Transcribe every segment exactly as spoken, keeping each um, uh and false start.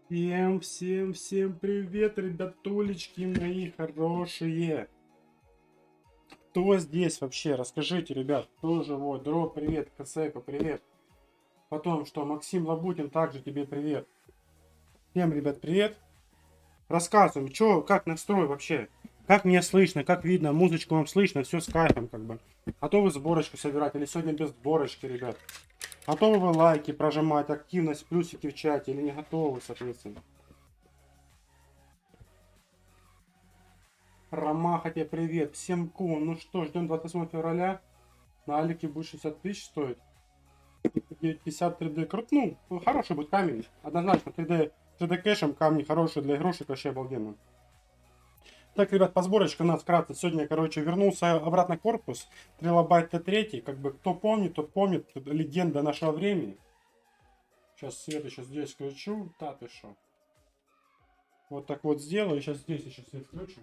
Всем, всем, всем привет, ребятулечки мои хорошие. Кто здесь вообще? Расскажите, ребят, кто живой? Дро, привет, Косеко, привет. Потом что, Максим Лабутин, также тебе привет. Всем, ребят, привет. Рассказываем, что, как настрой вообще? Как меня слышно, как видно, музычку вам слышно, все с кайфом как бы. Готовы сборочку собирать или сегодня без сборочки, ребят? Готовы вы лайки прожимать, активность, плюсики в чате или не готовы, соответственно? Ромаха, тебе привет. Всем кум. Ну что, ждем двадцать восьмого февраля. На Алике будет шестьдесят тысяч стоить. пятьдесят три дэ. Крут, ну, хороший будет камень. Однозначно, три дэ, три дэ кэшем камни хорошие для игрушек, вообще обалденно. Так, ребят, по сборочке у нас вкратце. Сегодня, короче, вернулся обратно корпус. Трилобайт тэ три. Как бы, кто помнит, тот помнит. Легенда нашего времени. Сейчас свет еще здесь включу. Да, ты шо. Вот так вот сделаю. Сейчас здесь еще свет включу.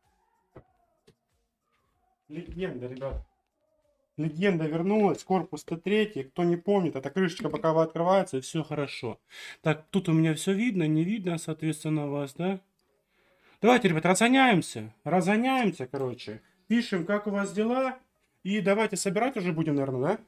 Легенда, ребят. Легенда вернулась, корпус тэ три. Кто не помнит, эта крышечка боковая открывается, и все хорошо. Так, тут у меня все видно, не видно, соответственно, вас, да? Давайте, ребят, разгоняемся. Разгоняемся, короче. Пишем, как у вас дела. И давайте собирать уже будем, наверное, да?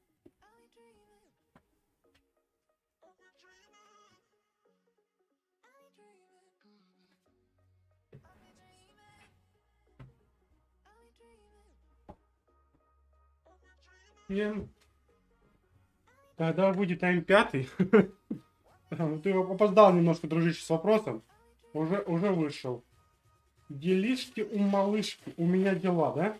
Всем. Тогда будет АМ пять. Ты опоздал немножко, дружище, с вопросом. Уже, уже вышел. Делишки у малышки. У меня дела, да?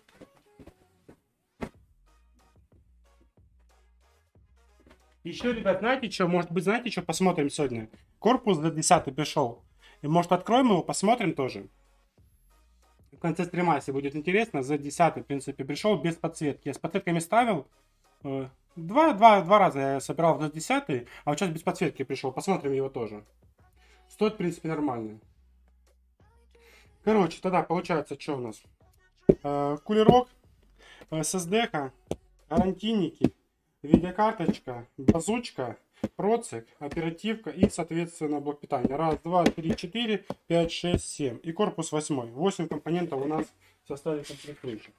Еще, ребят, знаете что? Может быть, знаете что? Посмотрим сегодня. Корпус за десятый пришел. И может откроем его, посмотрим тоже. В конце стрима, если будет интересно, за десятый, в принципе, пришел без подсветки. Я с подсветками ставил. Э, Два, два, два раза я собирал за десятый, а вот сейчас без подсветки пришел. Посмотрим его тоже. Стоит, в принципе, нормально. Короче, тогда получается, что у нас? Э, кулерок, эс эс ди-ка, гарантийники, видеокарточка, базучка, процик, оперативка и, соответственно, блок питания. Раз, два, три, четыре, пять, шесть, семь. И корпус восьмой. восемь компонентов у нас в составе комплектующих.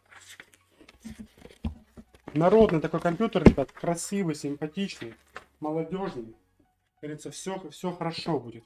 Народный такой компьютер, ребят, красивый, симпатичный, молодежный. Говорится, все, все хорошо будет.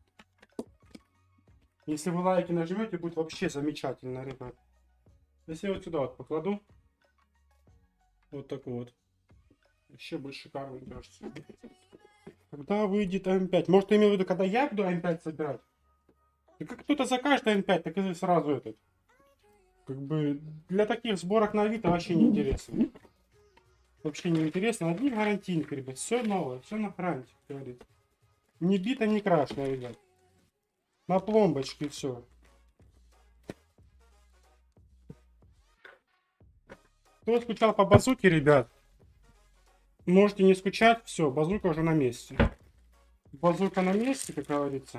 Если вы лайки нажмете, будет вообще замечательно, ребят. Если я вот сюда вот покладу, вот такой вот, вообще будет шикарно, мне кажется. Когда выйдет АМ пять? Может, ты имел в виду, когда я буду АМ пять собирать? И как кто-то закажет АМ пять, так и сразу этот. Как бы для таких сборок на Авито вообще не интересно. Вообще не интересно. Одни гарантийники, ребят. Все новое, все на гарантии, говорит. Не бито, не крашено, ребят. На пломбочке все. Кто скучал по базуке, ребят? Можете не скучать. Все, базука уже на месте. Базука на месте, как говорится.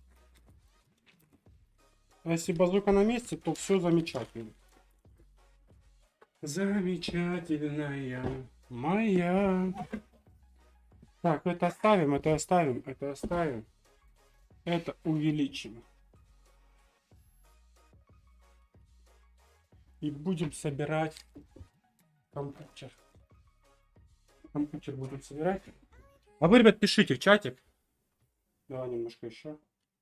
А если базука на месте, то все замечательно. Замечательная моя. Так, это оставим, это оставим, это оставим. Это увеличим. И будем собирать компьютер. Компьютер будем собирать. А вы, ребят, пишите в чатик. Давай немножко еще.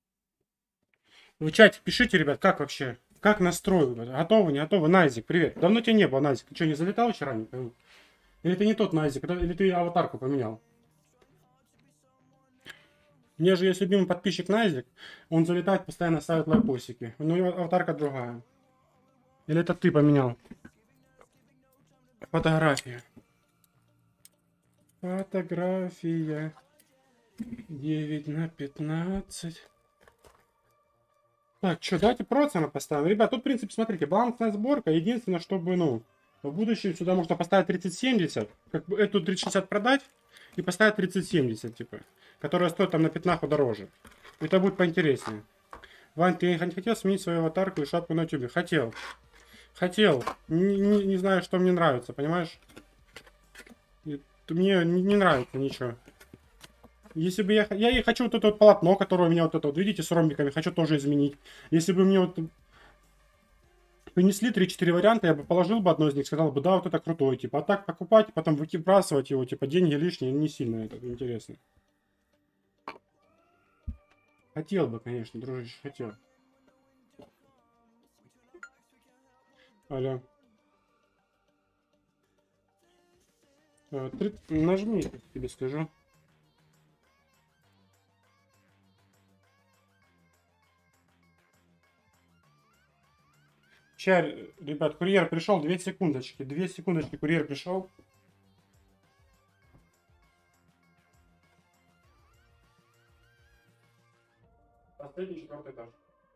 В чате пишите, ребят, как вообще? Как настрой? Готовы, не готовы? Назик, привет. Давно тебя не было, Назик. Ты что, не залетал вчера? Не пойму. Или ты не тот Назик? Или ты аватарку поменял? У меня же есть любимый подписчик Назик. Он залетает, постоянно ставит лайпосики. Но его аватарка другая. Или это ты поменял? Фотография. Фотография. девять на пятнадцать. Так, что, давайте процент поставим. Ребят, тут, в принципе, смотрите, балансная сборка. Единственное, чтобы, ну, в будущем сюда можно поставить тридцать семьдесят. Как бы эту тридцать шестьдесят продать и поставить тридцать семьдесят, типа. Которая стоит там на пятнаху дороже. Это будет поинтереснее. Вань, ты не хотел сменить свою аватарку и шапку на ютубе? Хотел. Хотел. Не, не, не знаю, что мне нравится, понимаешь? Мне не, не нравится ничего. Если бы я... Я и хочу вот это вот полотно, которое у меня вот это вот, видите, с ромбиками, хочу тоже изменить. Если бы мне вот принесли три-четыре варианта, я бы положил бы одно из них, сказал бы, да, вот это крутой, типа. А так покупать, потом выбрасывать его, типа, деньги лишние, не сильно это интересно. Хотел бы, конечно, дружище, хотел. Алло. А, три... Нажми, я тебе скажу. Чай, ребят, курьер пришел, две секундочки, две секундочки, курьер пришел. Последний четвертый этаж.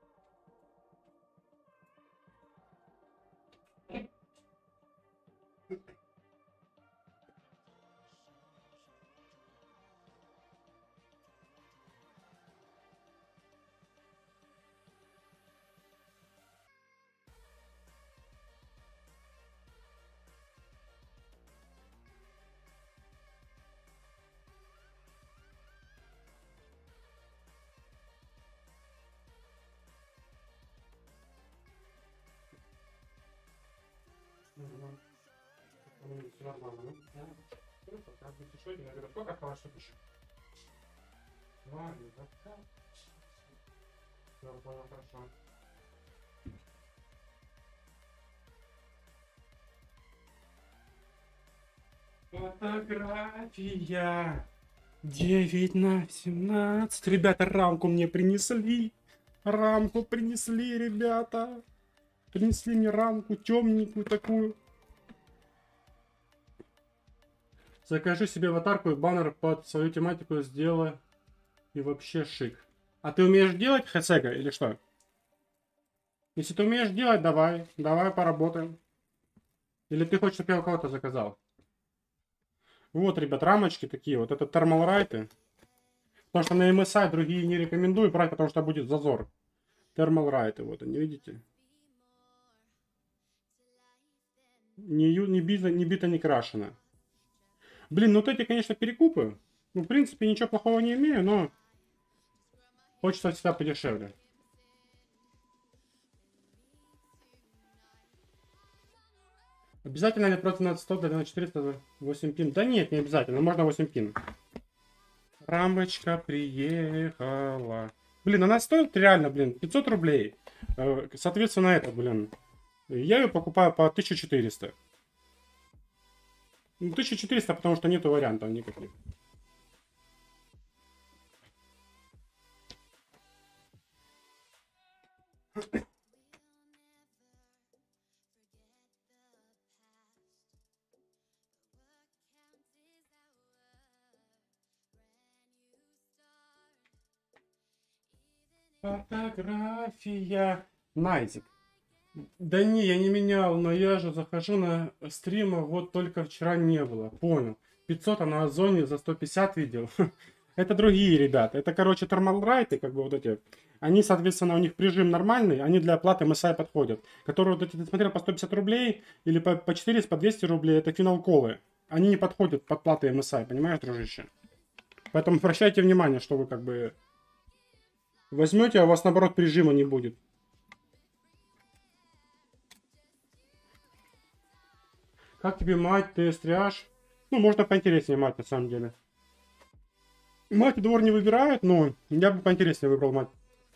Сколько осталось пишет? Ладно, да. Все, понял, хорошо. Фотография девять на семнадцать. Ребята, рамку мне принесли. Рамку принесли, ребята. Принесли мне рамку темненькую такую. Закажи себе аватарку и баннер под свою тематику, сделай. И вообще шик. А ты умеешь делать хэсэга или что? Если ты умеешь делать, давай. Давай поработаем. Или ты хочешь, чтобы я у кого-то заказал? Вот, ребят, рамочки такие. Вот это термалрайты. Потому что на эм эс ай другие не рекомендую брать, потому что будет зазор. Термалрайты, вот они, видите? Не, не, бита, не бита, не крашено. Блин, ну вот эти, конечно, перекупы. Ну, в принципе, ничего плохого не имею, но хочется всегда подешевле. Обязательно ли против на сто, на четыреста, восемь пин? Да нет, не обязательно, можно восемь пин. Рамочка приехала. Блин, она стоит реально, блин, пятьсот рублей. Соответственно, это, блин, я ее покупаю по тысяче четыреста. Ну, тысяча четыреста, потому что нету вариантов никаких. Фотография. Найтик. Да не, я не менял, но я же захожу на стримы, вот только вчера не было. Понял. пятьсот, а на Озоне за сто пятьдесят видел. Это другие ребята. Это, короче, термалрайты, как бы вот эти. Они, соответственно, у них прижим нормальный, они для оплаты эм эс ай подходят. Которые вот эти, ты смотрел, по сто пятьдесят рублей или по, по четыреста, по двести рублей, это финал-колы. Они не подходят под платы эм эс ай, понимаешь, дружище? Поэтому обращайте внимание, что вы как бы возьмете, а у вас, наоборот, прижима не будет. Как тебе мать, ты стряж? Ну, можно поинтереснее мать, на самом деле. Мать и двор не выбирают, но я бы поинтереснее выбрал мать.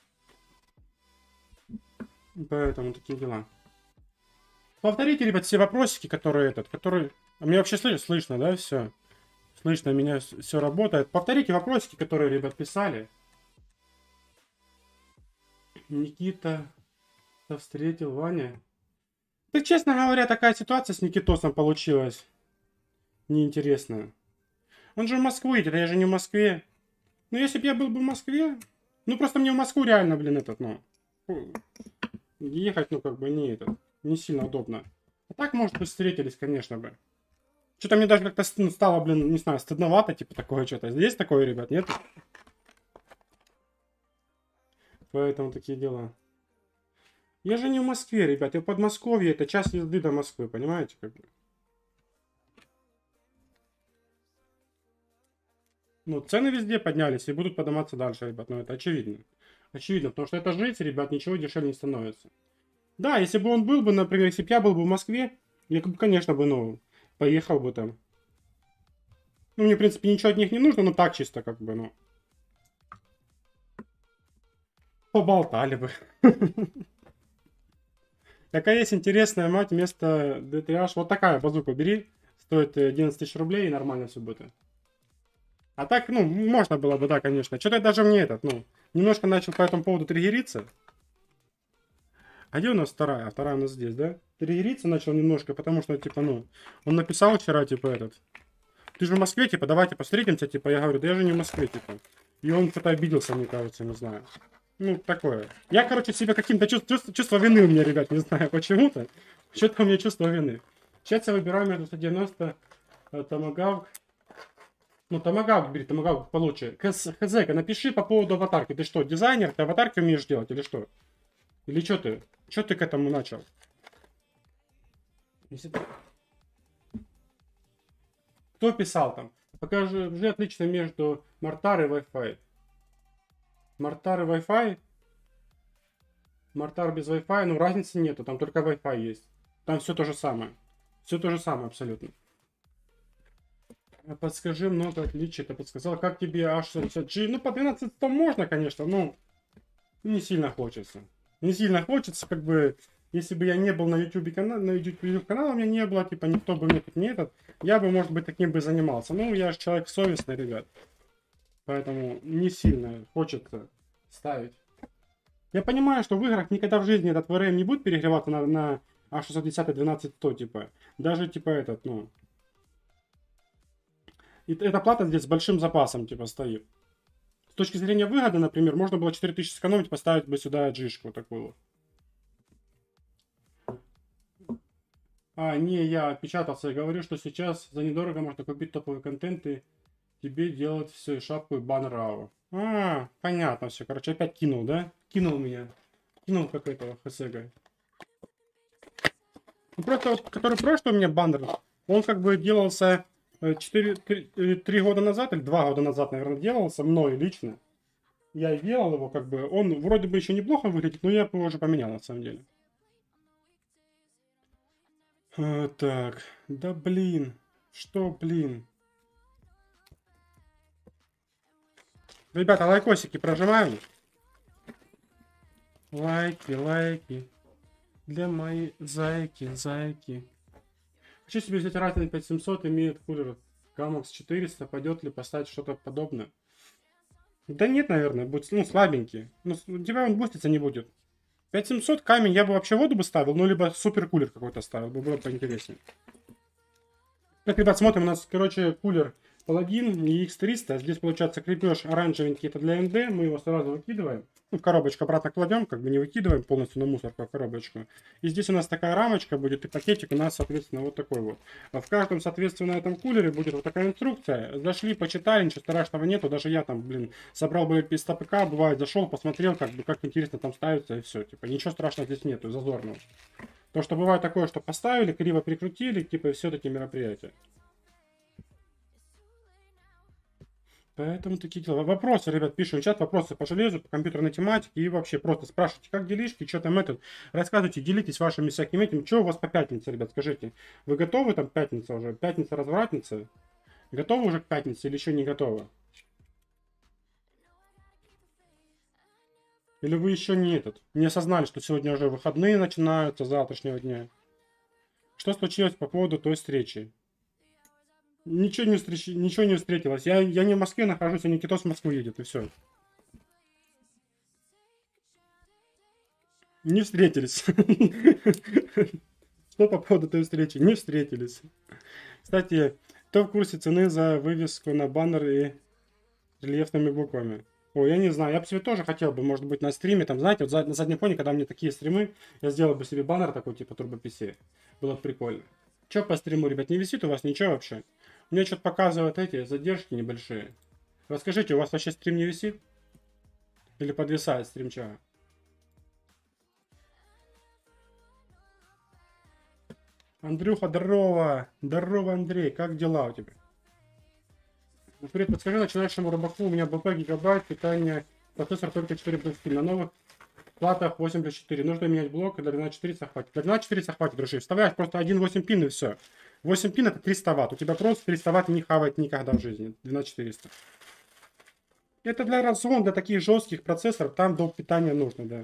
Поэтому такие дела. Повторите, ребят, все вопросики, которые этот, которые... А меня вообще слышно, слышно, да, все? Слышно, меня все работает. Повторите вопросики, которые, ребят, писали. Никита встретил Ваня. Да, честно говоря, такая ситуация с Никитосом получилась неинтересная. Он же в Москву едет, а я же не в Москве. Ну, если бы я был бы в Москве... Ну, просто мне в Москву реально, блин, этот, ну... Ехать, ну, как бы, не этот... Не сильно удобно. А так, может быть, встретились, конечно бы. Что-то мне даже как-то стало, блин, не знаю, стыдновато, типа, такое что-то. Здесь такое, ребят, нет? Поэтому такие дела. Я же не в Москве, ребят. Я в Подмосковье. Это час езды до Москвы, понимаете, как бы. Ну, цены везде поднялись и будут подниматься дальше, ребят. Ну, это очевидно. Очевидно, потому что это жить, ребят, ничего дешевле не становится. Да, если бы он был бы, например, если бы я был бы в Москве, я, бы, конечно, бы, ну, поехал бы там. Ну, мне, в принципе, ничего от них не нужно, но так чисто, как бы, ну. Поболтали бы. Такая есть интересная, мать, вместо ди ти эйч. Вот такая базука бери. Стоит одиннадцать тысяч рублей и нормально все будет. А так, ну, можно было бы, да, конечно. Что-то даже мне этот, ну, немножко начал по этому поводу триггериться. А где у нас вторая? А вторая у нас здесь, да? Триггериться начал немножко, потому что, типа, ну, он написал вчера, типа, этот. Ты же в Москве, типа, давайте встретимся, типа, я говорю, да я же не в Москве, типа. И он что-то обиделся, мне кажется, не знаю. Ну, такое. Я, короче, себя каким-то чувств, чувство, чувство вины у меня, ребят, не знаю почему-то. Что-то у меня чувство вины. Сейчас я выбираю между сто девяносто э, томагавк. Ну, томагавк бери, томагавк получше. Хзека, напиши по поводу аватарки. Ты что, дизайнер? Ты аватарки умеешь делать или что? Или что ты? Что ты к этому начал? Если ты... Кто писал там? Покажи отлично между Мартар и Wi-Fi. Мартар и Wi-Fi? Мартар без Wi-Fi, ну разницы нету, там только Wi-Fi есть. Там все то же самое. Все то же самое абсолютно. Подскажи много отличий, ты подсказал. Как тебе аш шестьдесят джи? Ну, по двенадцать сто можно, конечно, но не сильно хочется. Не сильно хочется, как бы, если бы я не был на YouTube канале, на YouTube канале у меня не было, типа, никто бы мне тут не этот, я бы, может быть, таким бы занимался. Ну, я же человек совестный, ребят. Поэтому не сильно хочется ставить. Я понимаю, что в играх никогда в жизни этот ви ар эм не будет перегреваться на, на аш шестьсот десять двенадцать сто, типа. Даже, типа, этот, ну... И эта плата здесь с большим запасом, типа, стоит. С точки зрения выгоды, например, можно было четыре тысячи сэкономить, поставить бы сюда джишку такую. А, не, я отпечатался и говорю, что сейчас за недорого можно купить топовый контент и тебе делать все, и шапку, и баннер ау. А, понятно все. Короче, опять кинул, да? Кинул меня. Кинул как этого хэсэга. Ну, просто вот, который прошлый у меня баннер, он как бы делался четыре, три года назад, или два года назад, наверное, делался мной лично. Я делал его, как бы, он вроде бы еще неплохо выглядит, но я его уже поменял, на самом деле. А, так, да блин, что блин. Ребята, лайкосики прожимаем. Лайки, лайки. Для моей зайки, зайки. Хочу себе взять Ryzen пять семьсот, имеет кулер Gamox четыреста. Пойдет ли поставить что-то подобное? Да нет, наверное, будет, ну, слабенький. Ну, у тебя он буститься не будет. пять семьсот камень я бы вообще воду бы ставил, ну, либо супер кулер какой-то ставил, бы было поинтереснее. Так, ребят, смотрим, у нас, короче, кулер Паладин и икс триста. Здесь, получается, крепеж оранжевенький, это для эн дэ. Мы его сразу выкидываем. Ну, в коробочку обратно кладем, как бы не выкидываем полностью на мусорку, а в коробочку. И здесь у нас такая рамочка будет, и пакетик у нас, соответственно, вот такой вот. А в каждом, соответственно, этом кулере будет вот такая инструкция. Зашли, почитали, ничего страшного нету. Даже я там, блин, собрал бы из ПК, бывает, зашел, посмотрел, как бы, как интересно там ставится, и все. Типа, ничего страшного здесь нету, зазорного. То, что бывает такое, что поставили, криво прикрутили, типа, все такие мероприятия. Поэтому такие дела. Вопросы, ребят, пишем в чат, вопросы по железу, по компьютерной тематике и вообще просто спрашивайте, как делишки, что там этот. Рассказывайте, делитесь вашими всякими этим. Что у вас по пятнице, ребят, скажите. Вы готовы там пятница уже? Пятница, развратница? Готовы уже к пятнице или еще не готовы? Или вы еще не этот? Не осознали, что сегодня уже выходные начинаются, с завтрашнего дня? Что случилось по поводу той встречи? Ничего не, встреч... Ничего не встретилось. Я, я не в Москве нахожусь, а Никита с Москвы едет, и все. Не встретились. Что по поводу той встречи? Не встретились. Кстати, кто в курсе цены за вывеску на баннер и рельефными буквами? Ой, я не знаю, я бы себе тоже хотел бы, может быть, на стриме, там, знаете, вот на заднем фоне, когда у меня такие стримы, я сделал бы себе баннер такой, типа Turbo пи си. Было бы прикольно. Че по стриму, ребят, не висит у вас ничего вообще? Мне что-то показывают эти задержки небольшие. Расскажите, у вас вообще стрим не висит? Или подвисает стрим чего? Андрюха, здорово! Здорово, Андрей, как дела у тебя? Привет, подскажи начинающему рыбаку, у меня БП гигабайт, питание, процессор только четыре плюс три, на новых платах восемь плюс четыре. Нужно менять блок, для двенадцать четыреста хватит. Для двенадцать четыреста хватит, дружи. Вставляешь просто один восемь пин и все. восемь пин это триста ватт. У тебя просто триста ватт не хавает никогда в жизни. двенадцать четыреста. Это для разгон, для таких жестких процессоров, там до питания нужно, да.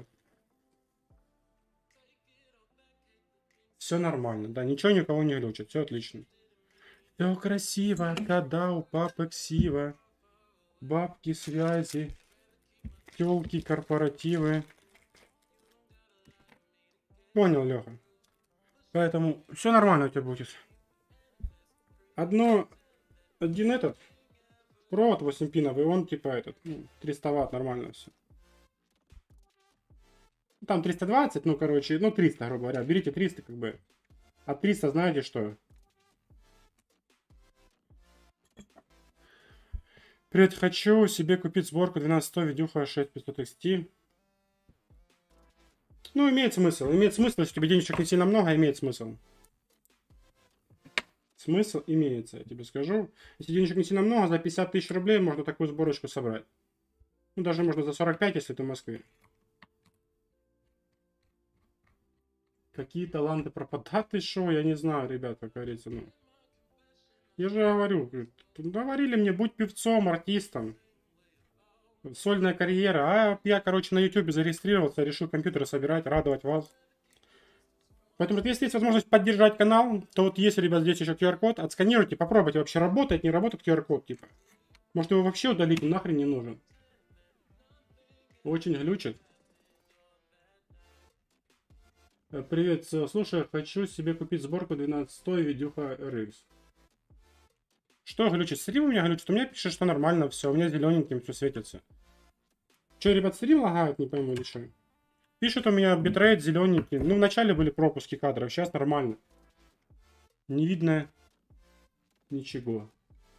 Все нормально, да, ничего никого не глючит, все отлично. Все красиво, когда у папы ксива. Бабки, связи, тёлки, корпоративы. Понял, Леха. Поэтому все нормально у тебя будет. Одно, один этот, провод восемь пиновый, он типа этот, ну, триста ватт, нормально все. Там триста двадцать, ну, короче, ну, триста, грубо говоря. Берите триста, как бы. А триста, знаете что? Привет, хочу себе купить сборку двенадцать сто видюха шесть пятьсот икс ти. Ну, имеет смысл. Имеет смысл, если у тебя денежек не сильно много, имеет смысл. Смысл имеется, я тебе скажу. Если денежек не сильно много, за пятьдесят тысяч рублей можно такую сборочку собрать. Ну, даже можно за сорок пять, если ты в Москве. Какие таланты пропадают, ты шо? Я не знаю, ребят, как говорится, ну. Я же говорю, говорили мне, будь певцом, артистом. Сольная карьера. А я, короче, на ютубе зарегистрировался, решил компьютеры собирать, радовать вас. Поэтому, если есть возможность поддержать канал, то вот если, ребят, здесь еще ку ар код, отсканируйте, попробуйте, вообще работает, не работает ку ар код, типа. Может его вообще удалить, нахрен не нужен. Очень глючит. Привет, слушай, хочу себе купить сборку двенадцать сто и видюха эр икс. Что глючит? Стрим у меня глючит, у меня пишет, что нормально все, у меня зелененьким все светится. Че, ребят, стрим лагает, не пойму, или что? Пишут у меня битрейт зелененький. Ну, вначале были пропуски кадров, сейчас нормально. Не видно ничего.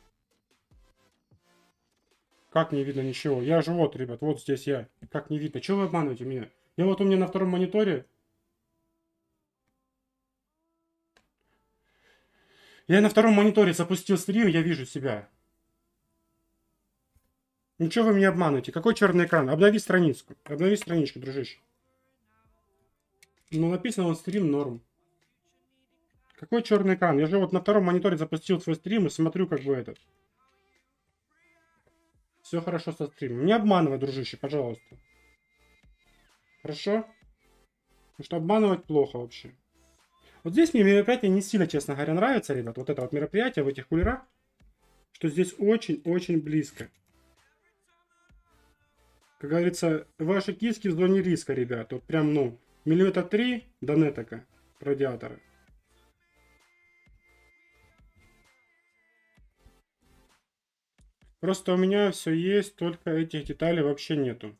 Как не видно ничего? Я же вот, ребят, вот здесь я. Как не видно? Чего вы обманываете меня? Я вот у меня на втором мониторе. Я на втором мониторе запустил стрим, я вижу себя. Ничего вы меня обманываете? Какой черный экран? Обнови страницу. Обнови страничку, дружище. Ну, написано вот стрим норм. Какой черный экран? Я же вот на втором мониторе запустил свой стрим и смотрю, как бы этот. Все хорошо со стримом. Не обманывай, дружище, пожалуйста. Хорошо? Потому что обманывать плохо вообще. Вот здесь мне мероприятие не сильно, честно говоря, нравится, ребят. Вот это вот мероприятие в этих кулерах. Что здесь очень-очень близко. Как говорится, ваши киски в зоне риска, ребят. Вот прям, ну, миллиметра три до нетака радиатора. Просто у меня все есть, только этих деталей вообще нету.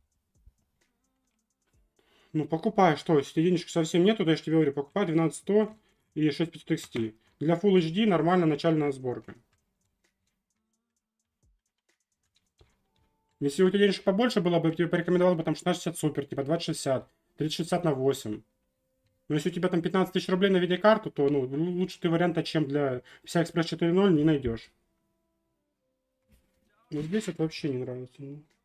Ну, покупай, что, если денежек совсем нету, то я же тебе говорю, покупай двенадцать сто и шесть пятьсот икс ти. Для Full эйч ди нормально начальная сборка. Если у тебя денежек побольше было бы, я тебе порекомендовал бы там шестнадцать шестьдесят супер, типа двадцать шестьдесят, тридцать шестьдесят на восемь. Но если у тебя там пятнадцать тысяч рублей на видеокарту, то ну, лучше ты варианта, чем для пи си ай Express четыре ноль, не найдешь. Вот здесь это вообще не нравится.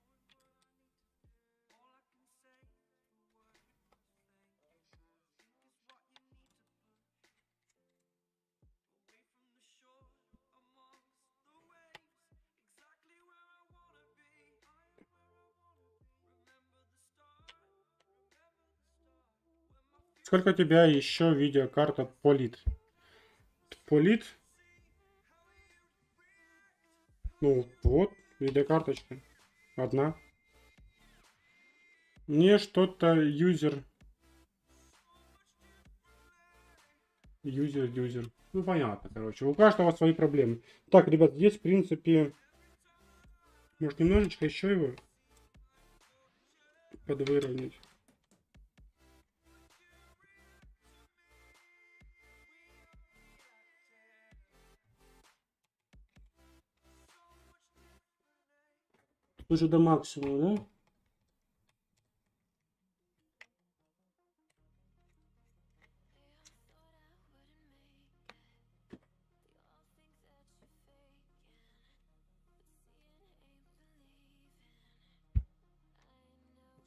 Сколько у тебя еще видеокарта Полит? Полит? Ну вот, видеокарточка. Одна. Мне что-то юзер. Юзер, юзер. Ну понятно, короче. У каждого свои проблемы. Так, ребят, здесь в принципе... Может немножечко еще его подвыровнять. Уже до максимума, да?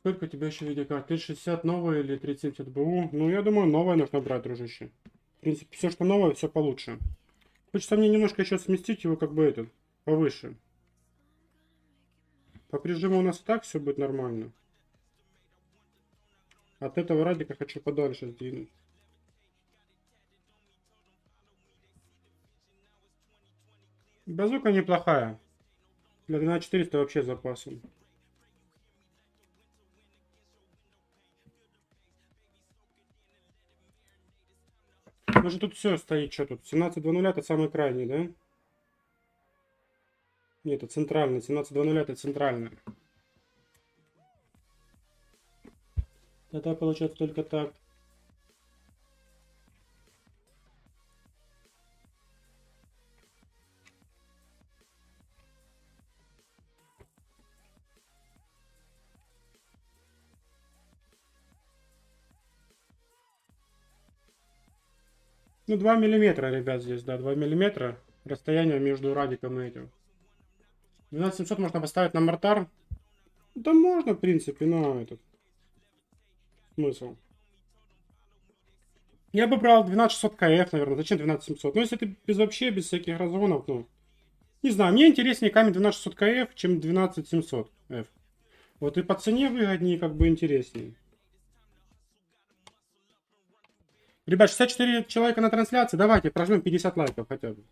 Сколько у тебя еще видеокарт? тридцать шестьдесят новая или тридцать семьдесят БУ? Ну, я думаю, новая нужно брать, дружище. В принципе, все, что новое, все получше. Хочется мне немножко еще сместить его, как бы, этот, повыше. По прижиму у нас и так все будет нормально. От этого радика хочу подальше сдвинуть. Базука неплохая. Для двенадцать четыреста вообще с запасом. Ну же тут все стоит, что тут? семнадцать два ноль это самый крайний, да? Нет, это центральный. семнадцать два ноль это центральный. Тогда получается только так. Ну, два миллиметра, ребят, здесь, да, два миллиметра. Расстояние между радиком и этим. двенадцать семьсот можно поставить на мортар. Да можно, в принципе, но этот... Смысл. Я бы брал двенадцать шестьсот КФ, наверное. Зачем двенадцать семьсот? Ну, если ты без вообще, без всяких разгонов, ну... Не знаю, мне интереснее камень двенадцать шестьсот КФ, чем двенадцать семьсот F. Вот и по цене выгоднее, как бы интереснее. Ребят, шестьдесят четыре человека на трансляции. Давайте прожмем пятьдесят лайков хотя бы.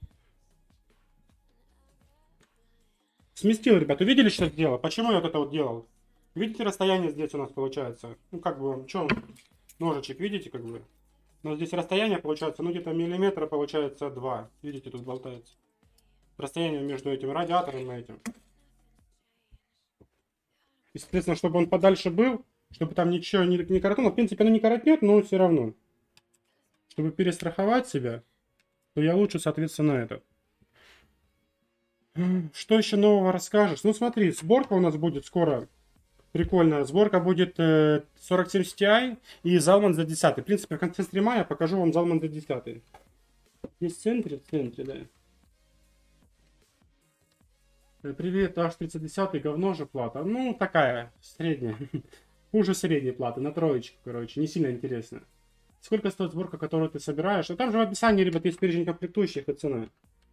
Сместил, ребят. Увидели, что сделал? Почему я вот это вот делал? Видите, расстояние здесь у нас получается? Ну, как бы, что, ножичек, видите, как бы? Но здесь расстояние получается, ну, где-то миллиметра получается два. Видите, тут болтается. Расстояние между этим радиатором и этим. И, соответственно, чтобы он подальше был, чтобы там ничего не, не коротнуло. В принципе, оно не коротнет, но все равно. Чтобы перестраховать себя, то я лучше, соответственно, это. Что еще нового расскажешь? Ну, смотри, сборка у нас будет скоро. Прикольная. Сборка будет э, сорок семьдесят Ti и Zalman зет десять. В принципе, в конце стрима я покажу вам Zalman зет десять. Есть в центре? В центре, да. Привет, аш тридцать десять, говно же плата. Ну, такая, средняя. Хуже средней платы, на троечку, короче, не сильно интересно. Сколько стоит сборка, которую ты собираешь? А там же в описании, ребят, есть перечень комплектующих и цена.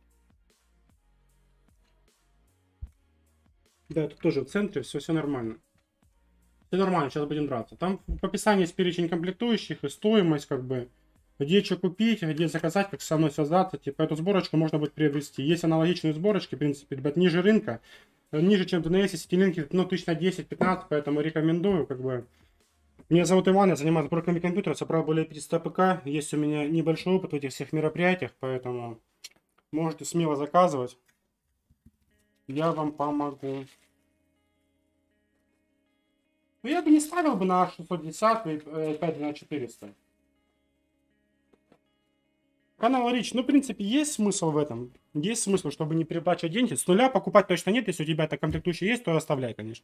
Да, тут тоже в центре, все, все нормально. Все нормально, сейчас будем драться. Там в описании есть перечень комплектующих и стоимость, как бы, где что купить, где заказать, как со мной связаться. Типа, эту сборочку можно будет приобрести. Есть аналогичные сборочки, в принципе, ребят, ниже рынка. Ниже, чем ди эн эс, сетилинки, ну, тысяч на десять-пятнадцать, поэтому рекомендую, как бы. Меня зовут Иван, я занимаюсь сборками компьютера, собрал более пятисот ПК. Есть у меня небольшой опыт в этих всех мероприятиях, поэтому можете смело заказывать. Я вам помогу. Ну, я бы не ставил бы на шестьсот десять и пять на четыреста. Канал Рич, ну, в принципе, есть смысл в этом. Есть смысл, чтобы не переплачивать деньги. С нуля покупать точно нет. Если у тебя это комплектующий есть, то оставляй, конечно.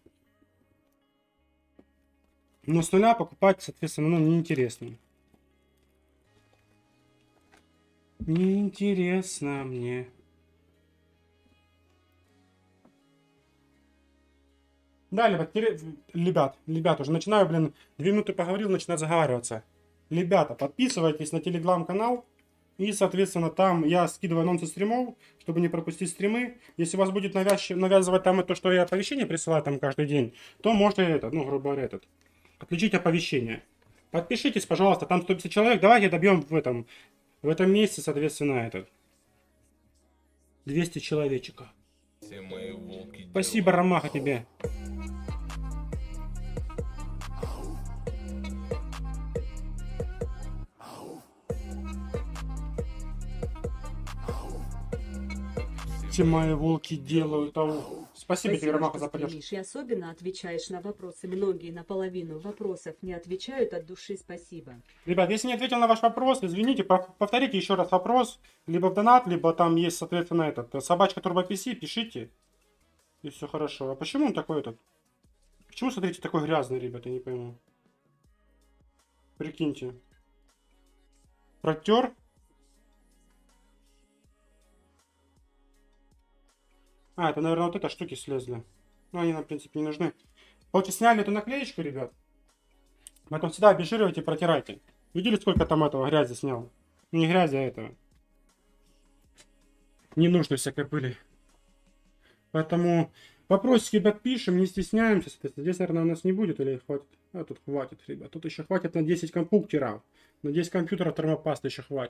Но с нуля покупать, соответственно, ну, неинтересно. Неинтересно мне. Да, ребят, ребят, ребят, уже начинаю, блин, две минуты поговорил, начинаю заговариваться. Ребята, подписывайтесь на телеграм-канал. И, соответственно, там я скидываю анонсы стримов, чтобы не пропустить стримы. Если вас будет навязч... навязывать там то, что я оповещение присылаю там каждый день, то можно это, ну, грубо говоря, этот, отключить оповещение. Подпишитесь, пожалуйста, там сто пятьдесят человек. Давайте добьем в этом, в этом месяце, соответственно, этот, двести человечек. Спасибо, Ромаха, тебе. Мои волки делают того. Спасибо, Спасибо тебе, Ромаха, за поддержку. И особенно отвечаешь на вопросы. Многие наполовину вопросов не отвечают от души. Спасибо. Ребят, если не ответил на ваш вопрос, извините, повторите еще раз вопрос. Либо в донат, либо там есть, соответственно, этот собачка турбописи, пишите. И все хорошо. А почему он такой этот? Почему, смотрите, такой грязный, ребята, не пойму. Прикиньте. Протер. А, это, наверное, вот это штуки слезли. Ну, они нам, в принципе, не нужны. Короче, сняли эту наклеечку, ребят. Потом всегда обезжиривайте и протирайте. Видели, сколько там этого грязи снял? Не грязи, а этого. Не нужно всякой пыли. Поэтому вопросики, ребят, пишем, не стесняемся. Здесь, наверное, у нас не будет или хватит? А, тут хватит, ребят. Тут еще хватит на десять компьютеров. На десять компьютеров термопасты еще хватит.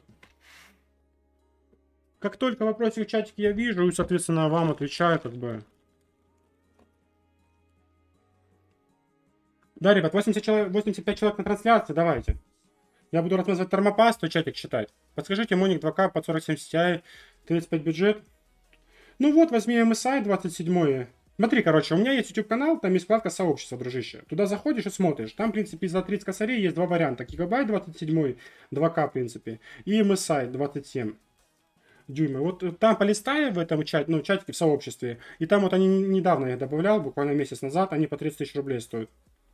Как только вопросик в чатике я вижу, и, соответственно, вам отвечаю, как бы. Да, ребят, восемьдесят человек, восемьдесят пять человек на трансляции, давайте. Я буду размазывать термопасту, чатик читать. Подскажите, Моник два ка под сорок семь Ti, тридцать пять бюджет. Ну вот, возьми эм эс ай двадцать семь. Смотри, короче, у меня есть YouTube канал, там есть вкладка сообщества, дружище. Туда заходишь и смотришь. Там, в принципе, за тридцать косарей есть два варианта. Гигабайт двадцать семь, два ка, в принципе. И эм эс ай двадцать семь дюйма. Вот там полистай в этом чате, ну, чатике в сообществе. И там вот они недавно я добавлял, буквально месяц назад, они по тридцать тысяч рублей стоят.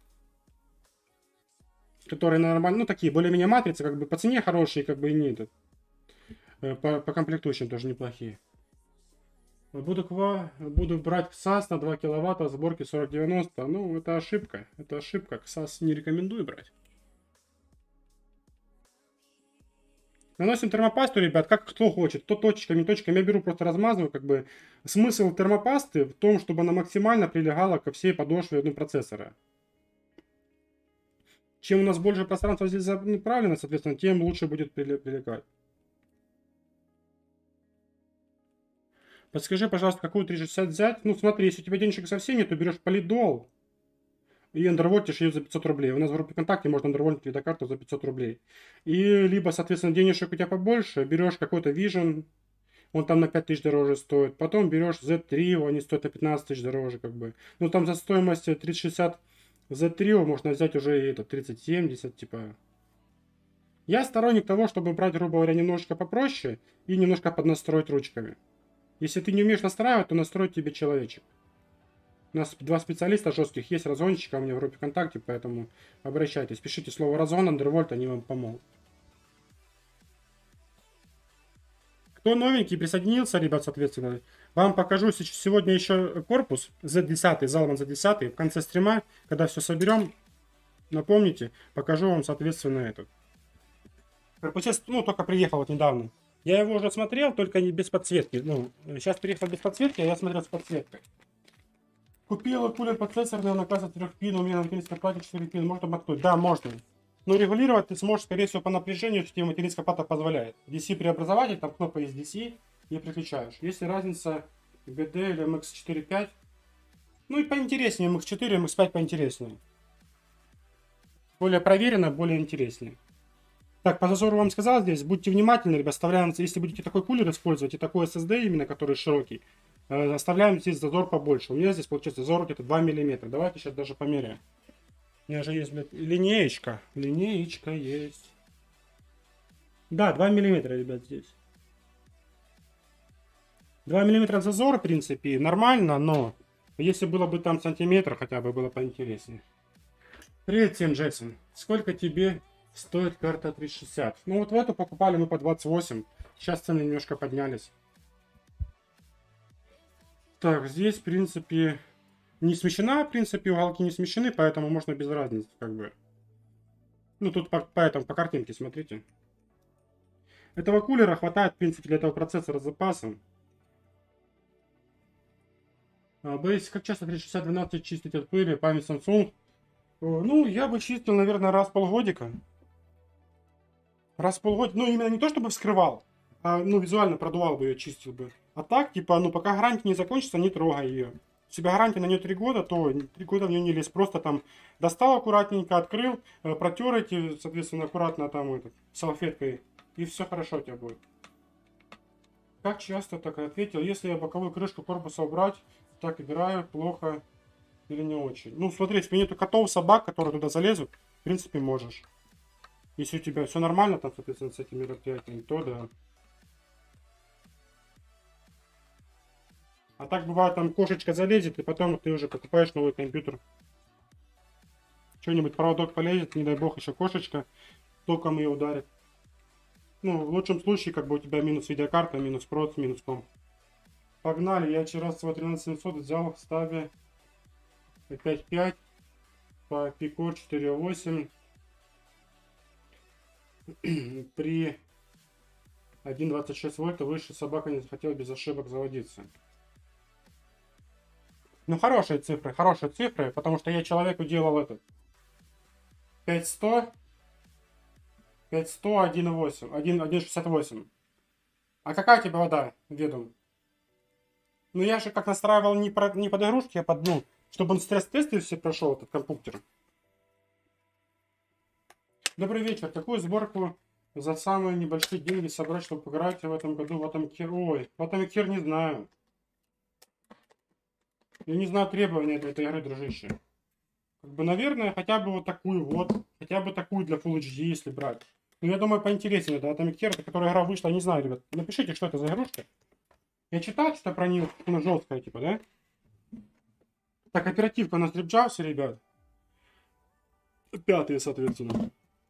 Которые нормально, ну, такие, более-менее матрицы, как бы по цене хорошие, как бы и нет. По, по комплектующим тоже неплохие. Буду, ква... Буду брать ксас на два киловатта, сборки сорок девяносто. Ну, это ошибка. Это ошибка. ксас не рекомендую брать. Наносим термопасту, ребят, как кто хочет. Кто точечками, не точечками. Я беру, просто размазываю, как бы. Смысл термопасты в том, чтобы она максимально прилегала ко всей подошве одного процессора. Чем у нас больше пространства здесь направлено, соответственно, тем лучше будет прилегать. Подскажи, пожалуйста, какую триста шестьдесят взять? Ну, смотри, если у тебя денежек совсем нет, то берешь полидол и андервольтишь ее за пятьсот рублей. У нас в группе ВКонтакте можно андервольтить видеокарту за пятьсот рублей. И либо, соответственно, денежек у тебя побольше, берешь какой-то Vision, он там на пять тысяч дороже стоит. Потом берешь зет три, они стоят на пятнадцать тысяч дороже, как бы. Ну, там за стоимость тридцать шестьдесят зет три можно взять уже и это тридцать семьдесят, типа. Я сторонник того, чтобы брать, грубо говоря, немножко попроще и немножко поднастроить ручками. Если ты не умеешь настраивать, то настроить тебе человечек. У нас два специалиста жестких есть, разгонщика у меня в группе ВКонтакте, поэтому обращайтесь. Пишите слово разгон, андервольт, они вам помогут. Кто новенький присоединился, ребят, соответственно, вам покажу сегодня еще корпус зет десять, Залман зет десять. В конце стрима, когда все соберем, напомните, покажу вам, соответственно, этот. Корпусец, ну, только приехал вот недавно. Я его уже смотрел, только не без подсветки. Ну, сейчас приехал без подсветки, а я смотрел с подсветкой. Купил кулер процессорный, он оказывается трех пин, у меня на материнской плате четыре пин, можно обмакнуть? Да, можно. Но регулировать ты сможешь, скорее всего, по напряжению, что тебе материнская плата позволяет. ди си преобразователь, там кнопка есть ди си, и переключаешь. Если разница би ди или эм икс четыре пять, ну и поинтереснее, эм икс четыре, эм икс пять поинтереснее. Более проверено, более интереснее. Так, по зазору вам сказал здесь, будьте внимательны, ребят, оставляем, если будете такой кулер использовать и такой эс эс ди именно, который широкий, э, оставляем здесь зазор побольше. У меня здесь получается зазор где-то два миллиметра. Давайте сейчас даже померяем. У меня же есть, блядь, линеечка. Линеечка есть. Да, два миллиметра, ребят, здесь. два миллиметра зазор, в принципе, нормально, но если было бы там сантиметр, хотя бы было поинтереснее. Привет всем, Джексон. Сколько тебе стоит карта триста шестьдесят? Ну вот в эту покупали мы по двадцать восемь. Сейчас цены немножко поднялись. Так, здесь, в принципе, не смещена, в принципе, уголки не смещены, поэтому можно без разницы, как бы. Ну, тут по, по, этому, по картинке, смотрите. Этого кулера хватает, в принципе, для этого процессора с запасом. А, Base, как часто триста шестьдесят двенадцать чистить от пыли, память Samsung? Ну, я бы чистил, наверное, раз в полгодика. Раз в полгодика. Ну, именно не то, чтобы вскрывал, а, ну, визуально продувал бы ее, чистил бы. А так, типа, ну, пока гарантия не закончится, не трогай ее. У тебя гарантия на нее три года, то три года в нее не лезь. Просто там достал аккуратненько, открыл, протер эти, соответственно, аккуратно там это, салфеткой. И все хорошо у тебя будет. Как часто так ответил? Если я боковую крышку корпуса убрать, так играю, плохо или не очень. Ну, смотри, если нету котов, собак, которые туда залезут, в принципе, можешь. Если у тебя все нормально, там, соответственно, с этими мероприятиями, то да. А так бывает, там кошечка залезет, и потом ты уже покупаешь новый компьютер. Что-нибудь проводок полезет, не дай бог, еще кошечка током ее ударит. Ну, в лучшем случае, как бы у тебя минус видеокарта, минус проц, минус комп. Погнали, я вчера свой тринадцать семьсот взял в ставе пять пять. по пико четыре восемь при один двадцать шесть вольт и выше собака не захотела без ошибок заводиться. Ну, хорошие цифры, хорошие цифры, потому что я человеку делал этот пять сто, пять сто, один восемь, один шестьдесят восемь. А какая у тебя вода, ведом? Ну, я же как настраивал не, про, не под игрушки, а под, ну, чтобы он стресс-тесты все прошел, этот компьютер. Добрый вечер. Какую сборку за самые небольшие деньги собрать, чтобы поиграть в этом году в этом кир? Ой, в этом кир не знаю. Я не знаю требования для этой игры, дружище. Как бы, наверное, хотя бы вот такую вот. Хотя бы такую для Full эйч ди, если брать. Ну, я думаю, поинтереснее, да, Atomic Killer, которая игра вышла, я не знаю, ребят. Напишите, что это за игрушка. Я читал что-то про нее, она жесткая, типа, да? Так, оперативка у нас Дрипджавсе, ребят. Пятые, соответственно.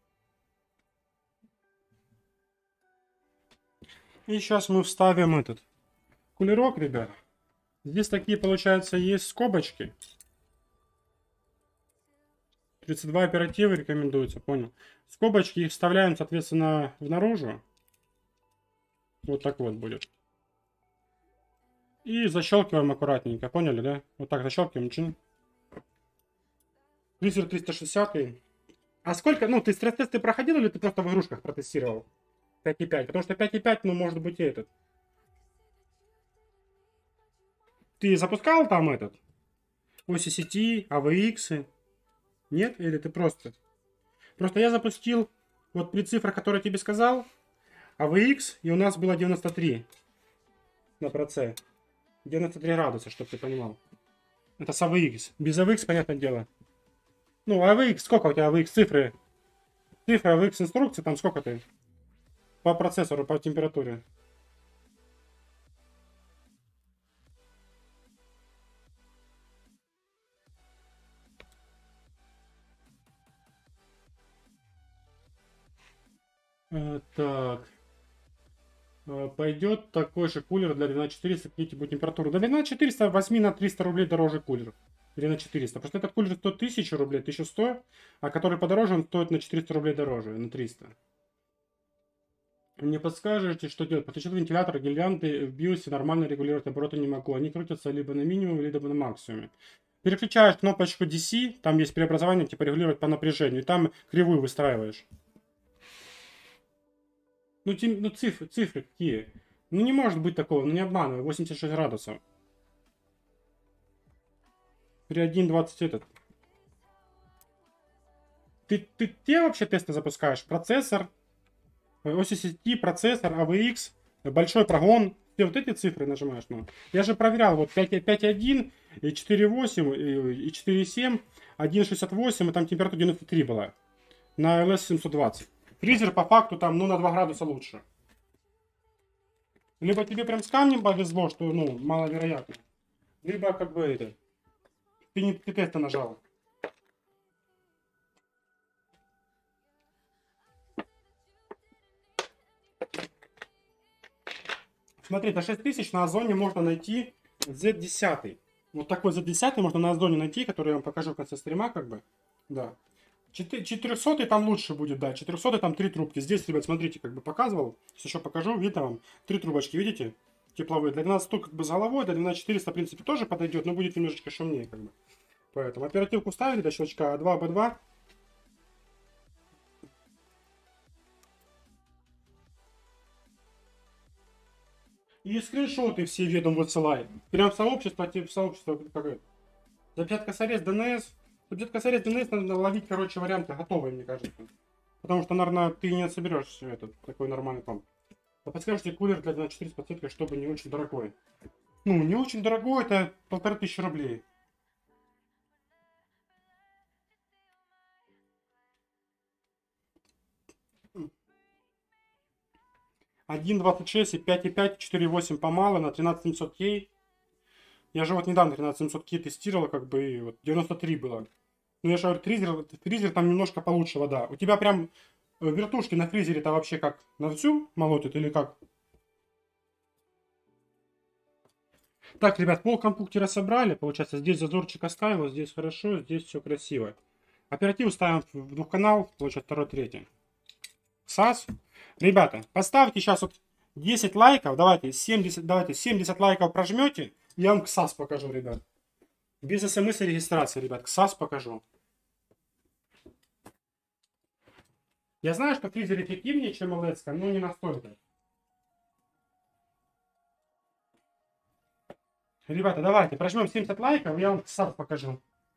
И сейчас мы вставим этот кулерок, ребят. Здесь такие, получается, есть скобочки. тридцать два оперативы рекомендуется, понял. Скобочки их вставляем, соответственно, в наружу. Вот так вот будет. И защелкиваем аккуратненько, поняли, да? Вот так защелкиваем, чин. Фризер триста шестьдесят. А сколько, ну, ты стресс-тесты проходил или ты просто в игрушках протестировал? пять и пять, потому что пять и пять, ну, может быть, и этот. Ты запускал там этот? о си си ти, эй ви икс? Нет? Или ты просто? Просто я запустил вот при цифрах, которые я тебе сказал, эй ви икс, и у нас было девяносто три на проце. девяносто три градуса, чтобы ты понимал. Это с эй ви икс. Без эй ви икс, понятное дело. Ну, эй ви икс, сколько у тебя эй ви икс цифры? Цифры эй ви икс инструкции, там сколько ты? По процессору, по температуре. Э, так. Э, пойдет такой же кулер для двенадцать четыреста, какие будет температуру. Для двенадцать четыреста возьми на триста рублей дороже кулер. Или на четыреста. Просто этот кулер стоит тысячу рублей, тысяча сто, а который подороже, он стоит на четыреста рублей дороже, на триста. Мне подскажете, что делать? Подключил вентилятор, гирлянды в биосе нормально регулировать обороты не могу. Они крутятся либо на минимуме, либо на максимуме. Переключаешь кнопочку ди си, там есть преобразование, типа регулировать по напряжению, и там кривую выстраиваешь. Ну, тем, ну цифры, цифры какие? Ну, не может быть такого, ну не обманывай, восемьдесят шесть градусов. При один двадцать этот. Ты, ты те вообще тесты запускаешь? Процессор, о си си ти, процессор, эй ви икс, большой прогон. Ты вот эти цифры нажимаешь. Ну. Я же проверял, вот пять и один, и четыре и восемь, и четыре и семь, один шестьдесят восемь, и там температура девяносто три была. На эл эс семьсот двадцать. Фризер по факту там, ну, на два градуса лучше. Либо тебе прям с камнем повезло, что, ну, маловероятно. Либо, как бы, это, ты не ты тесты нажал. Смотри, за шесть тысяч на Озоне можно найти зет десять. Вот такой зет десять можно на Озоне найти, который я вам покажу в конце стрима, как бы. Да. четыреста там лучше будет, да. четыреста там три трубки. Здесь, ребят, смотрите, как бы показывал. Сейчас еще покажу. Видно вам? Три трубочки, видите? Тепловые. Для двенадцати штук как бы с головой, для двенадцати четыреста, в принципе, тоже подойдет, но будет немножечко шумнее, как бы. Поэтому оперативку ставили до щелчка а два бэ два. И скриншоты все ведом высылай. Прям в сообщество, в сообщество, как это. Запятка косарец дэ эн эс. Запятка косарец дэ эн эс надо ловить, короче, варианты готовые, мне кажется. Потому что, наверное, ты не соберешь этот такой нормальный комп. А подскажите, кулер для двенадцати четыре с подсветкой, чтобы не очень дорогой. Ну, не очень дорогой, это полторы тысячи рублей. один двадцать шесть и пять и пять, четыре и восемь помало на тринадцать семьсот кей. Я же вот недавно тринадцать семьсот кей тестировал, как бы, и вот девяносто три было. Ну, я же говорю, фризер, фризер там немножко получше вода. У тебя прям вертушки на фризере-то вообще как? На всю молотят или как? Так, ребят, пол компьютера собрали. Получается, здесь зазорчик оставил, здесь хорошо, здесь все красиво. Оперативу ставим в двухканал, получается второй, третий. САС. Ребята, поставьте сейчас вот десять лайков, давайте семьдесят, давайте семьдесят лайков прожмете, я вам КСАС покажу, ребят. Без смс и регистрации, ребят, КСАС покажу. Я знаю, что фризер эффективнее, чем эл и ди, но не настолько. Ребята, давайте прожмем семьдесят лайков, я вам КСАС покажу.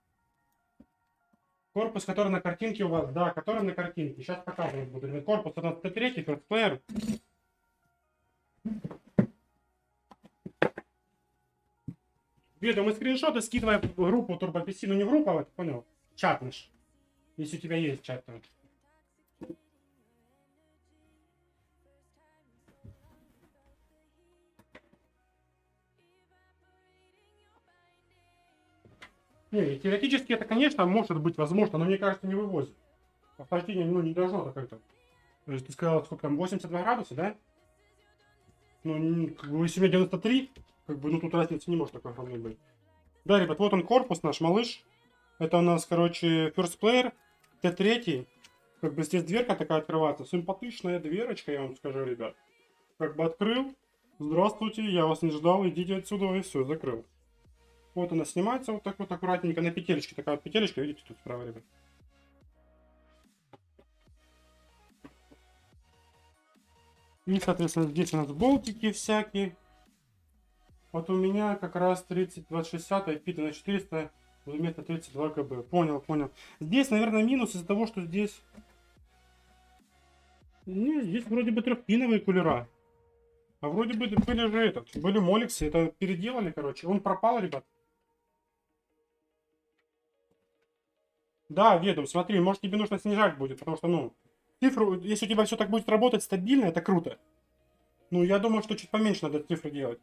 Корпус, который на картинке у вас, да, который на картинке. Сейчас показывать буду. Корпус у нас тэ три, First Player. Видно, мы скриншоты скидываем в группу Турбописи, ну не в группу, а вот, понял, чат наш. Если у тебя есть чат там. Не, теоретически это, конечно, может быть возможно, но мне кажется, не вывозит. Охлаждение, ну, не должно так как-то. То есть ты сказал, сколько там, восемьдесят два градуса, да? Ну, как бы, если у меня девяносто три, как бы, ну, тут разницы не может такой огромной быть. Да, ребят, вот он корпус наш, малыш. Это у нас, короче, First Player, тэ три. Как бы здесь дверка такая открывается. Симпатичная дверочка, я вам скажу, ребят. Как бы открыл. Здравствуйте, я вас не ждал, идите отсюда, и все, закрыл. Вот она снимается вот так вот аккуратненько на петелечке. Такая вот петелечка, видите, тут справа, ребят. И, соответственно, здесь у нас болтики всякие. Вот у меня как раз тридцать двадцать шестьдесят, ай пи на четыреста, вместо тридцать два кб. Понял, понял. Здесь, наверное, минус из-за того, что здесь... Не, здесь вроде бы трехпиновые кулера. А вроде бы были же этот, были моликсы, это переделали, короче. Он пропал, ребят. Да, ведом, смотри, может тебе нужно снижать будет, потому что, ну, цифру, если у тебя все так будет работать стабильно, это круто. Ну, я думаю, что чуть поменьше надо цифры делать.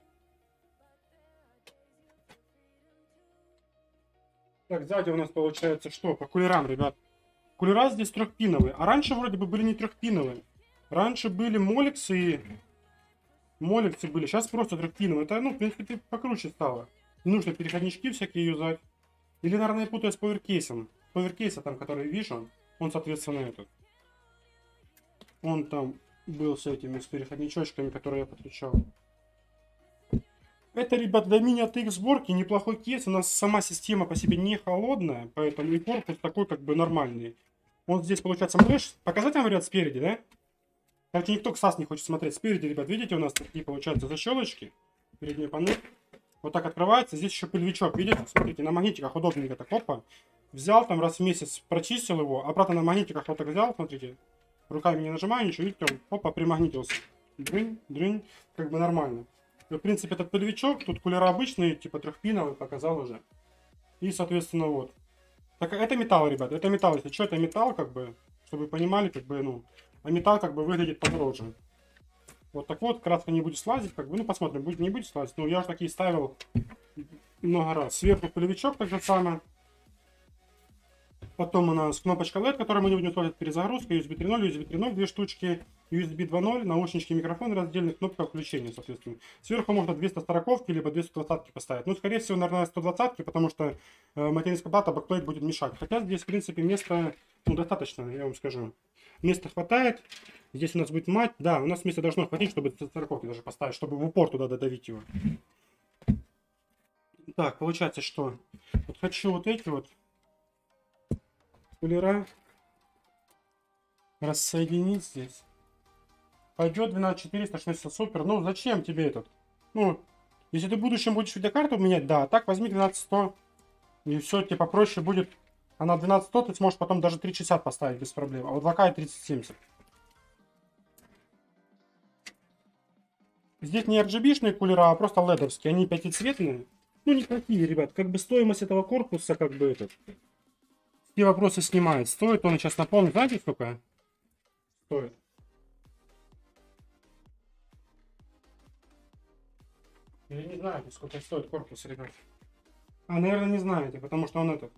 Так, сзади у нас получается что? По кулерам, ребят. Кулера здесь трехпиновые, а раньше вроде бы были не трехпиновые. Раньше были моликсы и... Моликсы были, сейчас просто трехпиновые. Это, ну, в принципе, покруче стало. Не нужно переходнички всякие юзать. Или, наверное, я путаю с поверкейсом. Поверкейса там, который вижу, он, соответственно, этот. Он там был с этими, с переходничочками, которые я подключал. Это, ребят, для мини эй ти экс сборки неплохой кейс. У нас сама система по себе не холодная, поэтому и корпус такой, как бы, нормальный. Он здесь, получается, малыш. Показать вам, ребят, спереди, да? Короче, никто КСАС не хочет смотреть. Спереди, ребят, видите, у нас такие, получаются, защелочки. Передняя панель. Вот так открывается. Здесь еще пыльвичок, видите? Смотрите, на магнитиках удобненько так, опа. Взял там раз в месяц, прочистил его. Обратно на магнитиках вот так взял, смотрите. Руками не нажимаю ничего, видите, он, опа, примагнитился. Дрынь, дрынь, как бы нормально. И, в принципе, этот пыльвичок, тут кулера обычные, типа трехпиновый, показал уже. И, соответственно, вот. Так, это металл, ребят, это металл. Если что, это металл, как бы, чтобы вы понимали, как бы, ну. А металл, как бы, выглядит подороже. Вот так вот, краска не будет слазить, как бы, ну, посмотрим, будет, не будет слазить. Ну, я уже такие ставил много раз. Сверху пылевичок так же самое. Потом у нас кнопочка эл и ди, которую мы не будем использовать, перезагрузка, ю эс би три ноль, ю эс би три ноль, две штучки, ю эс би два ноль, наушнички, микрофон, раздельная кнопка включения, соответственно. Сверху можно двести сороковки, либо двести двадцатки поставить. Ну, скорее всего, наверное, сто двадцатки, потому что э, материнская плата, бэкплейт будет мешать. Хотя здесь, в принципе, места, ну, достаточно, я вам скажу. Места хватает. Здесь у нас будет мать. Да, у нас места должно хватить, чтобы сороковки даже поставить, чтобы в упор туда додавить его. Так, получается, что? Вот хочу вот эти вот кулера рассоединить здесь. Пойдет двенадцать четыреста, шестьдесят супер. Ну, зачем тебе этот? Ну, если ты в будущем будешь видеокарту менять, да, так возьми двенадцать сто. И все, тебе попроще будет. А на двенадцать сто ты сможешь потом даже три шестьдесят поставить без проблем. А вот два ка и тридцать семьдесят. Здесь не эр джи би-шные кулера, а просто ледовские. Они пятицветные. Ну, неплохие, ребят. Как бы стоимость этого корпуса, как бы этот... Все вопросы снимает. Стоит он, сейчас напомню, знаете сколько? Стоит. Или не знаете, сколько стоит корпус, ребят? А, наверное, не знаете, потому что он этот...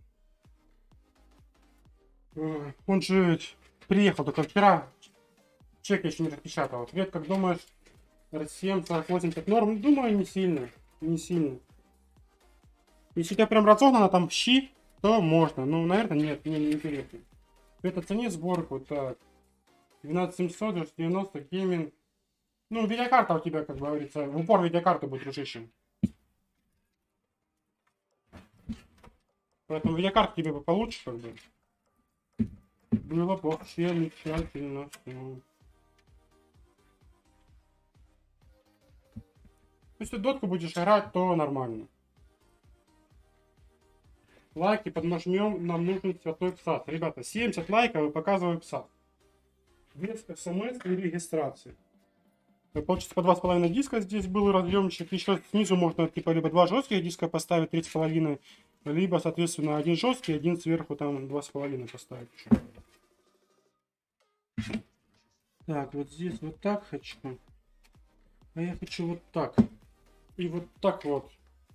Он же приехал только вчера. Чек еще не распечатал. Ответ, как думаешь, эр семь, сорок восемьдесят норм? Думаю, не сильно. Не сильно. Если у тебя прям разогнано, там щи, то можно. Ну, наверное, нет, мне не интересно. Это цене сборку, так. двенадцать семьсот, девяносто гейминг. Ну, видеокарта у тебя, как говорится, в упор видеокарта будет, дружище. Поэтому видеокарта тебе бы получше, как бы. Было вообще замечательно. Ну. Если дотку будешь играть, то нормально. Лайки поднажмем, нам нужен цветной псат. Ребята, семьдесят лайков и показываю псат. Без смс и регистрации. Получится по два с половиной диска здесь был разъемчик. Еще снизу можно типа либо два жестких диска поставить, три с половиной, либо, соответственно, один жесткий, один сверху там два с половиной поставить еще. Так, вот здесь вот так хочу. А я хочу вот так. И вот так вот.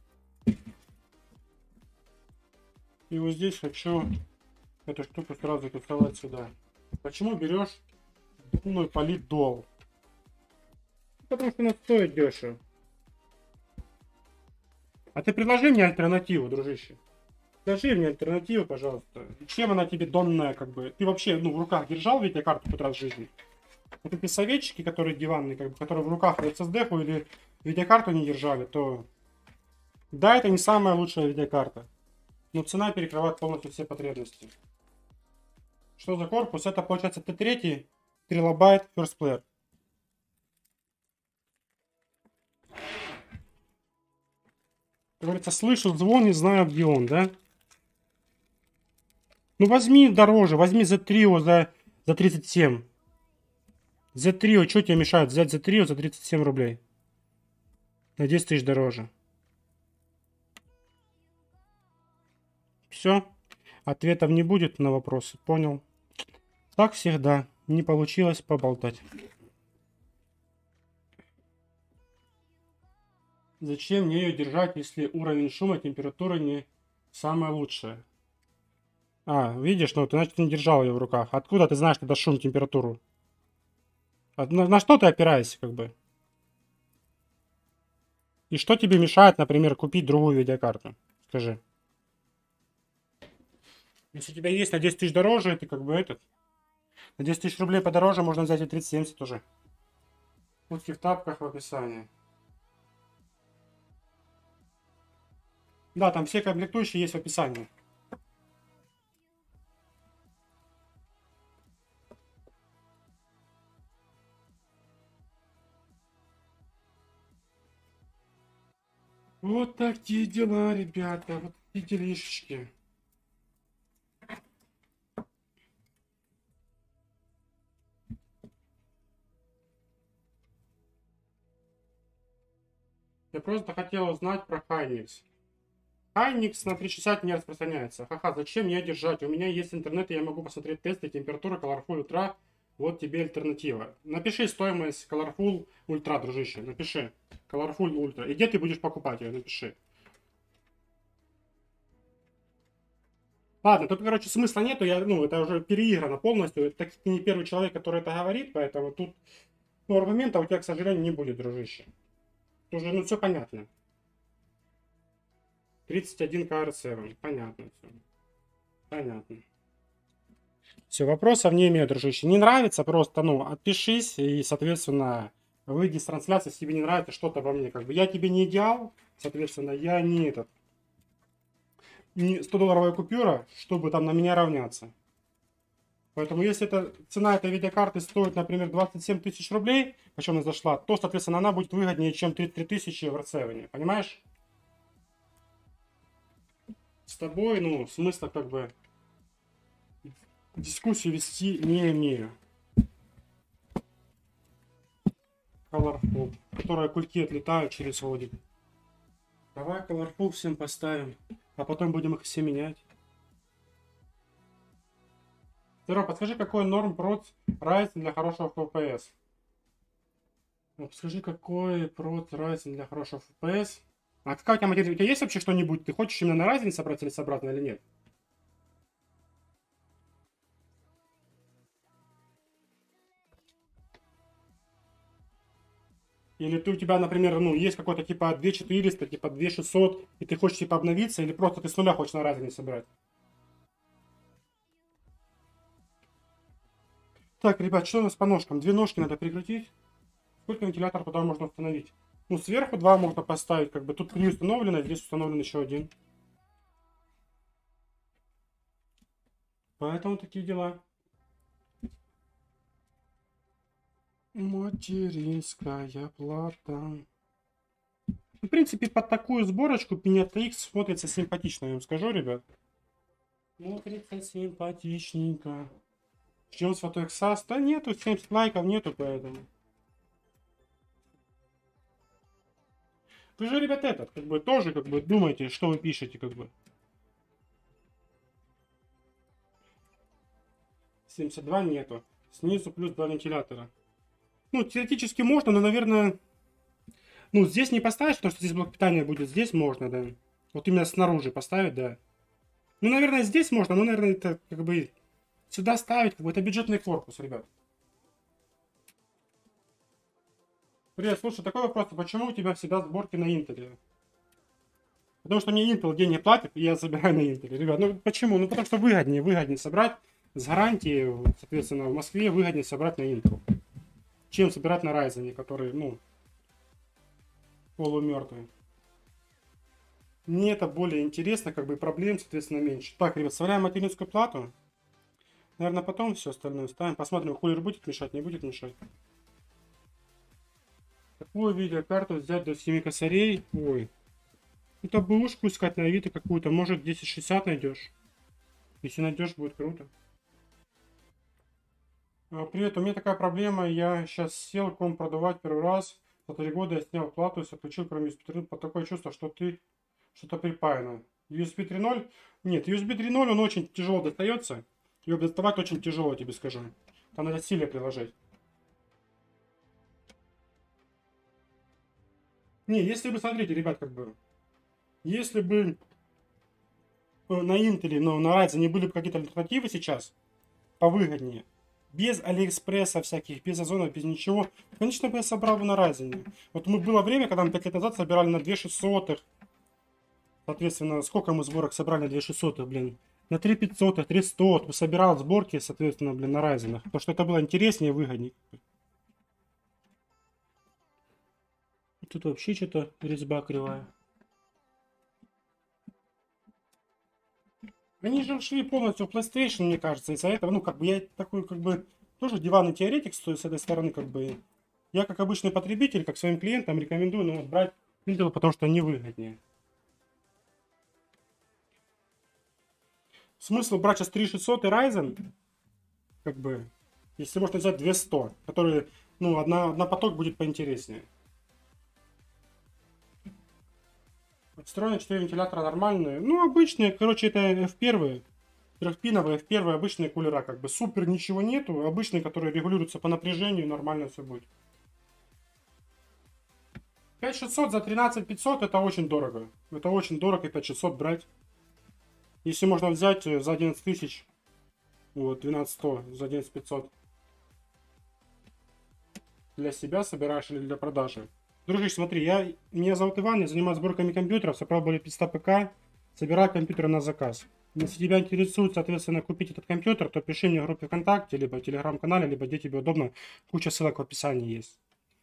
И вот здесь хочу эту штуку сразу кастовать сюда. Почему берешь умную политдол? Потому что она стоит дешево. А ты предложи мне альтернативу, дружище. Скажи мне альтернативу, пожалуйста. Чем она тебе донная, как бы? Ты вообще, ну, в руках держал видеокарту хоть раз в жизни? Вот эти советчики, которые диванные, как бы, которые в руках эс эс ди-ху или видеокарту не держали, то... Да, это не самая лучшая видеокарта. Но цена перекрывает полностью все потребности. Что за корпус? Это, получается, тэ три, трилобайт, First Player. Как говорится, слышу звон, не знаю, где он, да? Ну, возьми дороже, возьми зет три за, за тридцать семь. зет три, что тебе мешает взять зет три за тридцать семь рублей? На десять тысяч дороже. Все. Ответов не будет на вопросы. Понял. Так всегда. Не получилось поболтать. Зачем мне ее держать, если уровень шума, температура не самая лучшая? А, видишь, ну ты, значит, не держал ее в руках. Откуда ты знаешь, когда шум, температуру? На, на что ты опираешься, как бы? И что тебе мешает, например, купить другую видеокарту? Скажи. Если у тебя есть на десять тысяч дороже, ты как бы этот... На десять тысяч рублей подороже можно взять и тридцать семьдесят тоже. Ссылки в тапках в описании. Да, там все комплектующие есть в описании. Вот такие дела, ребята. Вот такие делишечки. Я просто хотел узнать про Hynix. Hynix на триста шестьдесят не распространяется. Ха-ха, зачем мне держать? У меня есть интернет, и я могу посмотреть тесты, температура, Colorful Ultra. Вот тебе альтернатива. Напиши стоимость Colorful Ultra, дружище. Напиши. Colorful Ultra. И где ты будешь покупать ее? Напиши. Ладно, тут, короче, смысла нету. Я, ну, это уже переиграно полностью. Так ты не первый человек, который это говорит, поэтому тут ну, аргумента у тебя, к сожалению, не будет, дружище. Тут уже, ну, все понятно. тридцать один ка ар семь. Понятно все. Понятно. Все, вопросов не имею, дружище. Не нравится, просто, ну, отпишись и, соответственно, выйди с трансляции, если тебе не нравится что-то во мне. Как бы я тебе не идеал, соответственно, я не этот, не сто долларовая купюра, чтобы там на меня равняться. Поэтому, если это, цена этой видеокарты стоит, например, двадцать семь тысяч рублей, почему она зашла, то, соответственно, она будет выгоднее, чем тридцать три тысячи в эр севен. Понимаешь? С тобой, ну, смысла как бы дискуссию вести не имею. Colorful, которая кульки отлетают через водик. Давай Colorful всем поставим, а потом будем их все менять. Здорово, подскажи, какой норм проц Ryzen для хорошего эф пи эс? Подскажи, какой проц Ryzen для хорошего эф пи эс? А какая у тебя модель? У тебя есть вообще что-нибудь? Ты хочешь именно на Ryzen собрать или обратно или нет? Или ты у тебя, например, ну, есть какой-то типа две тысячи четыреста, типа две тысячи шестьсот, и ты хочешь типа обновиться, или просто ты с нуля хочешь на Ryzen собирать? Так, ребят, что у нас по ножкам? Две ножки надо прикрутить. Сколько вентилятор туда можно установить? Ну, сверху два можно поставить. Как бы тут три установлено, здесь установлен еще один. Поэтому такие дела. Материнская плата. В принципе, под такую сборочку Pinata X смотрится симпатично, я вам скажу, ребят. Смотрится симпатичненько. Ждем с фото Exas. Да нету, семьдесят лайков нету, поэтому. Вы же, ребят, этот, как бы, тоже, как бы, думаете, что вы пишете, как бы. семьдесят два нету. Снизу плюс два вентилятора. Ну, теоретически можно, но, наверное... Ну, здесь не поставить, потому что здесь блок питания будет. Здесь можно, да. Вот именно снаружи поставить, да. Ну, наверное, здесь можно, но, наверное, это, как бы... Сюда ставить, как бы, это бюджетный корпус, ребят. Привет, слушай, такой вопрос. Почему у тебя всегда сборки на Intel? Потому что мне Intel деньги платит, и я собираю на Intel. Ребят, ну почему? Ну, потому что выгоднее, выгоднее собрать с гарантией, соответственно, в Москве выгоднее собрать на Intel, чем собирать на Ryzen, который, ну, полумертвый. Мне это более интересно, как бы проблем, соответственно, меньше. Так, ребят, вставляем материнскую плату. Наверное, потом все остальное ставим. Посмотрим, кулер будет мешать, не будет мешать. Какую видеокарту взять до семи косарей? Ой. Это бэушку искать на Авито какую-то. Может, десять шестьдесят найдешь. Если найдешь, будет круто. Привет, у меня такая проблема. Я сейчас сел комп продавать первый раз. За три года я снял плату и отключил, кроме ю эс би три ноль. По такое чувство, что ты что-то припаяно. ю эс би три ноль? Нет, ю эс би три ноль он очень тяжело достается. Его доставать очень тяжело, тебе скажу. Там надо силе приложить. Не, если бы, смотрите, ребят, как бы, если бы на Intel, но на Ryzen не были бы какие-то альтернативы сейчас, повыгоднее, без Алиэкспресса всяких, без Озона, без ничего, конечно бы я собрал бы на Ryzen. Вот мы было время, когда мы пять лет назад собирали на две шестьсот, соответственно, сколько мы сборок собрали на две шестьсот, блин, на три пятьсот, три сто, собирал сборки, соответственно, блин, на Ryzen, потому что это было интереснее и выгоднее. Тут вообще что-то резьба кривая. Они же ушли полностью в PlayStation, мне кажется, из-за этого, ну, как бы, я такой, как бы, тоже диванный теоретик стою с этой стороны, как бы, я, как обычный потребитель, как своим клиентам рекомендую, ну, вот, брать Intel, потому что они выгоднее. Смысл брать сейчас три шестьсот и Ryzen, как бы, если можно взять две сто, которые, ну, одна, одна поток будет поинтереснее. Встроены четыре вентилятора нормальные. Ну, обычные, короче, это эф один. Трехпиновые эф один, обычные кулера. Как бы супер ничего нету. Обычные, которые регулируются по напряжению, нормально все будет. пять шестьсот за тринадцать пятьсот это очень дорого. Это очень дорого пять шестьсот брать. Если можно взять за одиннадцать тысяч. Вот, двенадцать сто за одиннадцать пятьсот. Для себя собираешь или для продажи. Дружище, смотри, я, меня зовут Иван, я занимаюсь сборками компьютеров, собрал более пятисот ПК, собираю компьютеры на заказ. Если тебя интересует, соответственно, купить этот компьютер, то пиши мне в группе ВКонтакте, либо в Телеграм-канале, либо где тебе удобно, куча ссылок в описании есть.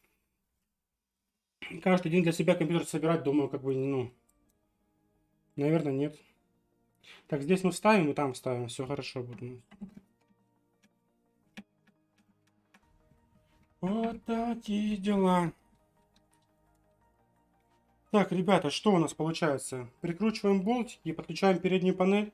Каждый день для себя компьютер собирать, думаю, как бы, ну, наверное, нет. Так, здесь мы вставим и там вставим, все хорошо будет. Вот такие дела. Так, ребята, что у нас получается? Прикручиваем болтики и подключаем переднюю панель.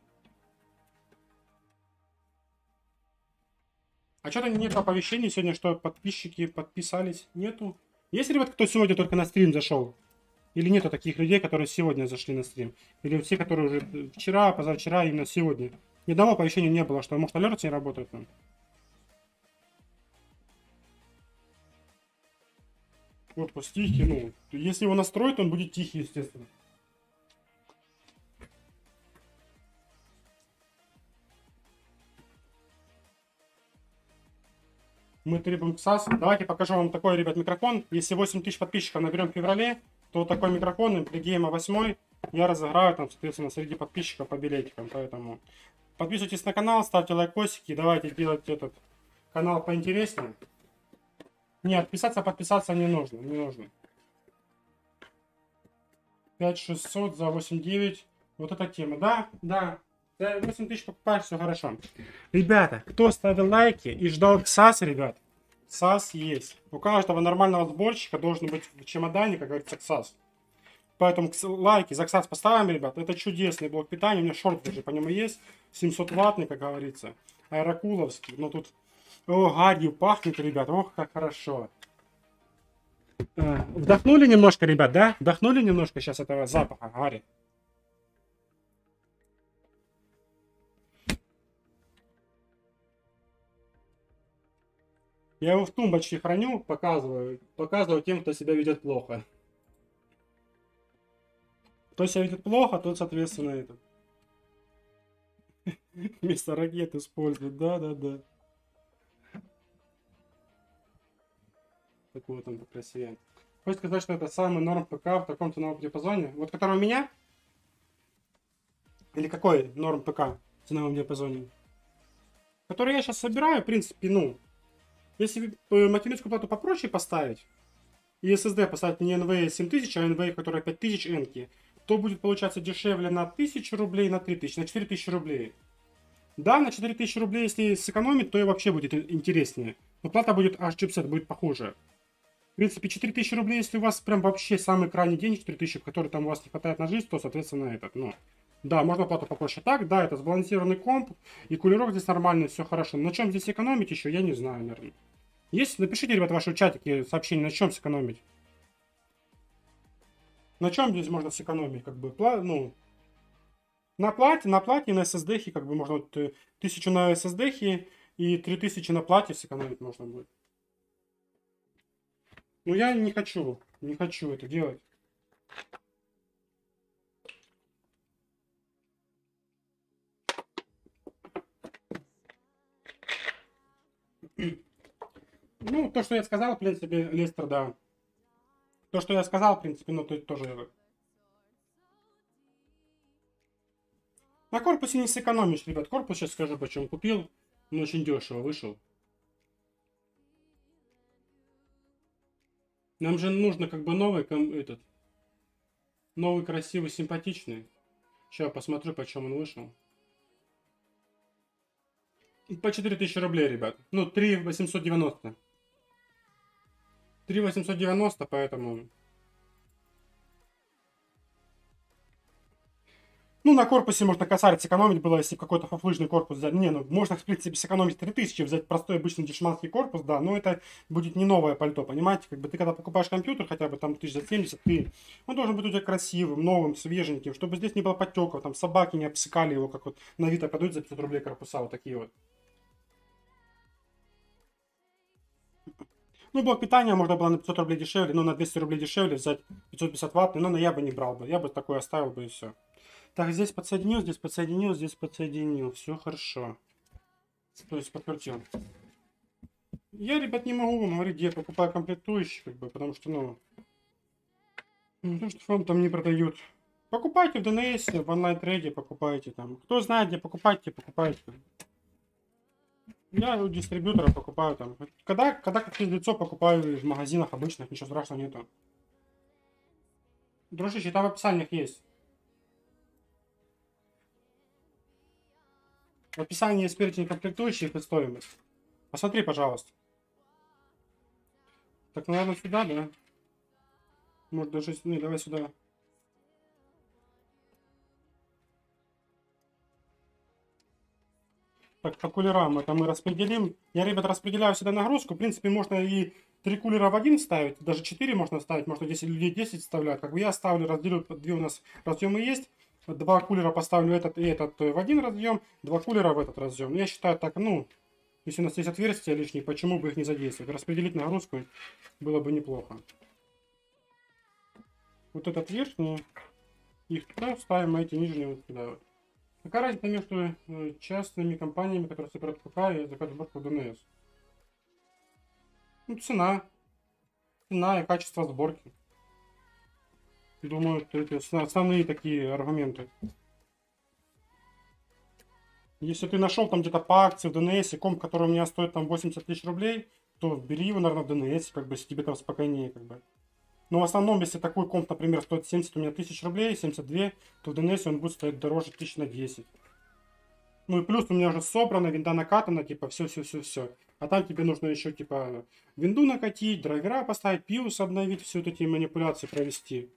А что-то нет оповещений сегодня, что подписчики подписались. Нету. Есть, ребят, кто сегодня только на стрим зашел? Или нету таких людей, которые сегодня зашли на стрим? Или все, которые уже вчера, позавчера, именно сегодня? Ни одного оповещения не было, что, может, алерт не работает там? Корпус тихий, ну, если его настроить, он будет тихий, естественно. Мы требуем Exas. Давайте покажу вам такой, ребят, микрофон. Если восемь тысяч подписчиков наберем в феврале, то вот такой микрофон, Intelligema восемь, я разыграю там, соответственно, среди подписчиков по билетикам. Поэтому подписывайтесь на канал, ставьте лайкосики, давайте делать этот канал поинтереснее. Не, отписаться, подписаться не нужно, не нужно. пять шестьсот за восемь девять. Вот эта тема. Да, да. За восемь тысяч покупаешь, все хорошо. Ребята, кто ставил лайки и ждал КСАС, ребят, КСАС есть. У каждого нормального сборщика должен быть в чемодане, как говорится, КСАС. Поэтому лайки за КСАС поставим, ребят. Это чудесный блок питания. У меня шорт даже по нему есть. семьсот ваттный, как говорится. Аэрокуловский. Но тут, о, гарью пахнет, ребят. Ох, как хорошо. Вдохнули немножко, ребят, да? Вдохнули немножко сейчас этого запаха гари. Я его в тумбочке храню, показываю. Показываю тем, кто себя ведет плохо. Кто себя ведет плохо, тот, соответственно, это. Вместо ракет используют. Да, да, да. Так вот он покрасивее. Хочешь сказать, что это самый норм ПК в таком ценовом диапазоне? Вот который у меня? Или какой норм ПК в ценовом диапазоне? Который я сейчас собираю, в принципе, ну. Если материнскую плату попроще поставить, и эс эс ди поставить не эн ви эй семь тысяч, а эн ви эй, которая пять тысяч энки, то будет получаться дешевле на тысячу рублей, на три тысячи, на четыре тысячи рублей. Да, на четыре тысячи рублей, если сэкономить, то и вообще будет интереснее. Но плата будет, аж чипсет будет похуже. В принципе, четыре тысячи рублей, если у вас прям вообще самый крайний день, четыре тысячи, в который там у вас не хватает на жизнь, то, соответственно, этот, ну... Да, можно плату попроще. Так, да, это сбалансированный комп, и кулерок здесь нормальный, все хорошо. На чем здесь экономить еще, я не знаю, наверное. Есть? Напишите, ребята, ваши чатики сообщения, на чем сэкономить. На чем здесь можно сэкономить, как бы, пла ну... На плате, на плате, на эс эс ди, как бы, можно вот, тысячу на эс эс ди и три тысячи на плате сэкономить можно будет. Но я не хочу, не хочу это делать. Ну, то, что я сказал, в принципе, Лестер, да. То, что я сказал, в принципе, ну, то тоже... На корпусе не сэкономишь, ребят. Корпус, сейчас скажу, почему купил. Он очень дешево вышел. Нам же нужно как бы новый, этот... Новый, красивый, симпатичный. Сейчас посмотрю, почем он вышел. По четыре тысячи рублей, ребят. Ну, три восемьсот девяносто. три восемьсот девяносто, поэтому... Ну, на корпусе можно косарь сэкономить было, если какой-то фуфлыжный корпус взять. Не, ну, можно, в принципе, сэкономить три тысячи, взять простой обычный дешманский корпус, да, но это будет не новое пальто, понимаете? Как бы ты, когда покупаешь компьютер, хотя бы там тысяч за семьдесят, ты, он должен быть у тебя красивым, новым, свеженьким, чтобы здесь не было потеков, там собаки не обсыкали его, как вот на Авито продают за пятьсот рублей корпуса, вот такие вот. Ну, блок питания можно было на пятьсот рублей дешевле, но на двести рублей дешевле взять пятьсот пятьдесят ваттный, но я бы не брал бы, я бы такой оставил бы и все. Так, здесь подсоединил, здесь подсоединил, здесь подсоединил. Все хорошо. То есть подкрутил. Я, ребят, не могу вам говорить, где я покупаю комплектующие, как бы, потому что, ну... Потому что вам там не продают. Покупайте в ди эн эс, в онлайн-трейде покупайте там. Кто знает, где покупать, покупайте. Я у дистрибьютора покупаю там. Когда, когда как лицо покупаю в магазинах обычных, ничего страшного нету. Дружище, там в описаниях есть. В описании есть перечень комплектующих и стоимость. Посмотри, пожалуйста. Так, наверное, сюда, да? Может, даже... Не, давай сюда. Так, по кулерам это мы распределим. Я, ребят, распределяю сюда нагрузку. В принципе, можно и три кулера в один ставить. Даже четыре можно ставить. Можно десять людей десять вставляют. Как бы я ставлю, разделю, две у нас разъемы есть. Два кулера поставлю этот и этот в один разъем, два кулера в этот разъем. Я считаю так, ну, если у нас есть отверстия лишние, почему бы их не задействовать? Распределить нагрузку было бы неплохо. Вот этот верхний, их туда ставим, а эти нижние вот сюда. Вот. Какая разница между частными компаниями, которые собирают ПК и заказывают сборку в ди эн эс? Ну, цена. Цена и качество сборки. Думаю, это основные такие аргументы. Если ты нашел там где-то по акции в ДНС комп, который у меня стоит там восемьдесят тысяч рублей, то бери его, наверное, в ДНС, как бы, если тебе там спокойнее, как бы. Но в основном, если такой комп, например, стоит семьдесят у меня тысяч рублей, семьдесят два, то в ДНС он будет стоить дороже тысяч на десять. Ну и плюс у меня уже собрано, винда накатана, типа, все-все-все-все. А там тебе нужно еще, типа, винду накатить, драйвера поставить, пиус обновить, все вот эти манипуляции провести.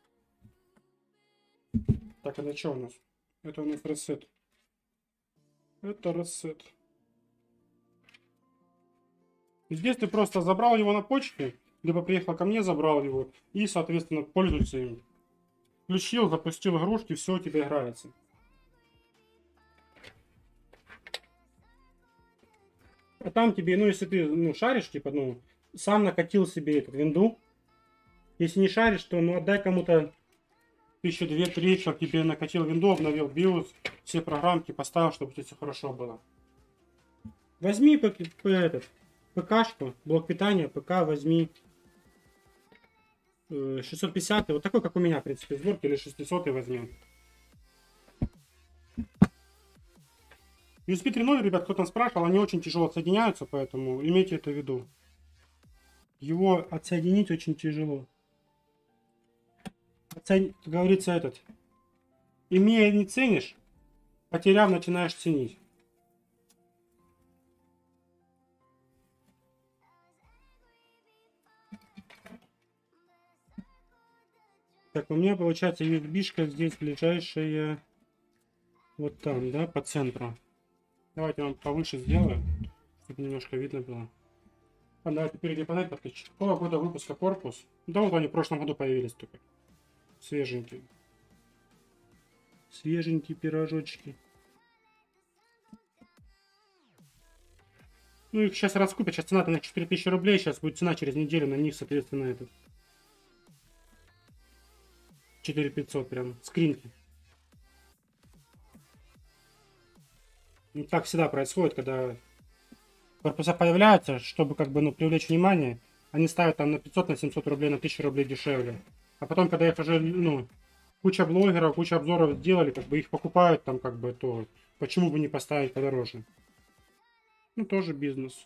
Так, это что у нас? Это у нас ресет. Это ресет. Здесь ты просто забрал его на почте, либо приехал ко мне, забрал его, и, соответственно, пользуйся им. Включил, запустил игрушки, все у тебя играется. А там тебе, ну, если ты, ну, шаришь, типа, ну, сам накатил себе эту винду. Если не шаришь, то, ну, отдай кому-то тысячу две-три, чтобы тебе накатил винду, обновил биос, все программки поставил, чтобы у тебя все хорошо было. Возьми п п этот, ПКшку, блок питания, ПК возьми э, шестьсот пятьдесят, вот такой, как у меня, в принципе, сборки, или шестьсот возьмем. ю эс би три ноль, ребят, кто там спрашивал, они очень тяжело отсоединяются, поэтому имейте это в виду. Его отсоединить очень тяжело. Отсоедин... Как говорится, этот. Имея не ценишь, потеряв начинаешь ценить. Так, у меня получается ю эс би-шка здесь ближайшая. Вот там, да, по центру. Давайте я вам повыше сделаю, чтобы немножко видно было. А давайте передняя панель подключить. Какого года выпуска корпус? Да вот они в прошлом году появились только. Свеженькие. Свеженькие пирожочки. Ну их сейчас раскупят. Сейчас цена-то на четыре тысячи рублей. Сейчас будет цена через неделю на них, соответственно, этот. четыре пятьсот прям. Скринки. Ну, так всегда происходит, когда корпуса появляются, чтобы как бы, ну, привлечь внимание. Они ставят там на пятьсот, на семьсот рублей, на тысячу рублей дешевле. А потом, когда их уже, ну, куча блогеров, куча обзоров сделали, как бы их покупают там, как бы, то почему бы не поставить подороже? Ну, тоже бизнес.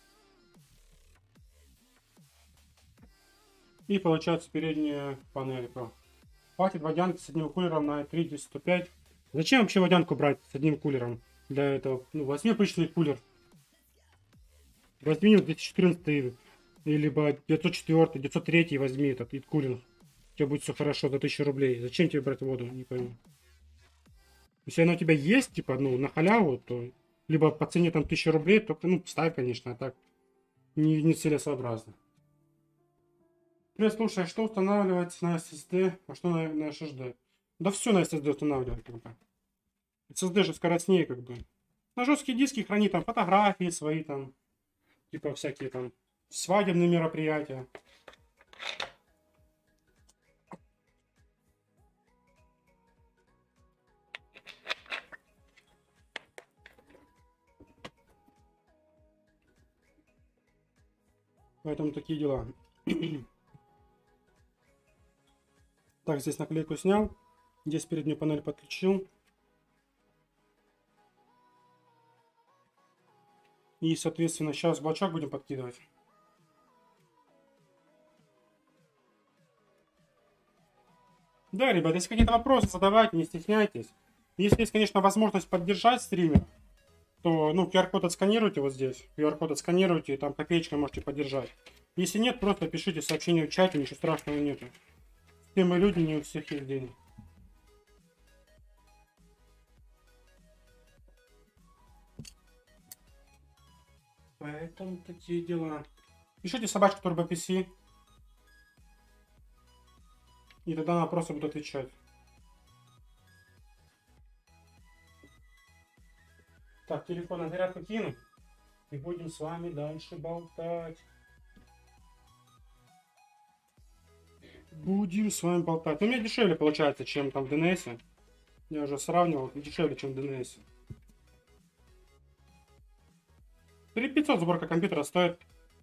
И получается передняя панелька. Хватит водянки с одним кулером на три сто пять. Зачем вообще водянку брать с одним кулером? Для этого, ну, возьми обычный кулер. Возьми две тысячи четырнадцатый, либо девятьсот четыре, девятьсот три возьми этот, и кулер. У тебя будет все хорошо за тысячу рублей. Зачем тебе брать воду? Не пойму. Если она у тебя есть, типа, ну, на халяву, то либо по цене там тысяча рублей, то, ну, ставь, конечно, а так не, не целесообразно. Привет, слушай, а что устанавливать на эс эс ди, а что на, на эс эс ди? Да все на эс эс ди устанавливать, как бы. эс эс ди же скоростнее, как бы. На жесткие диски храни там фотографии свои там, типа всякие там свадебные мероприятия. Поэтому такие дела. Так, здесь наклейку снял. Здесь переднюю панель подключил. И, соответственно, сейчас блочок будем подкидывать. Да, ребят, если какие-то вопросы задавайте, не стесняйтесь. Если есть, конечно, возможность поддержать стример, то, ну, ку ар-код отсканируйте вот здесь. ку ар-код отсканируйте, и там копеечкой можете поддержать. Если нет, просто пишите сообщение в чате, ничего страшного нету. Все мы люди, не у всех есть деньги. Поэтому такие дела. Пишите собачка Turbo пи си. И тогда на вопросы буду отвечать. Так, телефон на зарядку кину. И будем с вами дальше болтать. Будем с вами болтать. Ну, у меня дешевле получается, чем там в ди эн эс. Я уже сравнивал, дешевле, чем в ди эн эс. три пятьсот сборка компьютера стоит.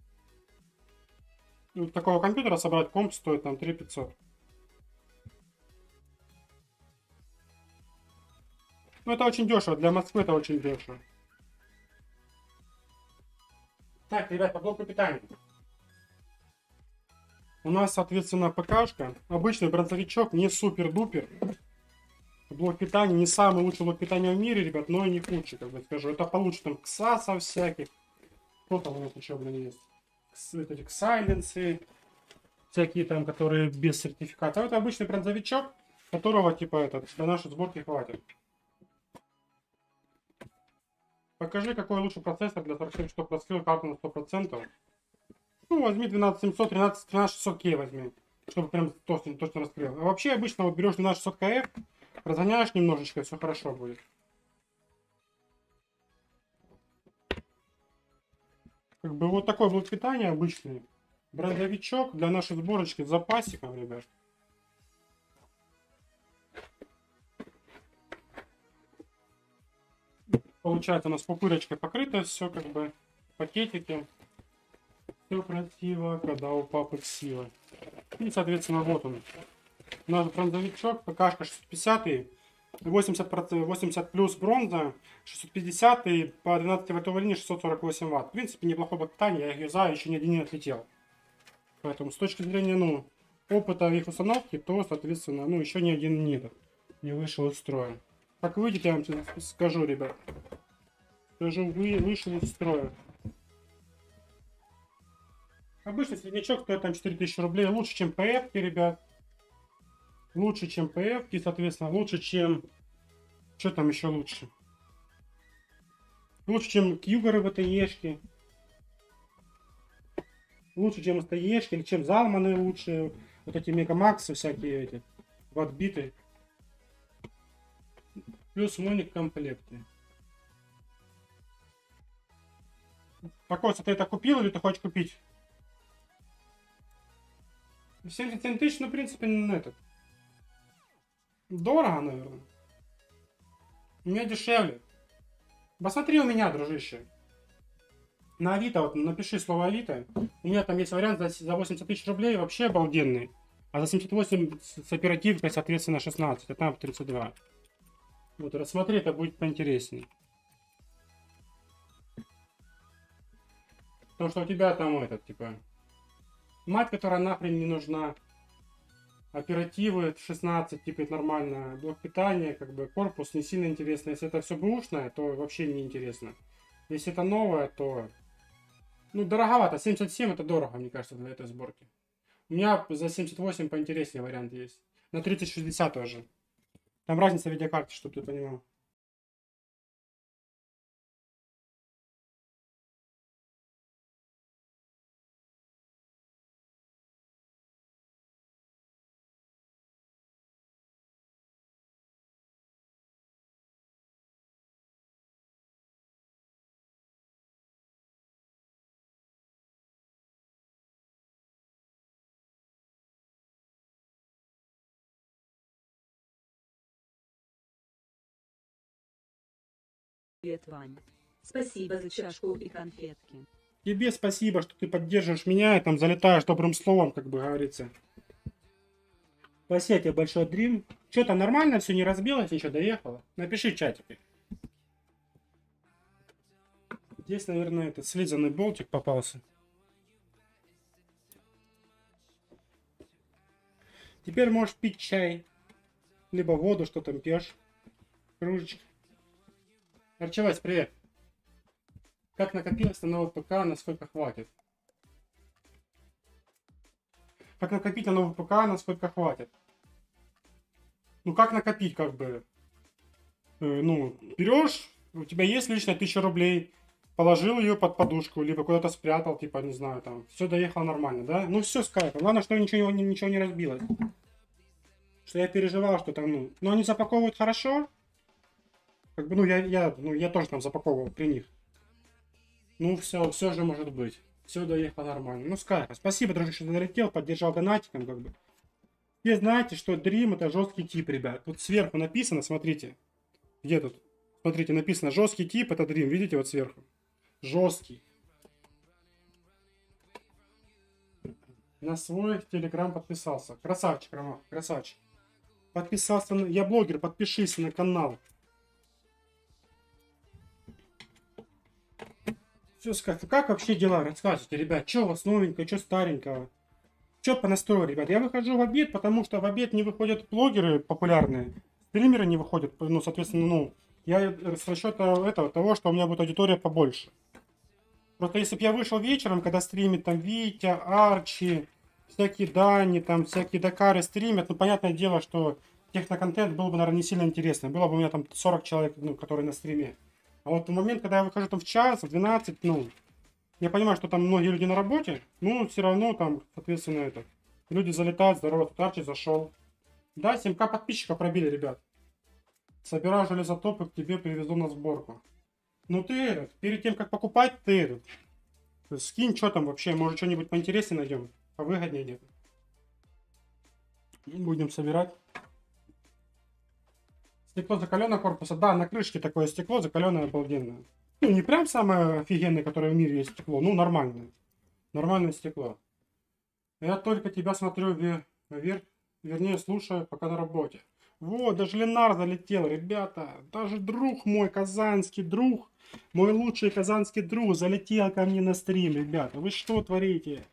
Ну, такого компьютера собрать комп стоит там три пятьсот. Ну, это очень дешево. Для Москвы это очень дешево. Так, ребят, по блоку питания. У нас, соответственно, ПКшка. Обычный бронзовичок, не супер-дупер. Блок питания не самый лучший блок питания в мире, ребят, но и не худший, как бы скажу. Это получше там ксасов всяких. Что там у нас еще, блин, есть? Кс, вот эти ксайленсы. Всякие там, которые без сертификата. А это обычный бронзовичок, которого, типа, этот, для нашей сборки хватит. Покажи, какой лучший процессор для сорок семь штук раскрыл карту на сто процентов. Ну, возьми двенадцать семьсот, тринадцать, тринадцать шестьсот кей возьми. Чтобы прям точно, точно раскрыл. А вообще, обычно вот берешь двенадцать шестьсот ка эф, разгоняешь немножечко, все хорошо будет. Как бы вот такой блок питания обычный. Брендовичок для нашей сборочки с запасиком, ребят. Получается у нас пупырочкой покрыто все, как бы пакетики. Все красиво, когда у папы сила. И, соответственно, вот он. Наш бронзовичок, ПКшка шестьсот пятьдесят, восемьдесят, восемьдесят плюс бронза, шестьсот пятьдесят и по двенадцати ваттовой линии шестьсот сорок восемь ватт. В принципе, неплохой блок питания, я их юзаю, еще ни один не отлетел. Поэтому с точки зрения, ну, опыта их установки, то, соответственно, ну, еще ни один нет. Не вышел из строя. Как выйдет, я вам скажу, ребят. Скажу, вы вышел из строя. Обычный среднячок стоит там четыре тысячи рублей. Лучше, чем ПФ, ребят. Лучше, чем ПФ, и, соответственно, лучше, чем... Что там еще лучше? Лучше, чем Кьюгоры в этой ешке. Лучше, чем СТЕшки, или чем Залманы лучше. Вот эти Мегамаксы всякие эти. Ватбиты. Плюс моник комплекты. Какой ты это купил или ты хочешь купить? семьдесят семь тысяч, ну, в принципе, на этот. Дорого, наверное. У меня дешевле. Посмотри у меня, дружище. На Авито, вот напиши слово Авито. У меня там есть вариант за, за восемьдесят тысяч рублей, вообще обалденный. А за семьдесят восемь с, с оперативкой, соответственно, шестнадцать, а там тридцать два. Вот, рассмотри, это будет поинтереснее. Потому что у тебя там этот, типа, мать, которая нахрен не нужна. Оперативы шестнадцать, типа, это нормально. Блок питания, как бы, корпус не сильно интересно. Если это все бэушное, то вообще не интересно. Если это новое, то... Ну, дороговато. семьдесят семь это дорого, мне кажется, для этой сборки. У меня за семьдесят восемь поинтереснее вариант есть. На тридцать шестьдесят тоже. Там разница в видеокарте, чтобы ты понимал. Привет, Вань. Спасибо за чашку и конфетки. Тебе спасибо, что ты поддерживаешь меня и там залетаешь добрым словом, как бы говорится. Спасибо тебе большой, Дрим. Что там, нормально все, не разбилось, ничего, доехало? Напиши в чатике. Здесь, наверное, этот слизанный болтик попался. Теперь можешь пить чай. Либо воду, что там пьешь. Кружечка. Арчевать, привет. Как накопилось на новый ПК, насколько хватит? Как накопить на новый ПК, насколько хватит? Ну, как накопить, как бы? Э, ну, берешь, у тебя есть лишняя тысяча рублей, положил ее под подушку, либо куда-то спрятал, типа, не знаю, там, все доехало нормально, да? Ну, все с кайфом. Главное, что ничего, ничего не разбилось. Что я переживал, что там, ну, но они запаковывают хорошо. Как бы, ну, я, я, ну, я тоже там запаковывал при них. Ну, все, все же может быть. Все доехало нормально. Ну, скайф. Спасибо, дружище, что залетел, поддержал донатиком, как бы. Все знаете, что Dream это жесткий тип, ребят. Тут сверху написано, смотрите. Где тут? Смотрите, написано жесткий тип, это Dream. Видите, вот сверху. Жесткий. На свой телеграм подписался. Красавчик, Роман, красавчик. Подписался на... Я блогер, подпишись на канал. Все сказать. Как вообще дела? Рассказывайте, ребят. Что у вас новенького, что старенького? Что по настрою, ребят? Я выхожу в обед, потому что в обед не выходят блогеры популярные. Стримеры не выходят. Ну, соответственно, ну, я с расчета этого, того, что у меня будет аудитория побольше. Просто если бы я вышел вечером, когда стримит там Витя, Арчи, всякие Дани, там всякие Дакары стримят, ну, понятное дело, что техноконтент был бы, наверное, не сильно интересный. Было бы у меня там сорок человек, ну, которые на стриме. А вот в момент, когда я выхожу там в час, в двенадцать, ну, я понимаю, что там многие люди на работе, ну, все равно там, соответственно, это, люди залетают, здорово, тут Арчи зашел. Да, семь ка подписчиков пробили, ребят. Собираю железотопы, к тебе привезу на сборку. Ну ты, этот, перед тем, как покупать, ты, этот, скинь, что там вообще, может, что-нибудь поинтереснее найдем, повыгоднее где-то. Будем собирать. Стекло закаленное корпуса. Да, на крышке такое стекло закаленное, обалденное. Ну, не прям самое офигенное, которое в мире есть стекло. Ну, нормальное. Нормальное стекло. Я только тебя смотрю вверх, вверх, вернее, слушаю, пока на работе. Вот, даже Ленар залетел, ребята. Даже друг мой, казанский друг, мой лучший казанский друг, залетел ко мне на стрим, ребята. Вы что творите?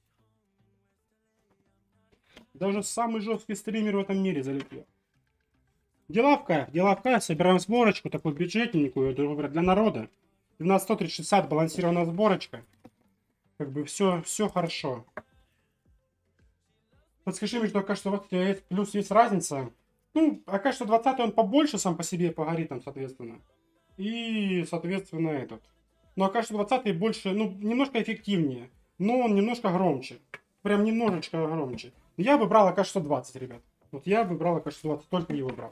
Даже самый жесткий стример в этом мире залетел. Дела в кайф, дела в кайф. Собираем сборочку, такую бюджетненькую, для народа. двенадцать сто тридцать шестьдесят, балансированная сборочка. Как бы все, все хорошо. Подскажи мне, что окажется, вот есть плюс, есть разница. Ну, окажется, двадцатый он побольше сам по себе, по габаритам, соответственно. И, соответственно, этот. Но окажется, двадцатый больше, ну, немножко эффективнее. Но он немножко громче. Прям немножечко громче. Я бы брал, окажется, двадцать, ребят. Вот я бы брал, окажется, двадцать, только его брал.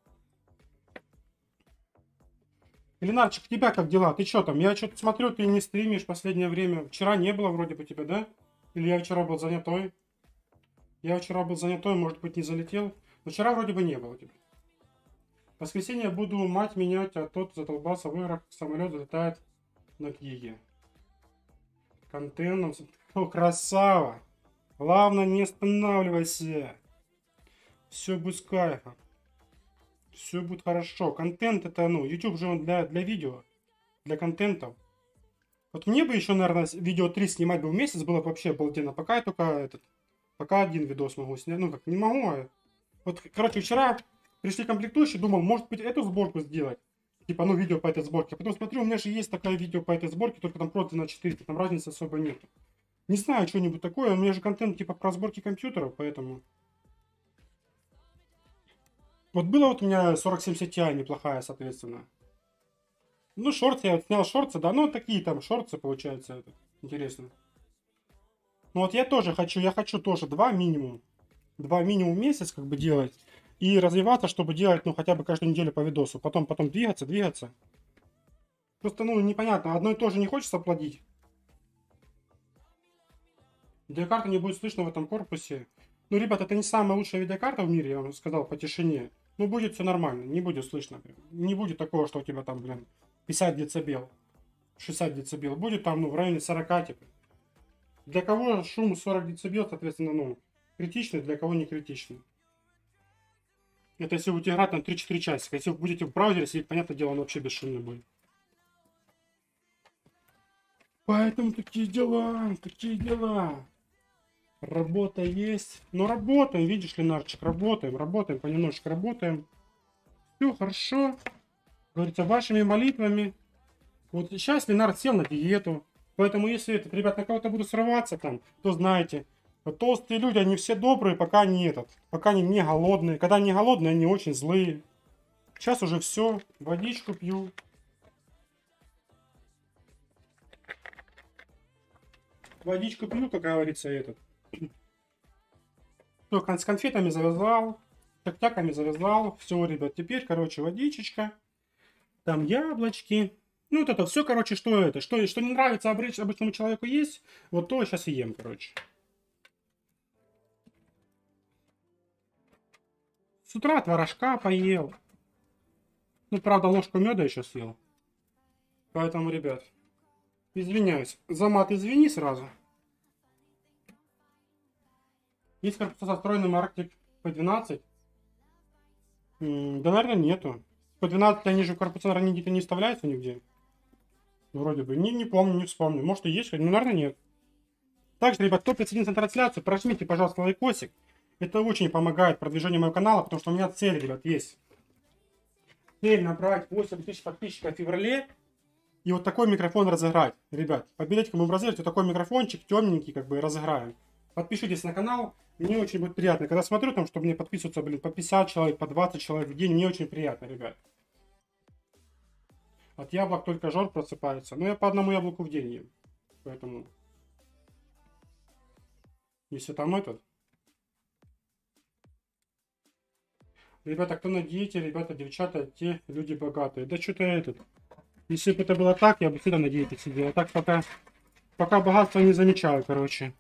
Ленарчик, тебя как дела? Ты что там? Я что-то смотрю, ты не стримишь в последнее время. Вчера не было вроде бы тебя, да? Или я вчера был занятой? Я вчера был занятой, может быть, не залетел. Но вчера вроде бы не было тебя. В воскресенье буду мать менять, а тот задолбался в играх, самолет залетает на книге. Контентом. О, красава! Главное, не останавливайся. Все будет с кайфом. Все будет хорошо. Контент это, ну, YouTube же он для, для видео. Для контента. Вот мне бы еще, наверное, видео три снимать бы в месяц было бы вообще обалденно. Пока я только этот... Пока один видос могу снять. Ну, как, не могу. А... Вот, короче, вчера пришли комплектующие, думал, может быть, эту сборку сделать. Типа, ну, видео по этой сборке. А потом смотрю, у меня же есть такое видео по этой сборке, только там просто на четыреста. Там разницы особо нет. Не знаю, что-нибудь такое. У меня же контент типа про сборки компьютеров, поэтому... Вот было вот у меня сорок семьдесят Ti неплохая, соответственно. Ну, шорты, я вот снял шорты, да, ну, такие там шорты, получается, это интересно. Ну, вот я тоже хочу, я хочу тоже два минимум. Два минимум в месяц, как бы, делать. И развиваться, чтобы делать, ну, хотя бы каждую неделю по видосу. Потом, потом двигаться, двигаться. Просто, ну, непонятно, одно и то же не хочется плодить. Видеокарта не будет слышно в этом корпусе. Ну, ребят, это не самая лучшая видеокарта в мире, я вам сказал, по тишине. Ну, будет все нормально, не будет слышно. Не будет такого, что у тебя там, блин, пятьдесят децибел, шестьдесят децибел. Будет там, ну, в районе сорока, типа. Для кого шум сорок децибел, соответственно, ну, критичный, для кого не критичный. Это если вы будете играть там три-четыре часика. Если вы будете в браузере сидеть, понятное дело, он вообще бесшумный будет. Поэтому такие дела, такие дела. Работа есть. Ну, работаем, видишь, Ленарчик, работаем, работаем, понемножечку работаем. Все хорошо. Говорится, вашими молитвами. Вот сейчас Ленар сел на диету. Поэтому, если, этот, ребят, на кого-то буду срываться там, то знаете, толстые люди, они все добрые, пока они этот, пока они не голодные. Когда они голодные, они очень злые. Сейчас уже все, водичку пью. Водичку пью, как говорится, этот. Только с конфетами завязал, тактяками завязал. Все, ребят, теперь, короче, водичечка. Там яблочки. Ну, вот это все, короче, что это, что, что не нравится обыч, обычному человеку есть, вот то я сейчас и ем, короче. С утра творожка поел. Ну, правда, ложку меда еще съел. Поэтому, ребят, извиняюсь. За мат извини сразу. Есть корпуса со встроенным Arctic пи двенадцать? М да, наверное, нету. пи двенадцать, они же в корпуса, наверное, нигде не вставляются нигде. Вроде бы. Не, не помню, не вспомню. Может и есть, ну, наверное, нет. Также, ребят, кто присоединится на трансляцию, прожмите, пожалуйста, лайкосик. Это очень помогает продвижению моего канала, потому что у меня цель, ребят, есть. Цель набрать восемь тысяч подписчиков в феврале и вот такой микрофон разыграть. Ребят, по билетику мы разыграем, вот такой микрофончик темненький, как бы разыграем. Подпишитесь на канал, мне очень будет приятно. Когда смотрю там, чтобы мне подписываться, блин, по пятьдесят человек, по двадцать человек в день, мне очень приятно, ребят. От яблок только жор просыпается. Но я по одному яблоку в день ем. Поэтому... Если там этот... Ребята, кто на диете, ребята, девчата, те люди богатые. Да что-то этот... Если бы это было так, я бы всегда на диете сидел. А так пока... Пока богатства не замечаю, короче.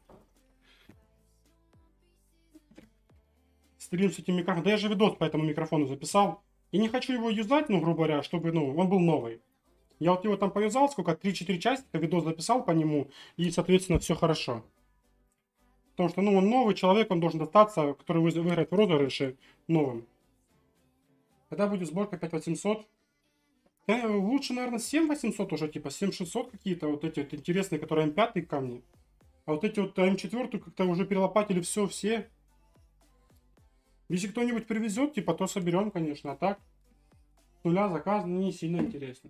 Стрим с этим микрофоном. Да я же видос по этому микрофону записал. И не хочу его юзать, ну, грубо говоря, чтобы, ну, он был новый. Я вот его там повязал, сколько, три-четыре части, видос записал по нему, и, соответственно, все хорошо. Потому что, ну, он новый человек, он должен достаться, который выиграет в розыгрыше новым. Когда будет сборка пять восемьсот? Да, лучше, наверное, семь восемьсот уже, типа семь шестьсот какие-то, вот эти вот интересные, которые эм пять камни. А вот эти вот эм четыре как-то уже перелопатили все, все. Если кто-нибудь привезет, типа, то соберем, конечно, а так. С нуля заказ не сильно интересно.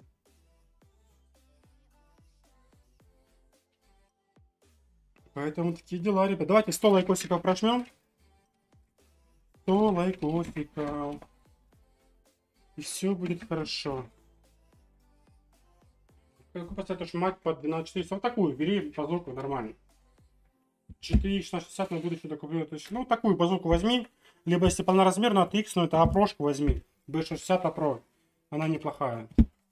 Поэтому такие дела, ребят. Давайте сто лайкосиков прожмем. сто лайкосиков. И все будет хорошо. Как поставить тоже мать под двенадцать четыреста. Вот такую, бери базуку нормально. четыре шестьдесят на будущее докуплю. Ну, такую базуку возьми. Либо если полноразмерную, от X, ну это А-прошку возьми. бэ шестьдесят А-Pro. Она неплохая.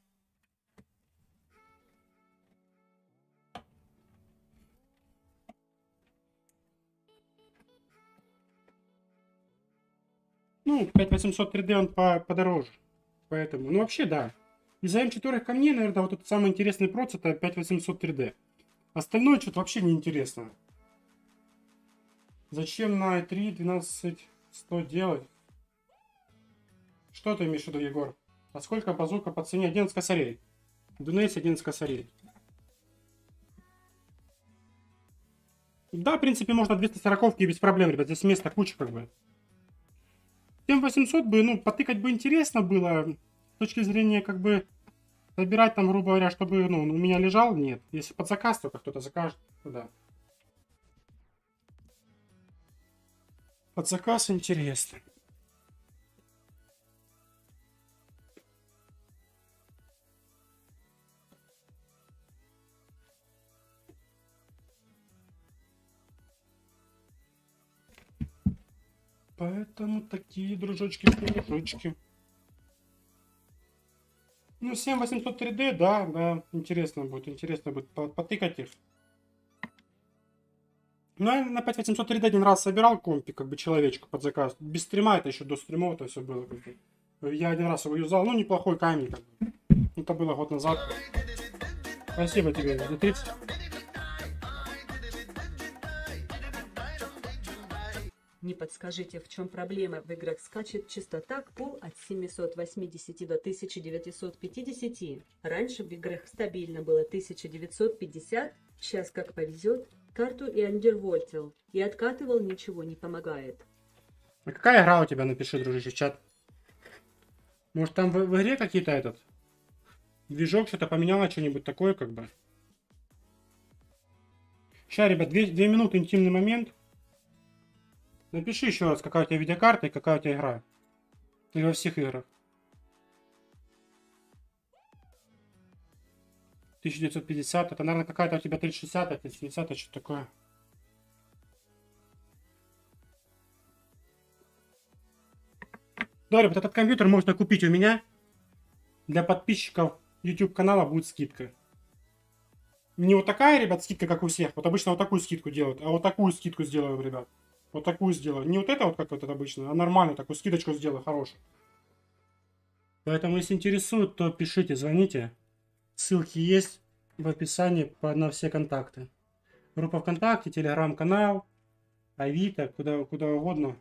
Ну, пять восемьсот три дэ он по подороже. Поэтому, ну вообще да. Из-за эм четыре ко мне, наверное, вот этот самый интересный проц это пять восемьсот три дэ. Остальное что-то вообще не интересно. Зачем на ай три двенадцать сто делать? Что ты имеешь в виду, Егор? А сколько базука по цене? одиннадцать косарей. Дунейс одиннадцать косарей. Да, в принципе, можно двести сороковки без проблем, ребят. Здесь места куча как бы. семь восемьсот бы, ну, потыкать бы интересно было. С точки зрения, как бы, собирать там, грубо говоря, чтобы, ну, у меня лежал, нет. Если под заказ, только кто-то закажет, то да. Под заказ интересно. Поэтому такие дружочки-дружочки. Ну, семь восемьсот три дэ, да, да, интересно будет, интересно будет потыкать их. Ну, я на пять восемьсот три дэ один раз собирал компик, как бы, человечку под заказ. Без стрима, это еще до стримов это все было. Как бы. Я один раз его юзал, ну, неплохой камень, как бы. Это было год назад. Спасибо тебе за тридцать. Не подскажите, в чем проблема? В играх скачет частота пул от семисот восьмидесяти до тысячи девятисот пятидесяти. Раньше в играх стабильно было тысяча девятьсот пятьдесят, сейчас как повезет, карту и андервольтил. И откатывал, ничего не помогает. А какая игра у тебя, напиши, дружище, в чат. Может там в, в игре какие-то этот... Движок что-то поменяло, что-нибудь такое, как бы. Сейчас, ребят, две, две минуты интимный момент. Напиши еще раз, какая у тебя видеокарта и какая у тебя игра. Или во всех играх. тысяча девятьсот пятьдесят, это, наверное, какая-то у тебя тридцать шестьдесят, тридцать семьдесят, что такое. Да, ребят, этот компьютер можно купить у меня. Для подписчиков YouTube канала будет скидка. Не вот такая, ребят, скидка, как у всех. Вот обычно вот такую скидку делают, а вот такую скидку сделаю, ребят. Вот такую сделаю. Не вот это вот, как вот это обычно, а нормально такую скидочку сделаю, хорошую. Поэтому, если интересует, то пишите, звоните. Ссылки есть в описании по, на все контакты. Группа ВКонтакте, телеграм-канал, Авито, куда, куда угодно.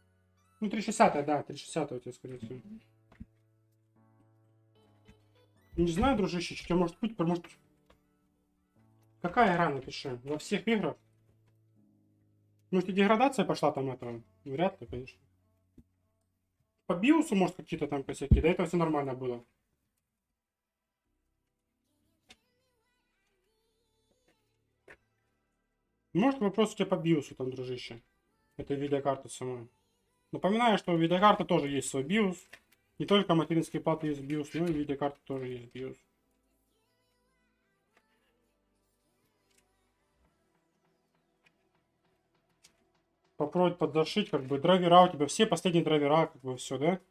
Ну, триста шестьдесят, да, триста шестьдесят у тебя, скорее всего. Не знаю, дружище, что может быть, может... Какая игра, напиши? Во всех играх? Может, и деградация пошла там этого? Вряд ли, конечно. По биосу, может, какие-то там косяки. До этого все нормально было. Может, вопрос у тебя по биосу там, дружище. Это видеокарта сама. Напоминаю, что у видеокарты тоже есть свой биос. Не только материнские платы есть биос, но и видеокарта тоже есть биос. Попробовать подзашить, как бы, драйвера у тебя, все последние драйвера, как бы, все, да?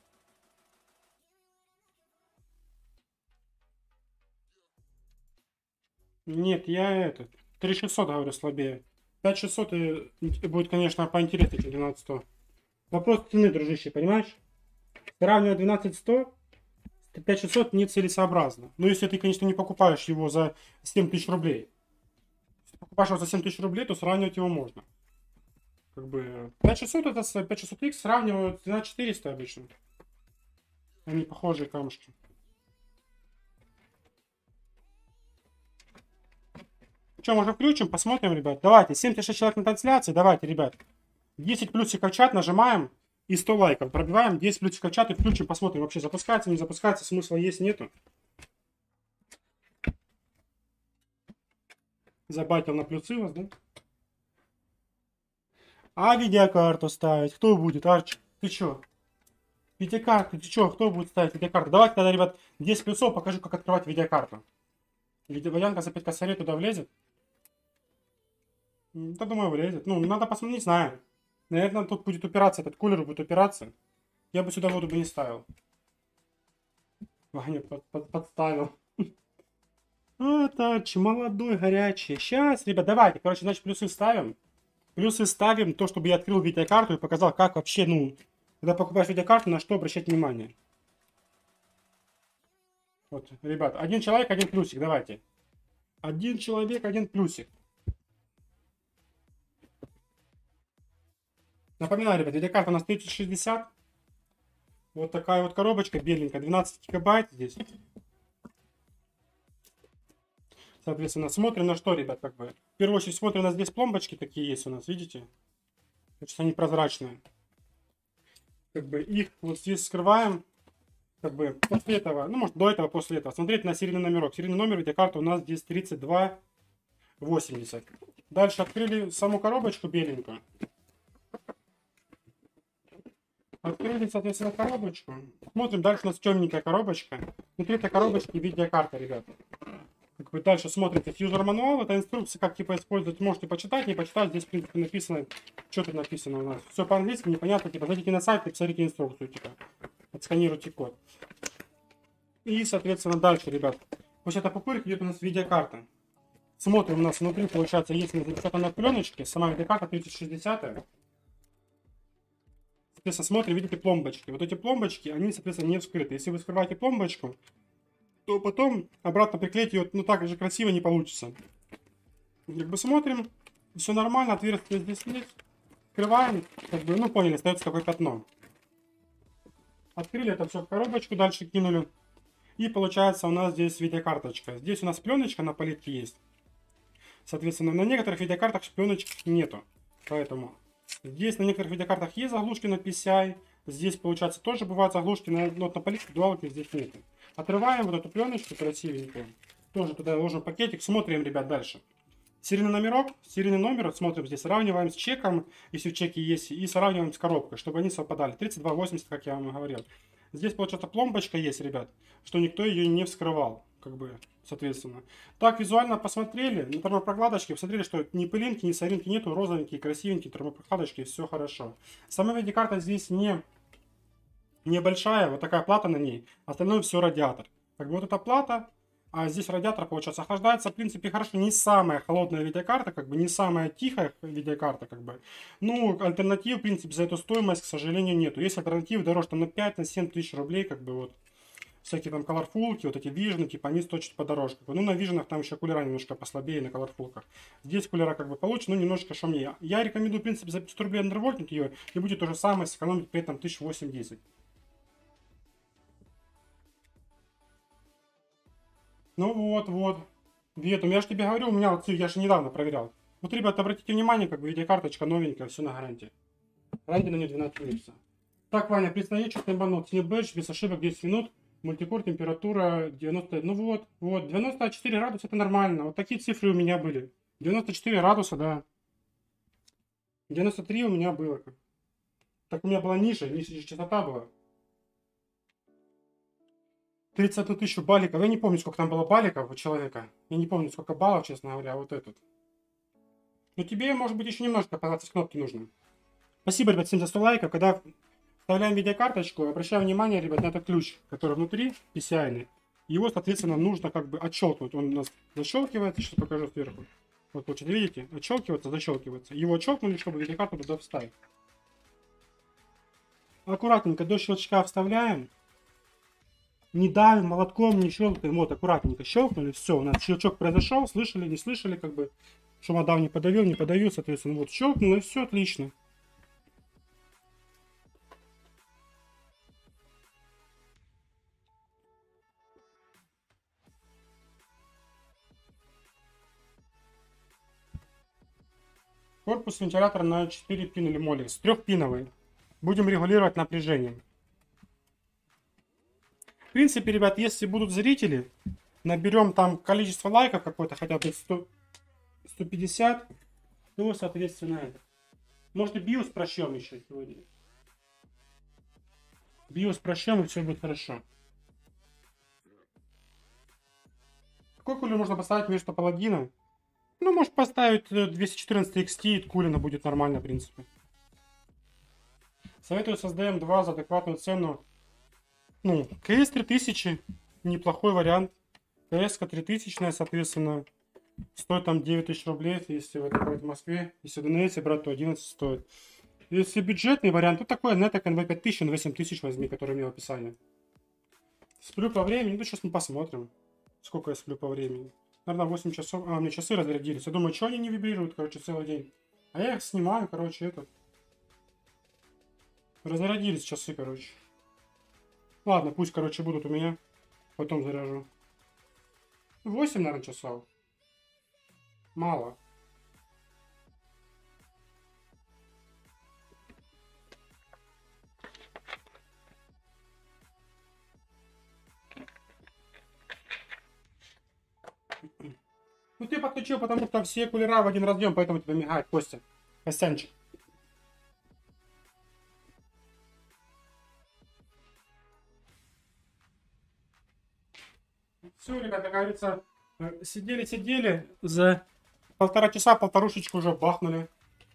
Нет, я этот, три тысячи шестьсот, говорю, слабее. пять тысяч шестьсот и, и будет, конечно, поинтереснее, чем двенадцать сто. Вопрос цены, дружище, понимаешь? Сравнивая двенадцать сто, пять тысяч шестьсот нецелесообразно. Ну, если ты, конечно, не покупаешь его за семь тысяч рублей. Если покупаешь его за семь тысяч рублей, то сравнивать его можно. Как бы пять тысяч шестьсот это с пять тысяч шестьсот икс сравнивают на четыреста обычно. Они похожие камушки. Что, можно включим, посмотрим, ребят. Давайте, семьдесят шесть человек на трансляции. Давайте, ребят. десять плюсиков в чат нажимаем и сто лайков. Пробиваем десять плюсиков в чат и включим, посмотрим, вообще запускается, не запускается, смысла есть, нету. Забайтил на плюсы вас, да? А видеокарту ставить? Кто будет? Арч, ты чё? Видеокарту, ты чё? Кто будет ставить видеокарту? Давайте тогда, ребят, десять плюсов покажу, как открывать видеокарту. Видеоваянка за пять косарей туда влезет? Да, думаю, влезет. Ну, надо посмотреть, не знаю. Наверное, тут будет упираться, этот кулер будет упираться. Я бы сюда воду бы не ставил. Ваня под, под, подставил. А, Тарчи, молодой, горячий. Сейчас, ребят, давайте, короче, значит, плюсы ставим. Плюсы ставим, то, чтобы я открыл видеокарту и показал, как вообще, ну, когда покупаешь видеокарту, на что обращать внимание. Вот, ребят, один человек, один плюсик, давайте. Один человек, один плюсик. Напоминаю, ребят, видеокарта у нас тридцать шестьдесят. Вот такая вот коробочка беленькая, двенадцать гигабайт здесь. Соответственно, смотрим на что, ребят, как бы. В первую очередь смотрим, у нас здесь пломбочки такие есть у нас, видите? Значит, они прозрачные. Как бы их вот здесь скрываем. Как бы после этого, ну может до этого, после этого. Смотреть на серийный номерок. Серийный номер видеокарты у нас здесь тридцать два восемьдесят. Дальше открыли саму коробочку беленькую. Открыли, соответственно, коробочку. Смотрим, дальше у нас темненькая коробочка. Внутри этой коробочки видеокарта, ребят. Как вы дальше смотрите user мануал, это инструкция, как типа использовать, можете почитать, не почитать, здесь в принципе написано, что тут написано у нас. Все по-английски, непонятно, типа зайдите на сайт и посмотрите инструкцию, типа, отсканируйте код. И, соответственно, дальше, ребят, после этого пупырки идет у нас видеокарта. Смотрим, у нас внутри, получается, есть что-то на пленочке, сама видеокарта тридцать шестьдесят. Соответственно, смотрим, видите пломбочки. Вот эти пломбочки, они, соответственно, не вскрыты. Если вы вскрываете пломбочку, то потом обратно приклеить ее, ну, так же красиво не получится. Как бы смотрим, все нормально, отверстие здесь есть. Открываем, как бы, ну, поняли, остается такое пятно. Открыли это все в коробочку, дальше кинули. И получается у нас здесь видеокарточка. Здесь у нас пленочка на палитке есть. Соответственно, на некоторых видеокартах пленочек нету. Поэтому здесь на некоторых видеокартах есть заглушки на пи си ай. Здесь, получается, тоже бывают заглушки, но на палитке дуалки здесь нет. Отрываем вот эту пленочку красивенькую. Тоже туда ложим пакетик. Смотрим, ребят, дальше. Серийный номерок. Серийный номер смотрим здесь. Сравниваем с чеком, если в чеке есть. И сравниваем с коробкой, чтобы они совпадали. тридцать два восемьдесят, как я вам говорил. Здесь, получается, пломбочка есть, ребят. Что никто ее не вскрывал. Как бы, соответственно. Так, визуально посмотрели. На термопрокладочке посмотрели, что ни пылинки, ни соринки нету. Розовенькие, красивенькие термопрокладочки. Все хорошо. Сама видеокарта здесь не... небольшая, вот такая плата на ней, остальное все радиатор. Как бы вот эта плата, а здесь радиатор, получается, охлаждается, в принципе, хорошо, не самая холодная видеокарта, как бы не самая тихая видеокарта, как бы. Ну, альтернатив, в принципе, за эту стоимость, к сожалению, нету. Есть альтернативы дороже там на пять-семь тысяч рублей, как бы вот. Всякие там колорфулки, вот эти вижны, типа, они стоят чуть подороже. Как бы. Ну, на вижнах там еще кулера немножко послабее, на колорфулках. Здесь кулера как бы получше, но немножко шумнее. Я рекомендую, в принципе, за пятьсот рублей андервольтнуть ее, и будет то же самое, сэкономить при этом тысяча восемь-десять. Ну вот, вот. Вет, я же тебе говорю, у меня вот, я же недавно проверял. Вот, ребята, обратите внимание, как бы видеокарточка новенькая, все на гарантии. Гарантия на нее двенадцать месяцев. Так, Ваня, предстоит что-то имбануть. Снег бэдж, без ошибок десять минут. Мультикор, температура девяносто. Ну вот, вот, девяносто четыре градуса это нормально. Вот такие цифры у меня были. девяносто четыре градуса, да. девяносто три у меня было. Так у меня была ниже, ниже частота была. тридцать одну тысячу балликов. Я не помню, сколько там было балликов у человека. Я не помню, сколько баллов, честно говоря, вот этот. Но тебе, может быть, еще немножко по двадцать кнопки нужно. Спасибо, ребят, всем за сто лайков. Когда вставляем видеокарточку, обращаю внимание, ребят, на этот ключ, который внутри, пи си ай-ный. Его, соответственно, нужно как бы отщелкнуть. Он у нас защелкивается, сейчас покажу сверху. Вот, вот, видите? Отщелкивается, защелкивается. Его отщелкнули, чтобы видеокарту туда вставить. Аккуратненько до щелчка вставляем. Не давим молотком, не щелкаем. Вот, аккуратненько щелкнули. Все, у нас щелчок произошел. Слышали, не слышали, как бы. Шумодав не подавил, не подавил, соответственно. Вот, щелкнуло, и все отлично. Корпус вентилятора на четыре пина или молликс. Трехпиновый. Будем регулировать напряжение. В принципе, ребят, если будут зрители, наберем там количество лайков какое-то, хотя бы сто, сто пятьдесят, то, соответственно, это. Может и биос прощем еще сегодня. Биос прощем, и все будет хорошо. Какой кулер можно поставить вместо паладина? Ну, может поставить двести четырнадцать икс ти, и кулина будет нормально, в принципе. Советую создаем два за адекватную цену. Ну, КС три тысячи, неплохой вариант. КС три тысячи, соответственно, стоит там девять тысяч рублей, если вы это в Москве. Если в ДНС брать, то одиннадцать стоит. Если бюджетный вариант, то такой Netac эн ви пять тысяч, эн ви семь тысяч возьми, который у меня в описании. Сплю по времени, ну сейчас мы посмотрим, сколько я сплю по времени. Наверное, восемь часов. А, у меня часы разрядились. Я думаю, что они не вибрируют, короче, целый день. А я их снимаю, короче, это. Разрядились часы, короче. Ладно, пусть, короче, будут у меня. Потом заряжу. восемь, наверное, часов. Мало. Ну ты подключил, потому что все кулера в один разъем, поэтому тебе мигает, Костя. Костянчик. Все, ребята, как говорится, сидели-сидели, за полтора часа полторушечку уже бахнули.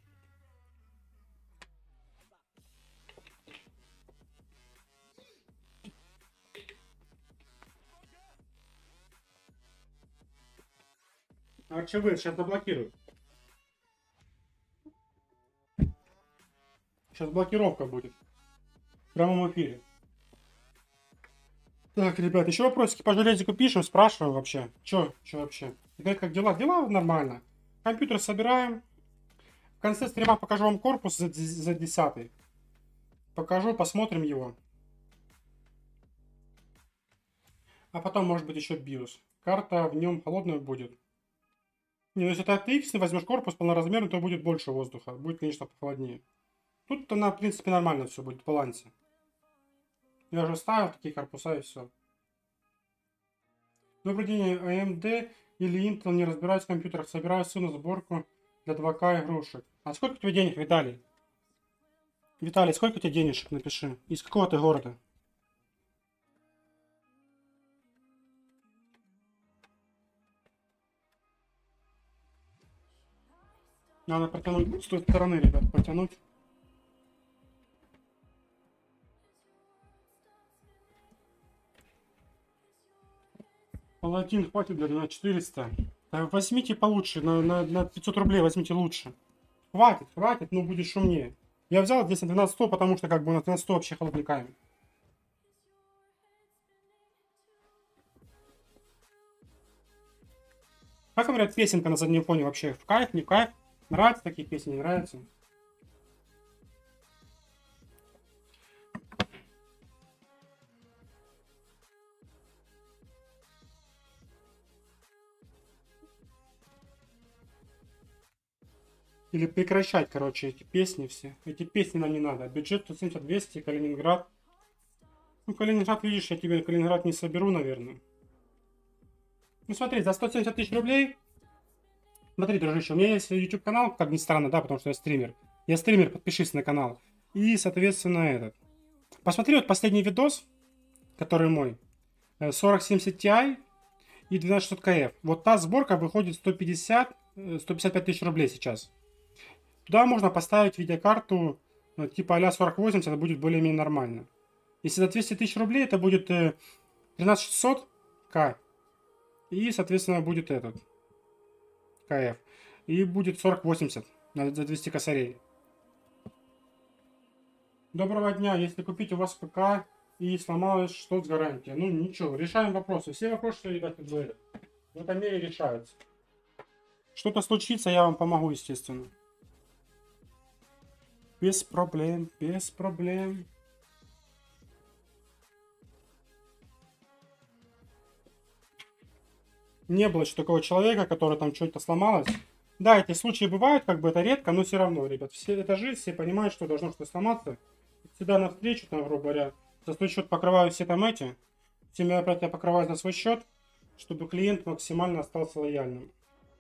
Арчевые сейчас заблокируют. Сейчас блокировка будет. В прямом эфире. Так, ребят, еще вопросики по железику пишем, спрашиваем вообще. Че, че вообще? Ребят, как дела? Дела нормально. Компьютер собираем. В конце стрима покажу вам корпус за, за десятый. Покажу, посмотрим его. А потом, может быть, еще биос. Карта в нем холодная будет. Не, ну если ты эй ти экс возьмешь корпус полноразмерный, то будет больше воздуха. Будет, конечно, похолоднее. Тут она, в принципе, нормально все будет в балансе. Я уже ставил такие корпуса и все. Добрый день, эй эм ди или Intel, не разбираюсь в компьютерах, собираю сыну сборку для два ка игрушек. А сколько у тебя денег, Виталий? Виталий, сколько у тебя денежек, напиши. Из какого ты города? Надо протянуть с той стороны, ребят, потянуть. Паладин хватит, блядь, на четыреста. Да возьмите получше, на, на, на пятьсот рублей возьмите лучше. Хватит, хватит, ну будет шумнее. Я взял здесь на двенадцать сто, потому что как бы на двенадцать сто вообще холодный камень. Как говорят, песенка на заднем фоне вообще в кайф, не в кайф? Нравятся такие песни, не нравятся? Или прекращать, короче, эти песни все. Эти песни нам не надо. Бюджет сто семьдесят двести, Калининград. Ну, Калининград, видишь, я тебе Калининград не соберу, наверное. Ну, смотри, за сто семьдесят тысяч рублей... Смотри, дружище, у меня есть YouTube канал, как ни странно, да, потому что я стример. Я стример, подпишись на канал. И, соответственно, этот. Посмотри вот последний видос, который мой. сорок семьдесят Ti и двенадцать шестьсот ка эф. Вот та сборка выходит сто пятьдесят сто пятьдесят пять тысяч рублей сейчас. Туда можно поставить видеокарту типа а-ля сорок восемьдесят, это будет более-менее нормально. Если за двести тысяч рублей, это будет тринадцать шестьсот К. И, соответственно, будет этот. ка эф. И будет сорок восемьдесят за двести косарей. Доброго дня. Если купить у вас ПК и сломалось, что с гарантией? Ну ничего, решаем вопросы. Все вопросы, ребята, говорят, в этом мире решаются. Что-то случится, я вам помогу, естественно. Без проблем, без проблем. Не было еще такого человека, который там что-то сломалось. Да, эти случаи бывают, как бы это редко, но все равно, ребят, все это жизнь, все понимают, что должно что-то сломаться. Всегда навстречу, там, грубо говоря, за свой счет покрываю все там эти. Все мероприятия покрываю за свой счет, чтобы клиент максимально остался лояльным.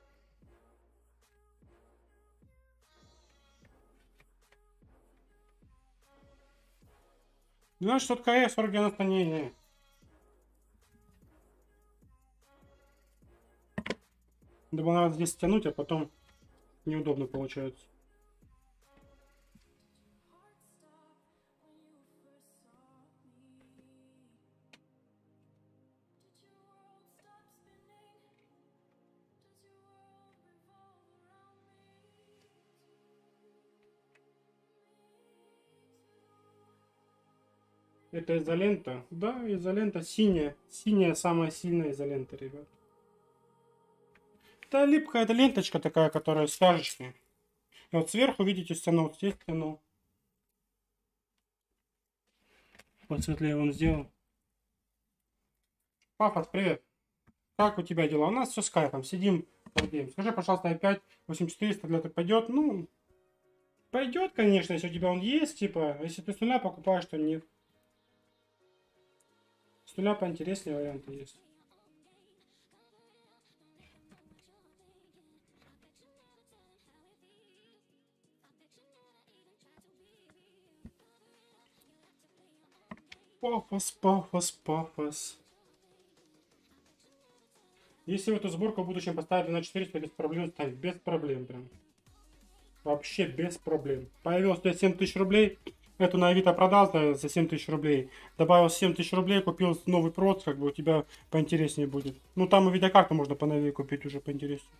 двенадцать шестьсот ка эф, сорок девяносто, не, не. Думаю, надо здесь тянуть, а потом неудобно получается. Это изолента? Да, изолента синяя. Синяя самая сильная изолента, ребят. Это липкая, это ленточка такая, которая стяжечная. И вот сверху видите стяну, вот здесь стяну. Посветлее он сделал. Пафос, привет. Как у тебя дела? У нас все с кайфом. Сидим, пойдем. Скажи, пожалуйста, опять восемь четыреста для тебя пойдет? Ну, пойдет, конечно, если у тебя он есть, типа. Если ты с нуля покупаешь, то нет. С нуля поинтереснее варианты есть. Пафос, пафос, пафос. Если в эту сборку в будущем поставить на четыреста, без проблем ставить. Без проблем прям. Вообще без проблем. Появилось у тебя семь тысяч рублей. Эту на Авито продал за семь тысяч рублей. Добавил семь тысяч рублей, купил новый прод, как бы у тебя поинтереснее будет. Ну там и видеокарту можно поновее купить, уже поинтереснее.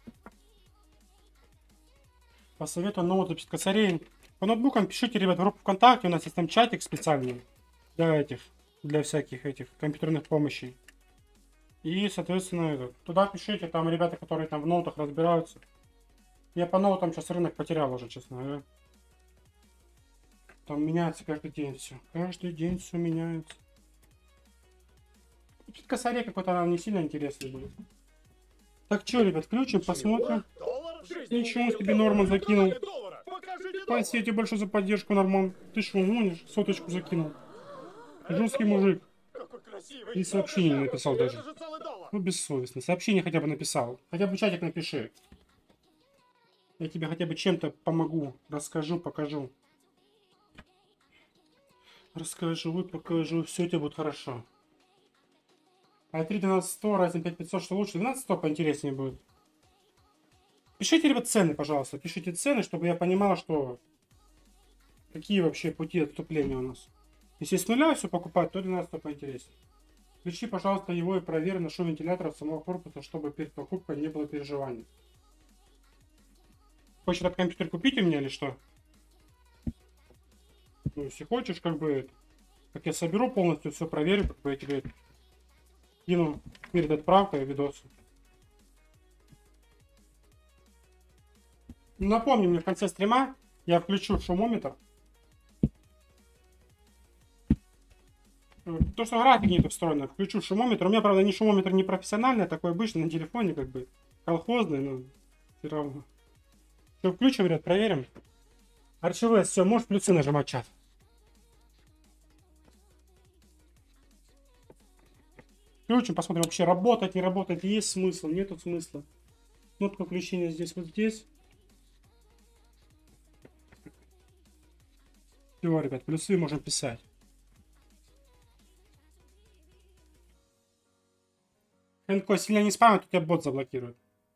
Посоветую ноут записать косарей. По ноутбукам пишите, ребят, в группу ВКонтакте. У нас есть там чатик специальный. Для этих, для всяких этих компьютерных помощей. И, соответственно, это, туда пишите, там ребята, которые там в ноутах разбираются. Я по ноутам сейчас рынок потерял уже, честно говоря. Там меняется каждый день все. Каждый день все меняется. Чуть косарей какой-то нам не сильно интересный будет. Так что, ребят, включим, посмотрим. Ничего себе, Норман закинул. Спасибо тебе большое за поддержку, Норман. Ты что, гонишь? Соточку закинул. Жесткий мужик. И сообщение не написал даже. Ну, бессовестно. Сообщение хотя бы написал. Хотя бы чатик напиши. Я тебе хотя бы чем-то помогу. Расскажу, покажу. Расскажу и покажу. Все у тебя будет хорошо. ай три двенадцать сто, Ryzen пять пятьсот, что лучше? двенадцать сто поинтереснее будет. Пишите, ребят, цены, пожалуйста. Пишите цены, чтобы я понимал, что... Какие вообще пути отступления у нас. Если с нуля все покупать, то двенадцать сто поинтереснее. Включи, пожалуйста, его и проверь на шум вентиляторов самого корпуса, чтобы перед покупкой не было переживаний. Хочешь этот компьютер купить у меня или что? Ну, если хочешь, как бы, как я соберу полностью, все проверю, как бы я тебе кину перед отправкой видосы. Напомни мне в конце стрима, я включу шумометр. То, что график не встроен, включу шумометр. У меня, правда, не шумометр не профессиональный, а такой обычный на телефоне, как бы колхозный, но все равно. Все, включим, ребят, проверим. РЧВ, все, можешь плюсы нажимать, чат. Включим, посмотрим, вообще работает, не работает, есть смысл, нету смысла. Кнопка включения здесь, вот здесь. Все, ребят, плюсы можем писать. Хэнко, сильно не спамит, у тебя бот заблокирует.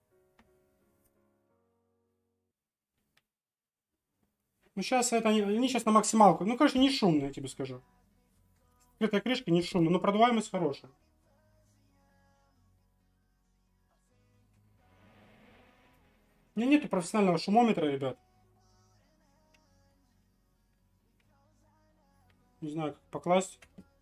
Ну, сейчас это, они, они сейчас на максималку. Ну, короче, не шумно, я тебе скажу. Скрытая крышка не шумно, но продаваемость хорошая. У меня нету профессионального шумометра, ребят. Не знаю, как покласть.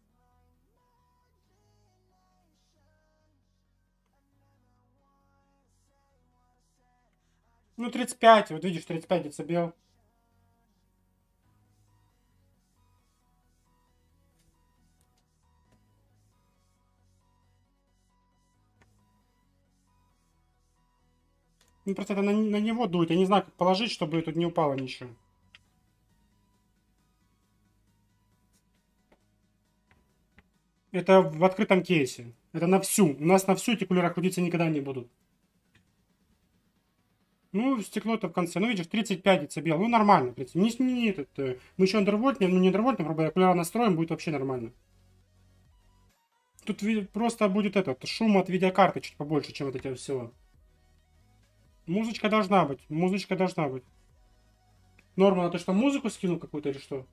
Ну, тридцать пять, вот видишь, тридцать пять децибел. Ну, просто это на, на него дует. Я не знаю, как положить, чтобы тут не упало ничего. Это в открытом кейсе. Это на всю. У нас на всю эти кулера крутиться никогда не будут. Ну, стекло-то в конце. Ну, видишь, тридцать пять децибел. Ну, нормально, в принципе. Не, не этот, э, мы еще андервольтнем, ну, не андервольтнем, грубо говоря, кулера настроим, будет вообще нормально. Тут просто будет этот, шум от видеокарты чуть побольше, чем от этого всего. Музычка должна быть. Музычка должна быть. Норман, а ты что, музыку скинул какую-то или что?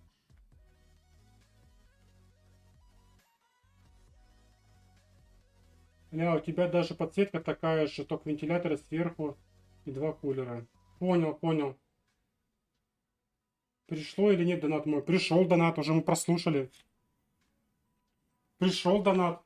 Ля, у тебя даже подсветка такая же, только вентиляторы сверху и два кулера. Понял, понял. Пришло или нет донат мой? Пришел донат, уже мы прослушали. Пришел донат.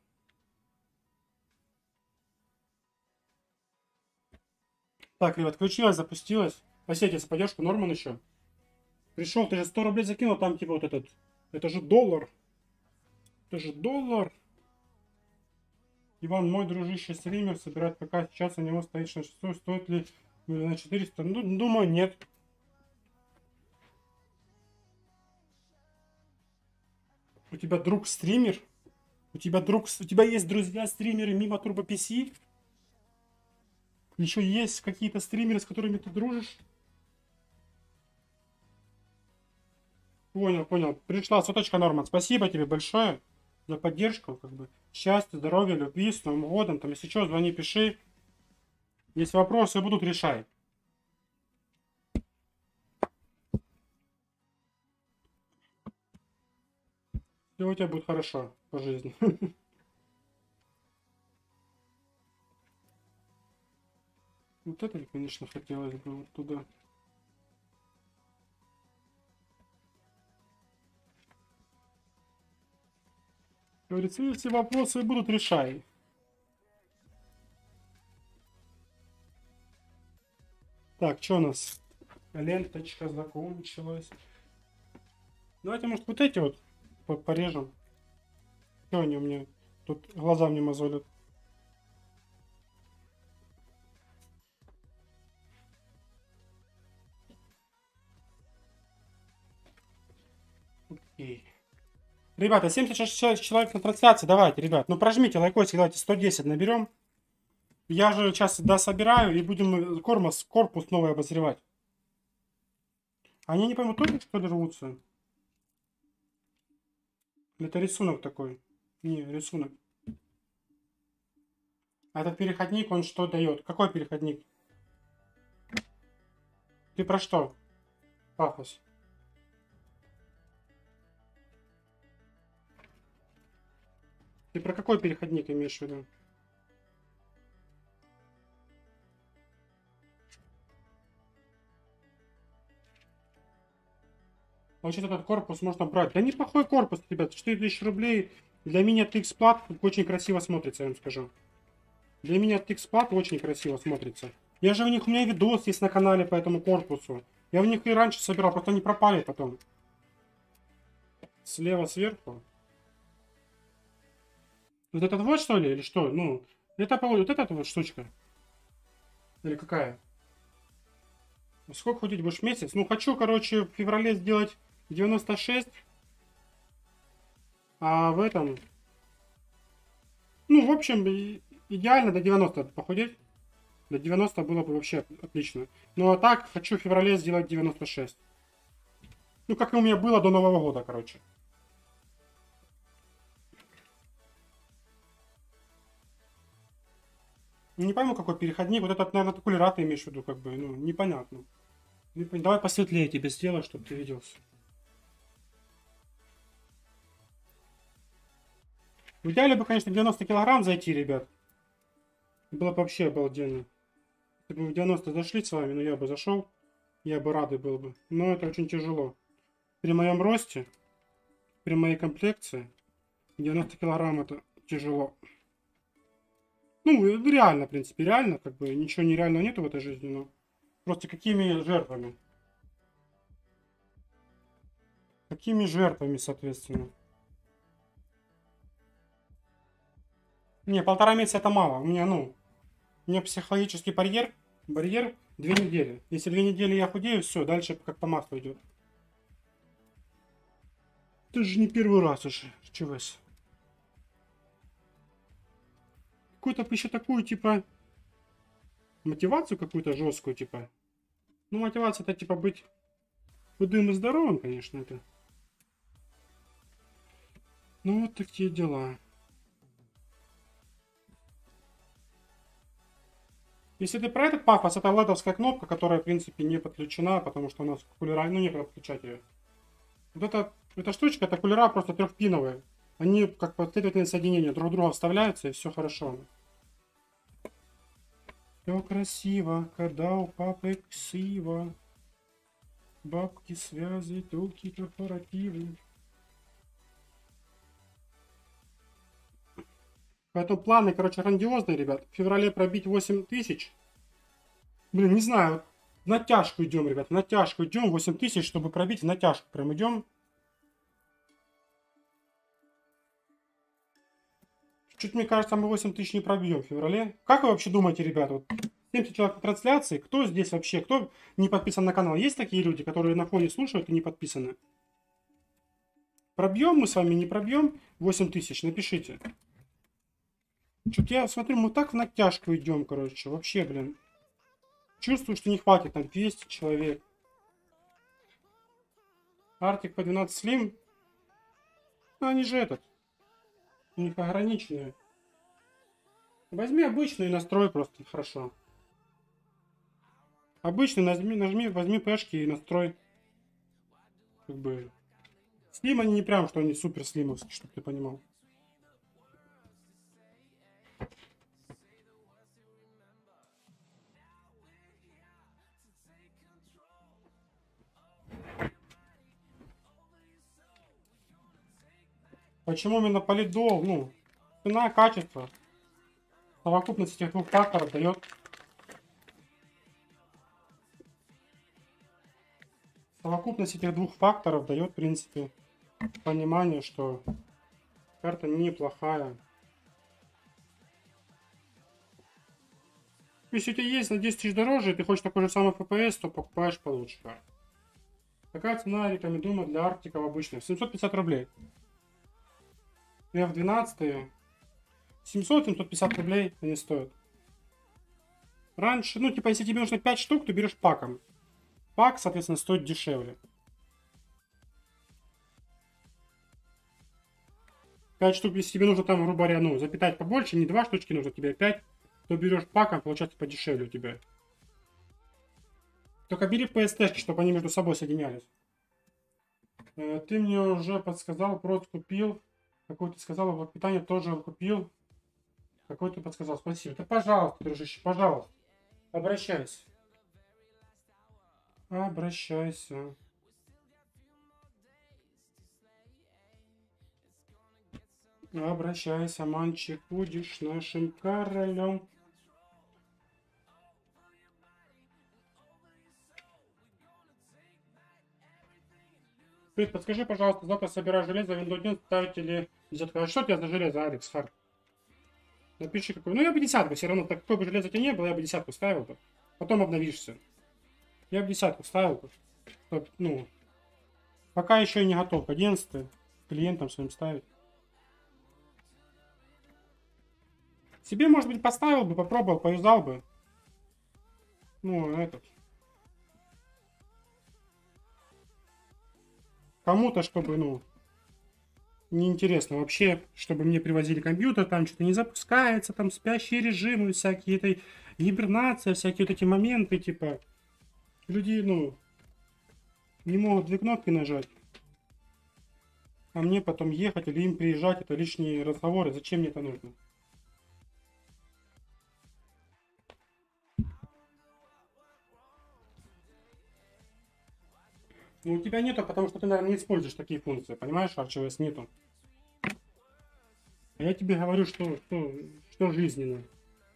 Так, ребят, включилась, запустилась. Спасибо за поддержку, Норман еще. Пришел, ты же сто рублей закинул, там типа вот этот. Это же доллар. Это же доллар. Иван, мой дружище стример, собирает ПК. Сейчас у него стоит на шестьсот. Стоит ли на четыреста? Ну, думаю, нет. У тебя друг стример? У тебя друг... У тебя есть друзья стримеры мимо Turbo пи си? Еще есть какие-то стримеры, с которыми ты дружишь? Понял, понял. Пришла соточка, Норман. Спасибо тебе большое за поддержку. Как бы. Счастья, здоровья, любви, с Новым годом. Там, если что, звони, пиши. Есть вопросы, будут решать. Все у тебя будет хорошо по жизни. Вот это, конечно, хотелось бы вот туда. Говорится, если вопросы будут, решай. Так, что у нас? Ленточка закончилась. Давайте, может, вот эти вот порежем. Что они у меня тут глаза мне мозолят? Окей. Ребята, семьдесят шесть человек на трансляции. Давайте, ребят, ну прожмите лайкосик, давайте сто десять наберем. Я же сейчас дособираю и будем корпус, корпус новый обозревать. Они не поймут, только что ли рвутся? Это рисунок такой. Не, рисунок. А этот переходник, он что дает? Какой переходник? Ты про что? Пафос. Ты про какой переходник имеешь в виду? Вот сейчас этот корпус можно брать. Да неплохой корпус, ребят. четыре тысячи рублей. Для меня ти экс плат очень красиво смотрится, я вам скажу. Для меня ти экс плат очень красиво смотрится. Я же в них, у меня видос есть на канале по этому корпусу. Я в них и раньше собирал, просто они пропали потом. Слева сверху. Вот этот вот что ли, или что? Ну, это, по-моему, вот эта вот штучка. Или какая? Сколько ходить будешь месяц? Ну, хочу, короче, в феврале сделать девяносто шесть. А в этом... Ну, в общем, и- идеально до девяноста похудеть. До девяноста было бы вообще отлично. Ну, а так, хочу в феврале сделать девяносто шесть. Ну, как и у меня было до Нового года, короче. Не пойму, какой переходник. Вот этот, наверное, кулера ты имеешь в виду, как бы, ну, непонятно. Не пон- Давай посветлее тебе сделай, чтобы ты виделся. В идеале бы, конечно, девяносто килограмм зайти, ребят. Было бы вообще обалденно. Если бы мы в девяносто зашли с вами, ну я бы зашел, я бы рад был бы. Но это очень тяжело. При моем росте, при моей комплекции, девяносто килограмм это тяжело. Ну, реально, в принципе, реально, как бы ничего нереального нету в этой жизни, но просто какими жертвами? Какими жертвами, соответственно? Не, полтора месяца это мало. У меня, ну, у меня психологический барьер, барьер две недели. Если две недели я худею, все, дальше как по маслу идет. Это же не первый раз уже, ЧВС. Какую-то еще такую, типа, мотивацию какую-то жесткую, типа. Ну, мотивация это, типа, быть худым и здоровым, конечно, это. Ну, вот такие дела. Если ты про этот пафос, это ледовская кнопка, которая, в принципе, не подключена, потому что у нас кулера, ну, некогда подключать ее. Вот эта, эта штучка, это кулера просто трехпиновые. Они как последовательные соединения друг друга вставляются, и все хорошо. Все красиво, когда у папы ксиво. Бабки, связи, толки, корпоративы. Поэтому планы, короче, грандиозные, ребят. В феврале пробить восемь тысяч. Блин, не знаю. В натяжку идем, ребят. В натяжку идем. восемь тысяч, чтобы пробить. В натяжку прям идем. Чуть мне кажется, мы восемь тысяч не пробьем в феврале. Как вы вообще думаете, ребята? Вот семьдесят человек на трансляции. Кто здесь вообще? Кто не подписан на канал? Есть такие люди, которые на фоне слушают и не подписаны? Пробьем мы с вами, не пробьем восемь тысяч? Напишите. Что-то я смотрю, мы так в натяжку идем, короче. Вообще, блин. Чувствую, что не хватит там двести человек. Артик по двенадцать слим. Ну, они же этот. У них ограниченные. Возьми обычный настрой просто, хорошо. Обычный нажми, нажми, возьми пешки и настрой. Как бы. Слим они не прям, что они супер слимовские, чтобы ты понимал. Почему именно полидол? Ну, цена, качество. Совокупность этих двух факторов дает совокупность этих двух факторов дает, в принципе, понимание, что карта неплохая. Если у тебя есть на десять тысяч дороже, и ты хочешь такой же самый эф пи эс, то покупаешь получше карту. Какая цена рекомендуема для Арктиков обычных? семьсот пятьдесят рублей. эф двенадцать семьсот семьсот пятьдесят рублей они стоят. Раньше, ну, типа, если тебе нужно пять штук, то берешь паком. Пак, соответственно, стоит дешевле. пять штук, если тебе нужно там, грубо говоря, ну, запитать побольше, не два штучки нужно, тебе пять, то берешь паком, получается подешевле у тебя. Только бери пи эс ти-шки, чтобы они между собой соединялись. Э, ты мне уже подсказал, прот купил. Какой ты сказал, вот питание тоже купил. Какой ты подсказал, спасибо. Да пожалуйста, дружище, пожалуйста. Обращайся. Обращайся. Обращайся, мальчик, будешь нашим королем. Привет, подскажи, пожалуйста, завтра собираю железо, винду один ставить или десятку. А что у тебя за железо, Алекс Харт? Напиши какой. Ну я бы десятку, все равно, так какое бы железо у тебя не было, я бы десятку ставил бы. Потом обновишься. Я бы десятку ставил. Чтоб, ну, пока еще не готов. одиннадцать клиентам своим ставить. Себе, может быть, поставил бы, попробовал, поюзал бы. Ну, этот. Кому-то, чтобы, ну, неинтересно вообще, чтобы мне привозили компьютер, там что-то не запускается, там спящие режимы, всякие, это гибернация, всякие вот эти моменты, типа, люди, ну, не могут две кнопки нажать, а мне потом ехать или им приезжать, это лишние разговоры, зачем мне это нужно? Ну, у тебя нету, потому что ты, наверное, не используешь такие функции, понимаешь, ArchOS нету. А я тебе говорю, что, что, что жизненно.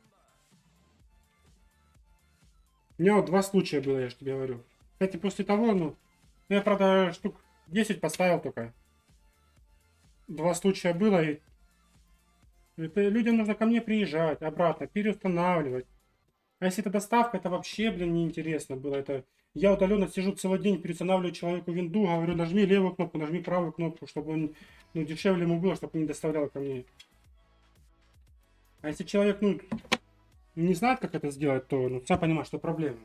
У меня вот два случая было, я же тебе говорю. Кстати, после того, ну, я, правда, штук десять поставил только. Два случая было, и это людям нужно ко мне приезжать, обратно, переустанавливать. А если это доставка, это вообще, блин, неинтересно было. Это я удаленно сижу целый день, переустанавливаю человеку винду, говорю, нажми левую кнопку, нажми правую кнопку, чтобы он, ну, дешевле ему было, чтобы он не доставлял ко мне. А если человек, ну, не знает, как это сделать, то, ну, сам понимаешь, что проблема.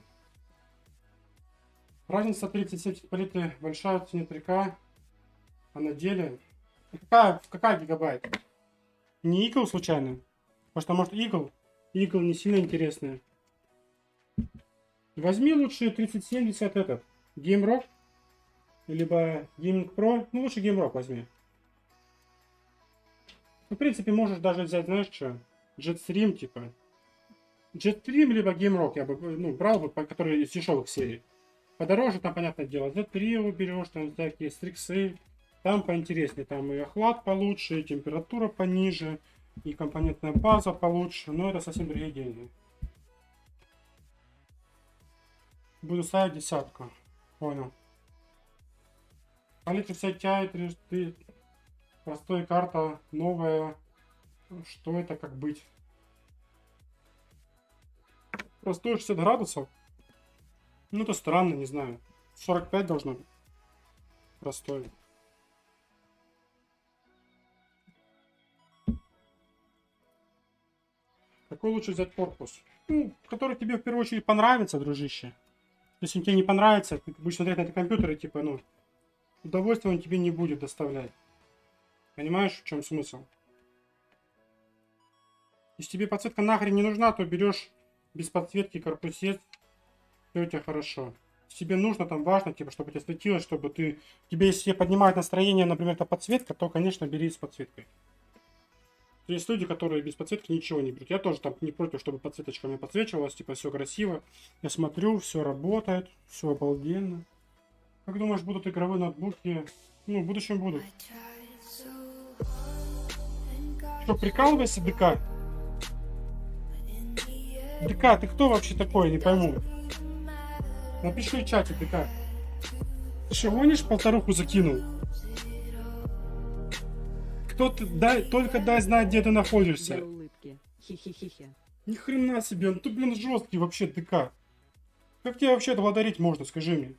Разница тридцать семь палитры большая в цене три ка, а на деле... Какая, какая гигабайт? Не Eagle случайно? Потому что, может, Eagle? Eagle не сильно интересная. Возьми лучше тридцать семьдесят этот, GameRock, либо Gaming Pro, ну лучше GameRock возьми. В принципе, можешь даже взять, знаешь что, Jetstream типа. Jetstream либо GameRock я бы, ну, брал бы, который из дешевых серий. Подороже там, понятное дело, зет три берешь, там всякие стриксы, там поинтереснее, там и охлад получше, и температура пониже, и компонентная база получше, но это совсем другие деньги. Буду ставить десятку. Понял. Палитра вся ти ай, простая карта, новая. Что это, как быть? Простой шестьдесят градусов. Ну, это странно, не знаю. сорок пять должно быть. Простой. Какой лучше взять корпус? Ну, который тебе в первую очередь понравится, дружище. Если он тебе не понравится, ты будешь смотреть на этот компьютер и типа, ну, удовольствия он тебе не будет доставлять. Понимаешь, в чем смысл? Если тебе подсветка нахрен не нужна, то берешь без подсветки корпусец, все у тебя хорошо. Если тебе нужно, там важно, типа, чтобы тебе светилось, чтобы ты... Тебе, если поднимает настроение, например, эта подсветка, то, конечно, бери с подсветкой. Есть люди, которые без подсветки ничего не берут. Я тоже там не против, чтобы подсветочка мне подсвечивалась, типа, все красиво. Я смотрю, все работает, все обалденно. Как думаешь, будут игровые ноутбуки? Ну, в будущем будут. Что, прикалывайся, ДК? ДК, ты кто вообще такой, не пойму. Напиши в чате, ДК. Ты что, гонишь, полторуху закинул? Кто ты, дай, только дай знать, где ты находишься. Хи-хи-хи-хи. Ни хрена себе, ну ты, блин, жесткий вообще, ДК. Как тебя вообще благодарить можно, скажи мне?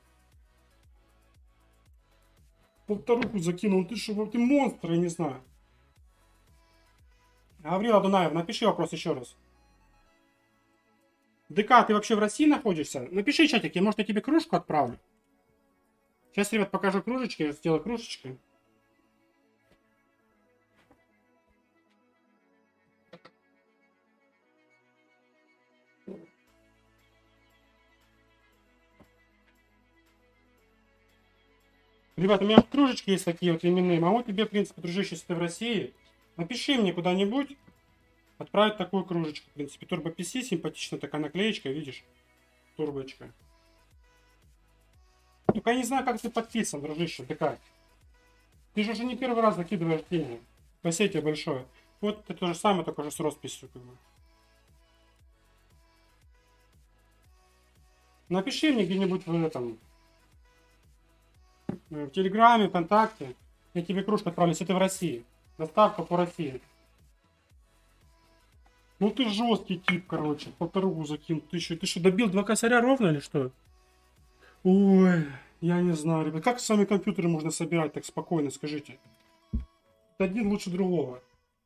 Полторуху закинул, ты что, ты монстр, я не знаю. Гаврила Дунаев, напиши вопрос еще раз. ДК, ты вообще в России находишься? Напиши чатик, я, может, я тебе кружку отправлю. Сейчас, ребят, покажу кружечки, я сделаю кружечки. Ребят, у меня кружечки есть такие вот именные. Могу тебе, в принципе, дружище, если ты в России, напиши мне куда-нибудь, отправить такую кружечку. В принципе, Turbo пи си, симпатичная такая наклеечка, видишь? Турбочка. Только я не знаю, как ты подписан, дружище, ДК. Ты же уже не первый раз закидываешь деньги. Спасибо тебе большое. Вот это то же самое, только уже с росписью. Как бы. Напиши мне где-нибудь в этом... В Телеграме, ВКонтакте. Я тебе кружку отправлю, если ты в России. Доставка по России. Ну ты жесткий тип, короче. Полторуху закинул. Ты что, ты что, добил два косаря ровно или что? Ой, я не знаю, ребят. Как сами компьютеры можно собирать так спокойно, скажите? Один лучше другого.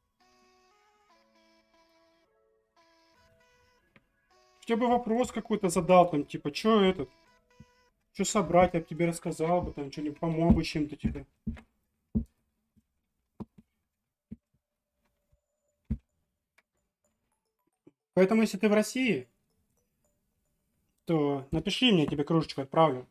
Я бы вопрос какой-то задал, там, типа, что этот? Что собрать, я бы тебе рассказал бы, там, что-нибудь помог бы чем-то тебе. Поэтому, если ты в России, то напиши мне, я тебе кружечку отправлю.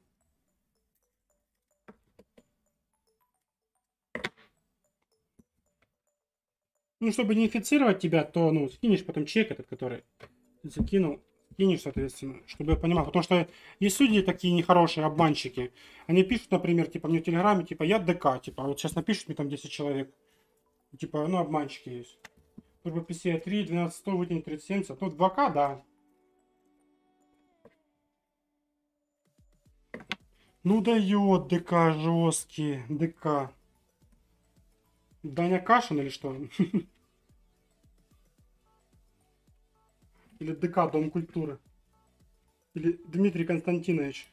Ну, чтобы не инфицировать тебя, то, ну, скинешь потом чек этот, который ты закинул, скинешь, соответственно, чтобы я понимал. Потому что есть люди такие нехорошие, обманщики. Они пишут, например, типа, мне в Телеграме, типа, я ДК, типа, вот сейчас напишут мне там десять человек. Типа, ну, обманщики есть. Turbo пи си ай три, двенадцать сто, вытянет тридцать семьдесят. Ну, два ка, да. Ну, дает ДК жесткий, ДК. Даня Кашин или что? Или ДК Дом культуры? Или Дмитрий Константинович?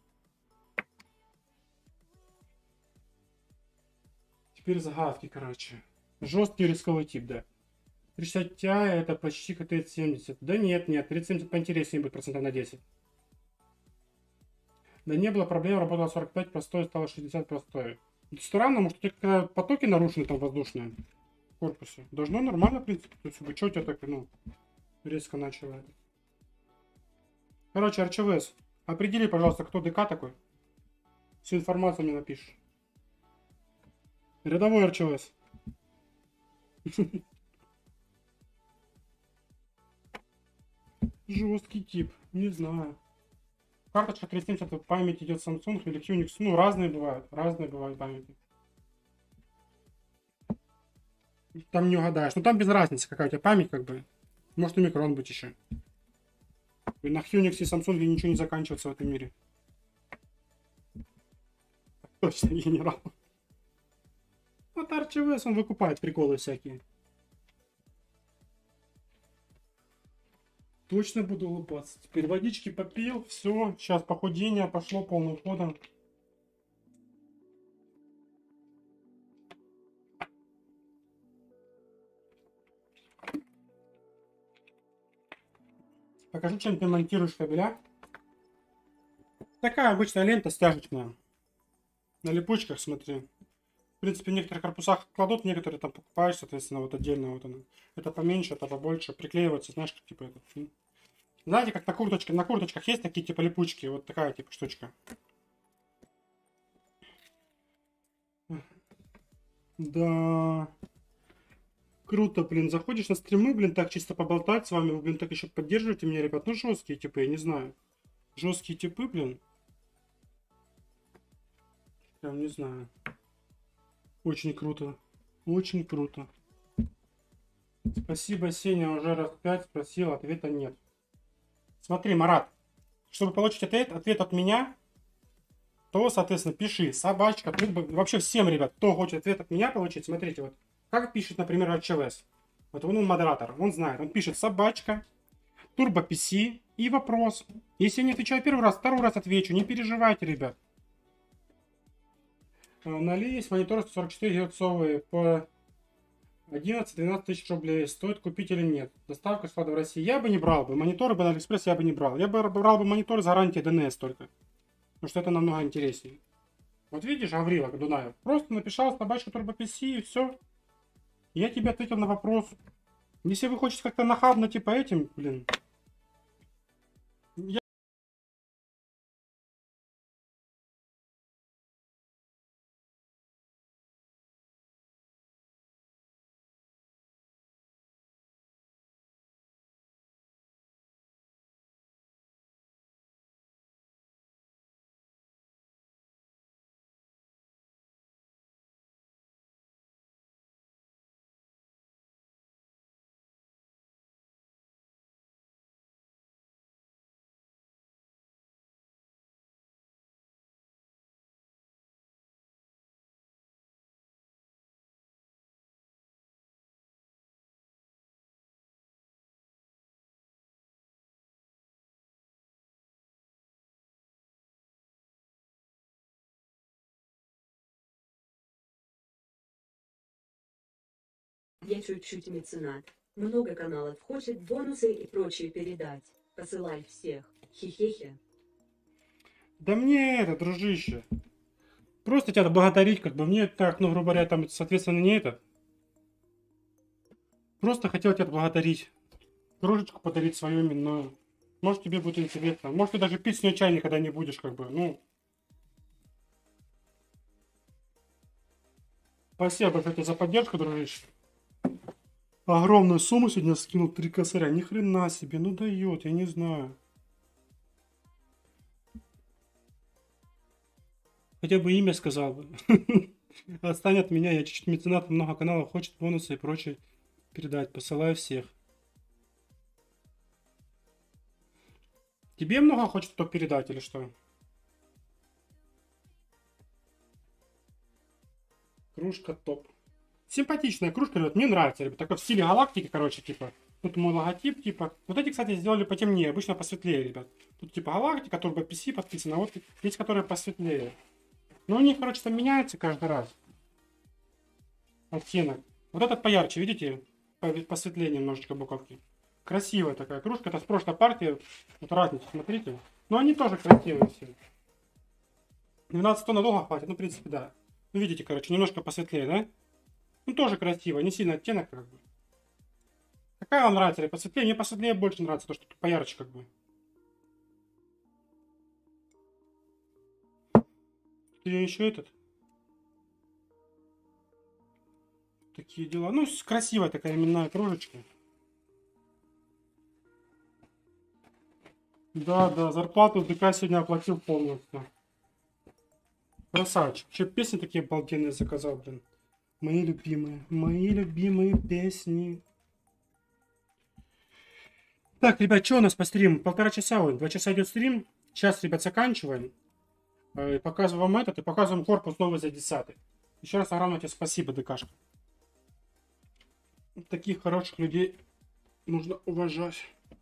Теперь загадки, короче. Жесткий рисковый тип, да. тридцать шестьдесят Ti это почти как тридцать семьдесят. Да нет, нет, тридцать семьдесят поинтереснее будет процентов на десять. Да не было проблем, работало сорок пять простой, стало шестьдесят простой. Странно, может у тебя потоки нарушены там воздушные в корпусе. Должно нормально, в принципе. То есть, что у тебя так, ну, резко начало. Короче, эр че ви эс. Определи, пожалуйста, кто ДК такой. Всю информацию мне напишешь. Рядовой эр че ви эс. Жесткий тип. Не знаю. Карточка триста семьдесят, память идет Samsung или Unix. Ну, разные бывают. Разные бывают памяти. Там не угадаешь. Ну, там без разницы, какая у тебя память, как бы. Может, и микрон быть еще. И на Unix и Samsung ничего не заканчивается в этом мире. Точно, генерал. Вот эр че ви эс, он выкупает приколы всякие. Точно буду улыбаться. Теперь водички попил, все. Сейчас похудение пошло полным ходом. Покажу, чем ты монтируешь кабеля. Такая обычная лента стяжечная. На липучках, смотри. В принципе, в некоторых корпусах кладут, некоторые там покупаешь, соответственно, вот отдельно вот оно. Это поменьше, это побольше. Приклеивается, знаешь, как типа это. Знаете, как на курточке, на курточках есть такие типа липучки, вот такая типа штучка. Да. Круто, блин. Заходишь на стримы, блин, так чисто поболтать с вами, вы, блин, так еще поддерживаете меня, ребят. Ну, жесткие типы, я не знаю. Жесткие типы, блин. Прям не знаю. Очень круто. Очень круто. Спасибо, Сеня, уже раз пять спросил, ответа нет. Смотри, Марат, чтобы получить ответ, ответ от меня, то, соответственно, пиши собачка, турбо, вообще всем, ребят, кто хочет ответ от меня получить, смотрите, вот, как пишет, например, эр че ви эс. Вот он, он модератор, он знает, он пишет собачка, турбо пи си и вопрос. Если я не отвечаю первый раз, второй раз отвечу, не переживайте, ребят. Нали есть монитор сто сорок четыре герцовые по одиннадцать-двенадцать тысяч рублей. Стоит купить или нет? Доставка склада в России. Я бы не брал бы. Мониторы бы на Алиэкспресс я бы не брал. Я бы брал бы монитор с гарантией ди эн эс только. Потому что это намного интереснее. Вот видишь, Гаврила Дунаев. Просто написал собачка Turbo пи си и все. Я тебе ответил на вопрос. Если вы хотите как-то нахабно типа этим, блин. Я чуть-чуть меценат. Много каналов хочет бонусы и прочее передать. Посылай всех. Хе-хе-хе. Да мне это, дружище. Просто тебя благодарить, как бы мне так, ну, грубо говоря, там, соответственно, не это. Просто хотел тебя благодарить. Кружечку подарить свою именную. Может, тебе будет интересно. Может, ты даже пить с нее чай никогда не будешь, как бы, ну. Спасибо большое тебе за поддержку, дружище. Огромную сумму сегодня скинул, три косаря. Ни хрена себе, ну дает, я не знаю. Хотя бы имя сказал бы. Отстань от меня, я чуть-чуть меценат, много каналов, хочет бонусы и прочее передать. Посылаю всех. Тебе много хочет кто передать или что? Кружка топ. Симпатичная кружка, ребят, мне нравится, ребят. Такой в стиле галактики, короче, типа. Тут мой логотип, типа. Вот эти, кстати, сделали потемнее, обычно посветлее, ребят. Тут типа галактика, Turbo пи си подписано, а вот есть, которые посветлее. Но у них, короче, там меняется каждый раз. Оттенок. Вот этот поярче, видите? Посветлее немножечко буковки. Красивая такая кружка. Это с прошлой партии. Вот разница, смотрите. Но они тоже красивые все. двенадцать тонн надолго хватит. Ну, в принципе, да. Ну, видите, короче, немножко посветлее, да? Ну, тоже красиво. Не сильно оттенок, как бы. Какая вам нравится? Или посветлее? Мне посветлее больше нравится. То, что поярче, как бы. Я еще этот. Такие дела. Ну, красивая такая именная кружечка. Да, да, зарплату ДК сегодня оплатил полностью. Красавчик. Еще песни такие обалденные заказал, блин. Мои любимые. Мои любимые песни. Так, ребят, что у нас по стриму? Полтора часа, ой, два часа идет стрим. Сейчас, ребят, заканчиваем. Э, показываю вам этот и показываем корпус новый за десятый. Еще раз огромное тебе спасибо, ДКшка. Таких хороших людей нужно уважать.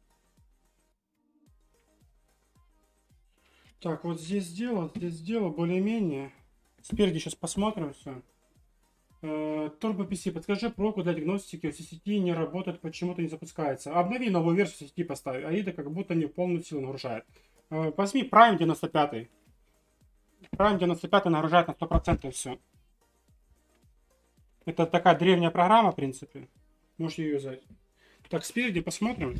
Так, вот здесь сделал, здесь сделал более-менее. Спереди сейчас посмотрим все. Turbo пи си, подскажи пробку для диагностики, если сети не работает, почему-то не запускается. Обнови новую версию сети, поставь. Аида как будто не в полную силу нагружает. Возьми Prime девяносто пять. Prime девяносто пять нагружает на сто процентов все. Это такая древняя программа, в принципе. Можете ее взять. Так, спереди посмотрим.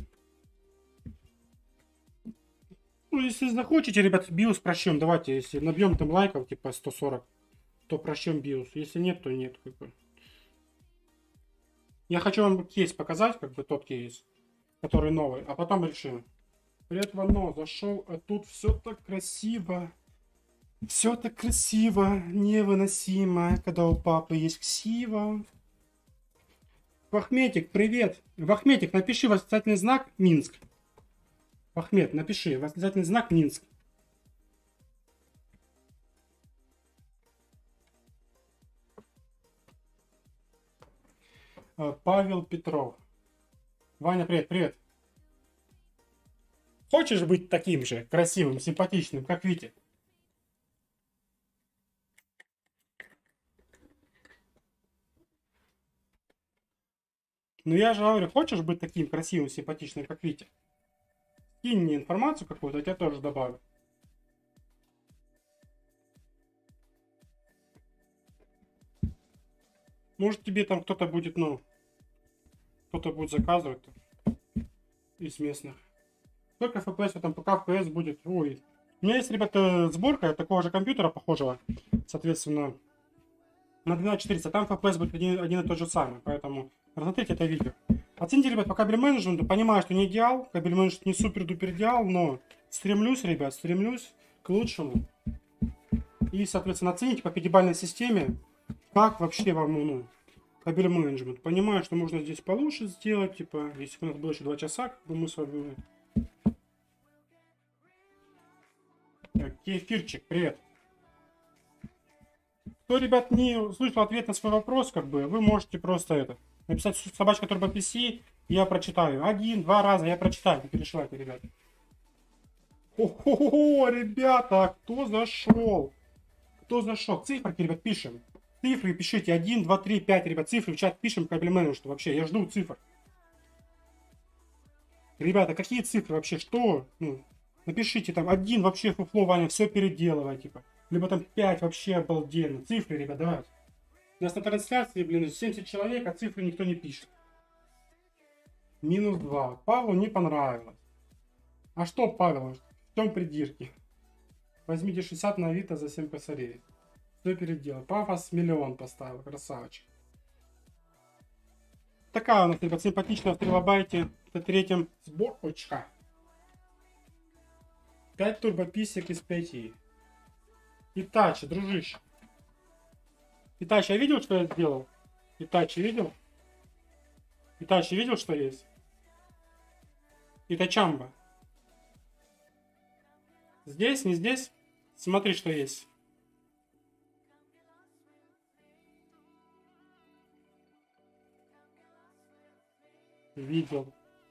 Ну, если захочете, ребят, биос прощем. Давайте, если набьем там лайков, типа сто сорок, то прощем биос. Если нет, то нет. Как бы. Я хочу вам кейс показать, как бы тот кейс, который новый, а потом решим. Привет, Вано, зашел, а тут все так красиво. Все так красиво, невыносимо, когда у папы есть ксива. Вахметик, привет. Вахметик, напиши восклицательный знак Минск. Ахмед, напиши восклицательный знак Минск. Павел Петров. Ваня, привет, привет. Хочешь быть таким же красивым, симпатичным, как Витя? Ну я же говорю, хочешь быть таким красивым, симпатичным, как Витя? Кинь мне информацию какую-то, я тебя тоже добавлю. Может тебе там кто-то будет, ну, кто-то будет заказывать из местных. Сколько эф пи эс там, пока эф пи эс будет? Ой. У меня есть, ребята, сборка такого же компьютера, похожего, соответственно, на двенадцать четыреста. Там эф пи эс будет один, один и тот же самый, поэтому рассмотрите это видео. Оцените, ребят, по кабель менеджменту. Понимаю, что не идеал, кабель менеджмент не супер-дупер идеал, но стремлюсь, ребят, стремлюсь к лучшему. И, соответственно, оцените по пятибалльной системе, как вообще вам, ну, кабель менеджмент. Понимаю, что можно здесь получше сделать, типа, если бы у нас было еще два часа, как бы мы с вами... Так, Кефирчик, привет. Кто, ребят, не слышал ответ на свой вопрос, как бы, вы можете просто это... написать собачка Turbo пи си, я прочитаю. Один, два раза я прочитаю, не переживайте, ребят. О-хо-хо, ребята, кто зашел? Кто зашел? Циферки, ребят, пишем. Цифры пишите. один, два, три, пять, ребят. Цифры в чат пишем кабельмену, что вообще. Я жду цифр. Ребята, какие цифры вообще? Что? Ну, напишите там один вообще фуфло, Ваня, все переделывай, типа. Либо там пять вообще обалденно. Цифры, ребят, давайте. У нас на трансляции, блин, семьдесят человек, а цифры никто не пишет. Минус два. Павлу не понравилось. А что, Павел? В чем придирки? Возьмите шестьдесят на Авито за семь косарей. Все переделал. Пафос миллион поставил. Красавчик. Такая у нас, ребят, симпатичная в трилобайте. На третьем сборочка. пять турбописек из пяти. Итачи, дружище. Итачи, я видел, что я сделал? Итачи видел? Итачи видел, что есть? Итачамба. Здесь, не здесь? Смотри, что есть. Видел.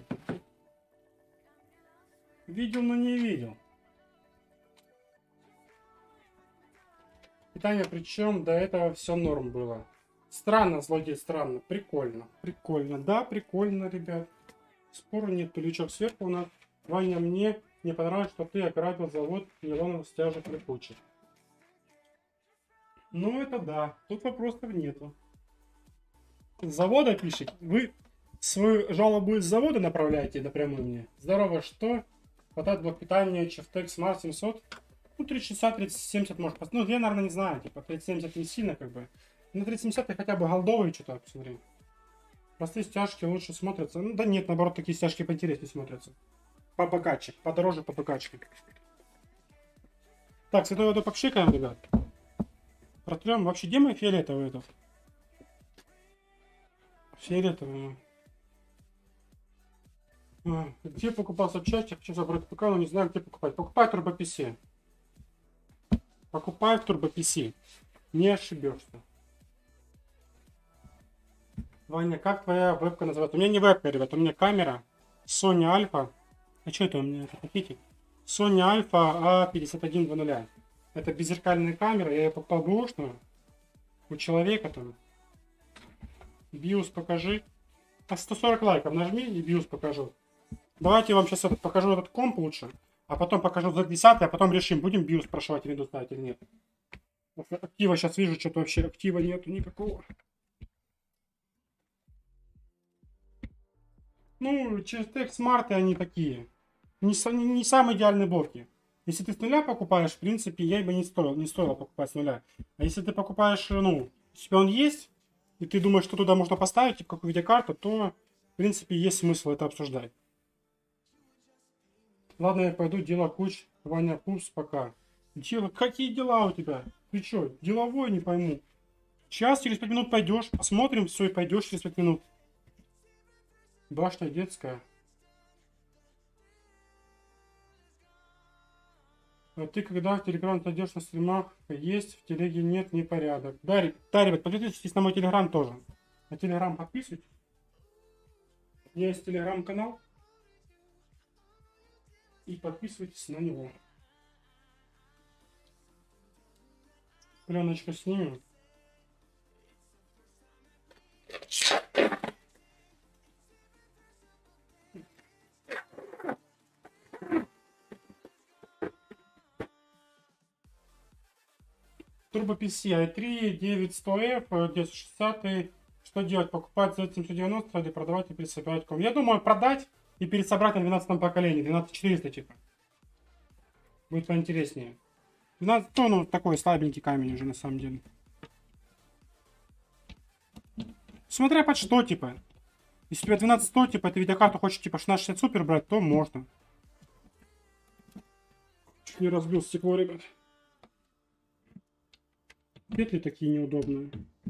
Видел, но не видел. Питание, причем до этого все норм было. Странно, злодей, странно. Прикольно. Прикольно. Да, прикольно, ребят. Спору нет. Туличок сверху у нас. Ваня, мне не понравилось, что ты ограбил завод нейлоновых стяжек липучих. Ну, это да. Тут вопросов нету. С завода пишет. Вы свою жалобу из завода направляете напрямую мне. Здорово, что? Хватает блок питания Чефтек Smart семьсот. Ну, тридцать шестьдесят, тридцать семьдесят может поставить. Ну, я, наверное, не знаю. Типа, тридцать семьдесят не сильно, как бы. На тридцать семьдесят я хотя бы голдовый что-то посмотри. Простые стяжки лучше смотрятся. Ну, да нет, наоборот, такие стяжки поинтереснее смотрятся. Побогаче. Подороже, побогаче. Так, святой воду попшикаем, ребят. Протрем. Вообще, где мой фиолетовый этот? Фиолетовый. А, где покупал запчасти? Хочу забрать ПК, но не знаю, где покупать. Покупай в турбописи. Покупай в турбописи. Не ошибешься. Ваня, как твоя вебка называется? У меня не вебка, ребят, у меня камера Sony Alpha. А что это у меня? Это хотите? Sony Alpha а пятьдесят один двадцать. Это беззеркальная камера, я ее покупал бэушную. У человека там. биос покажи. А сто сорок лайков нажми и биос покажу. Давайте я вам сейчас этот, покажу этот комп лучше. А потом покажу за десять, а потом решим, будем биос прошивать или ставить или нет. Актива сейчас вижу, что-то вообще актива нету никакого. Ну, Чефтек смарты они такие. Не, не, не самые идеальные блоки. Если ты с нуля покупаешь, в принципе, я бы не стоил, не стоило покупать с нуля. А если ты покупаешь, ну, у тебя он есть, и ты думаешь, что туда можно поставить, типа, какую видеокарту, то, в принципе, есть смысл это обсуждать. Ладно, я пойду, дела куч. Ваня, пупс, пока. Дела, какие дела у тебя? Ты что, деловой, не пойму. Сейчас, через пять минут пойдешь, посмотрим, все, и пойдешь через пять минут. Башня детская. А ты когда в Телеграм найдешь на стримах, есть, в телеге нет, непорядок. Да, да, ребят, подписывайтесь на мой Телеграм тоже. На Телеграм подписывайтесь. У меня есть Телеграм-канал. И подписывайтесь на него. Пленочку снимем. Turbo пи си ай три девять сто эф девятьсот шестьдесят. Что делать? Покупать за семьсот девяносто или продавать и пересобирать ком? Я думаю, продать и пересобрать на двенадцатом поколении. двенадцать четыреста типа. Будет поинтереснее. двенадцать, ну, ну, такой слабенький камень уже на самом деле. Смотря под что, типа. Если у тебя двенадцать сто, типа, ты видеокарту хочешь, типа, шестнадцать шестьдесят супер брать, то можно. Чуть не разбил стекло, ребят. Петли такие неудобные.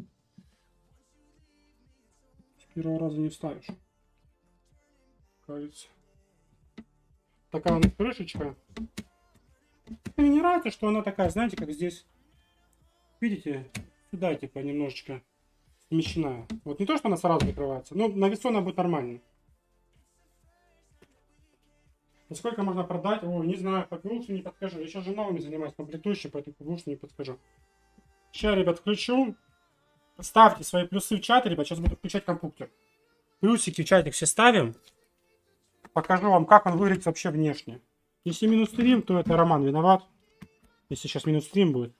С первого раза не вставишь. Кажется. Такая у нас крышечка. Мне не нравится, что она такая, знаете, как здесь. Видите? Сюда, типа, немножечко смещена. Вот не то, что она сразу закрывается, но на весу она будет нормально. А сколько можно продать? Ой, не знаю, по лучше не подскажу. Я сейчас же новыми занимаюсь, комплектующим, поэтому лучше не подскажу. Сейчас, ребят, включу. ставьте свои плюсы в чат, ребят. Сейчас буду включать компьютер. Плюсики в чатик все ставим. Покажу вам, как он выглядит вообще внешне. Если минус стрим, то это Роман виноват. Если сейчас минус стрим будет.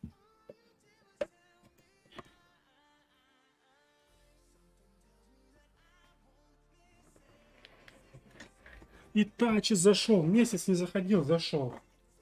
И Тачи зашел. Месяц не заходил, зашел.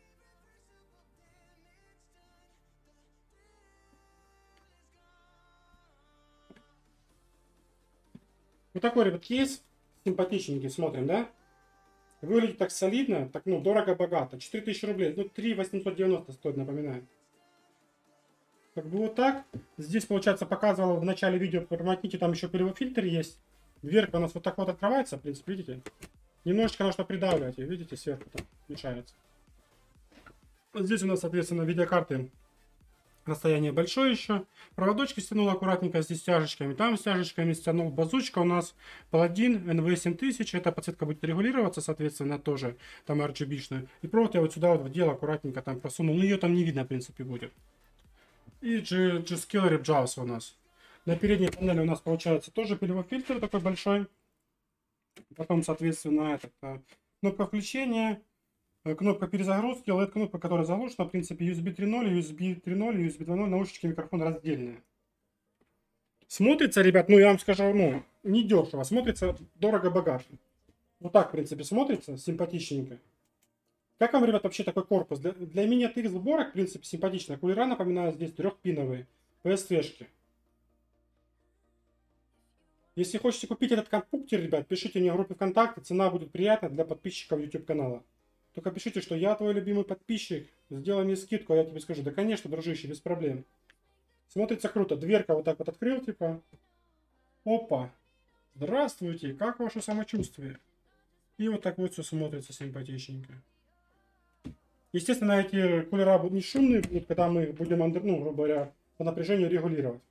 Вот такой, ребят, кейс. Симпатичненький, смотрим, да? Выглядит так солидно, так, ну, дорого-богато. четыре тысячи рублей, ну, три тысячи восемьсот девяносто стоит, напоминаю. Как бы вот так. Здесь, получается, показывал в начале видео, промотните, там еще фильтр есть. Дверка у нас вот так вот открывается, в принципе, видите? Немножечко нужно придавливать, видите, сверху там мешается. Вот здесь у нас, соответственно, видеокарты. Расстояние большое еще. Проводочки стянул аккуратненько здесь стяжечками. Там стяжечками стянул. Базучка у нас Paladin эн ви семь тысяч. Эта подсветка будет регулироваться, соответственно, тоже там ар джи би-шная. И провод я вот сюда вот вдел аккуратненько там просунул. Ну, ее там не видно, в принципе, будет. И G-Skill Rip у нас. На передней панели у нас получается тоже пилевой фильтр такой большой. Потом, соответственно, это, кнопка включения. Кнопка перезагрузки, эл и ди-кнопка, которая заглушена, в принципе, ю эс би три ноль, ю эс би три ноль, ю эс би два ноль, наушнички, микрофон раздельные. Смотрится, ребят, ну я вам скажу, ну, не дешево, смотрится дорого-богато. Вот так, в принципе, смотрится, симпатичненько. Как вам, ребят, вообще такой корпус? Для, для мини эй ти экс сборок, в принципе, симпатично. Кулера, напоминаю, здесь трехпиновые, пи эс ви-шки. Если хотите купить этот компьютер, ребят, пишите мне в группе ВКонтакте, цена будет приятна для подписчиков YouTube канала. Только пишите, что я твой любимый подписчик, сделай мне скидку, а я тебе скажу, да конечно, дружище, без проблем. Смотрится круто, дверка вот так вот открыл, типа, опа, здравствуйте, как ваше самочувствие? И вот так вот все смотрится симпатичненько. Естественно, эти кулера будут не шумные, будут, когда мы их будем, ну, грубо говоря, по напряжению регулировать.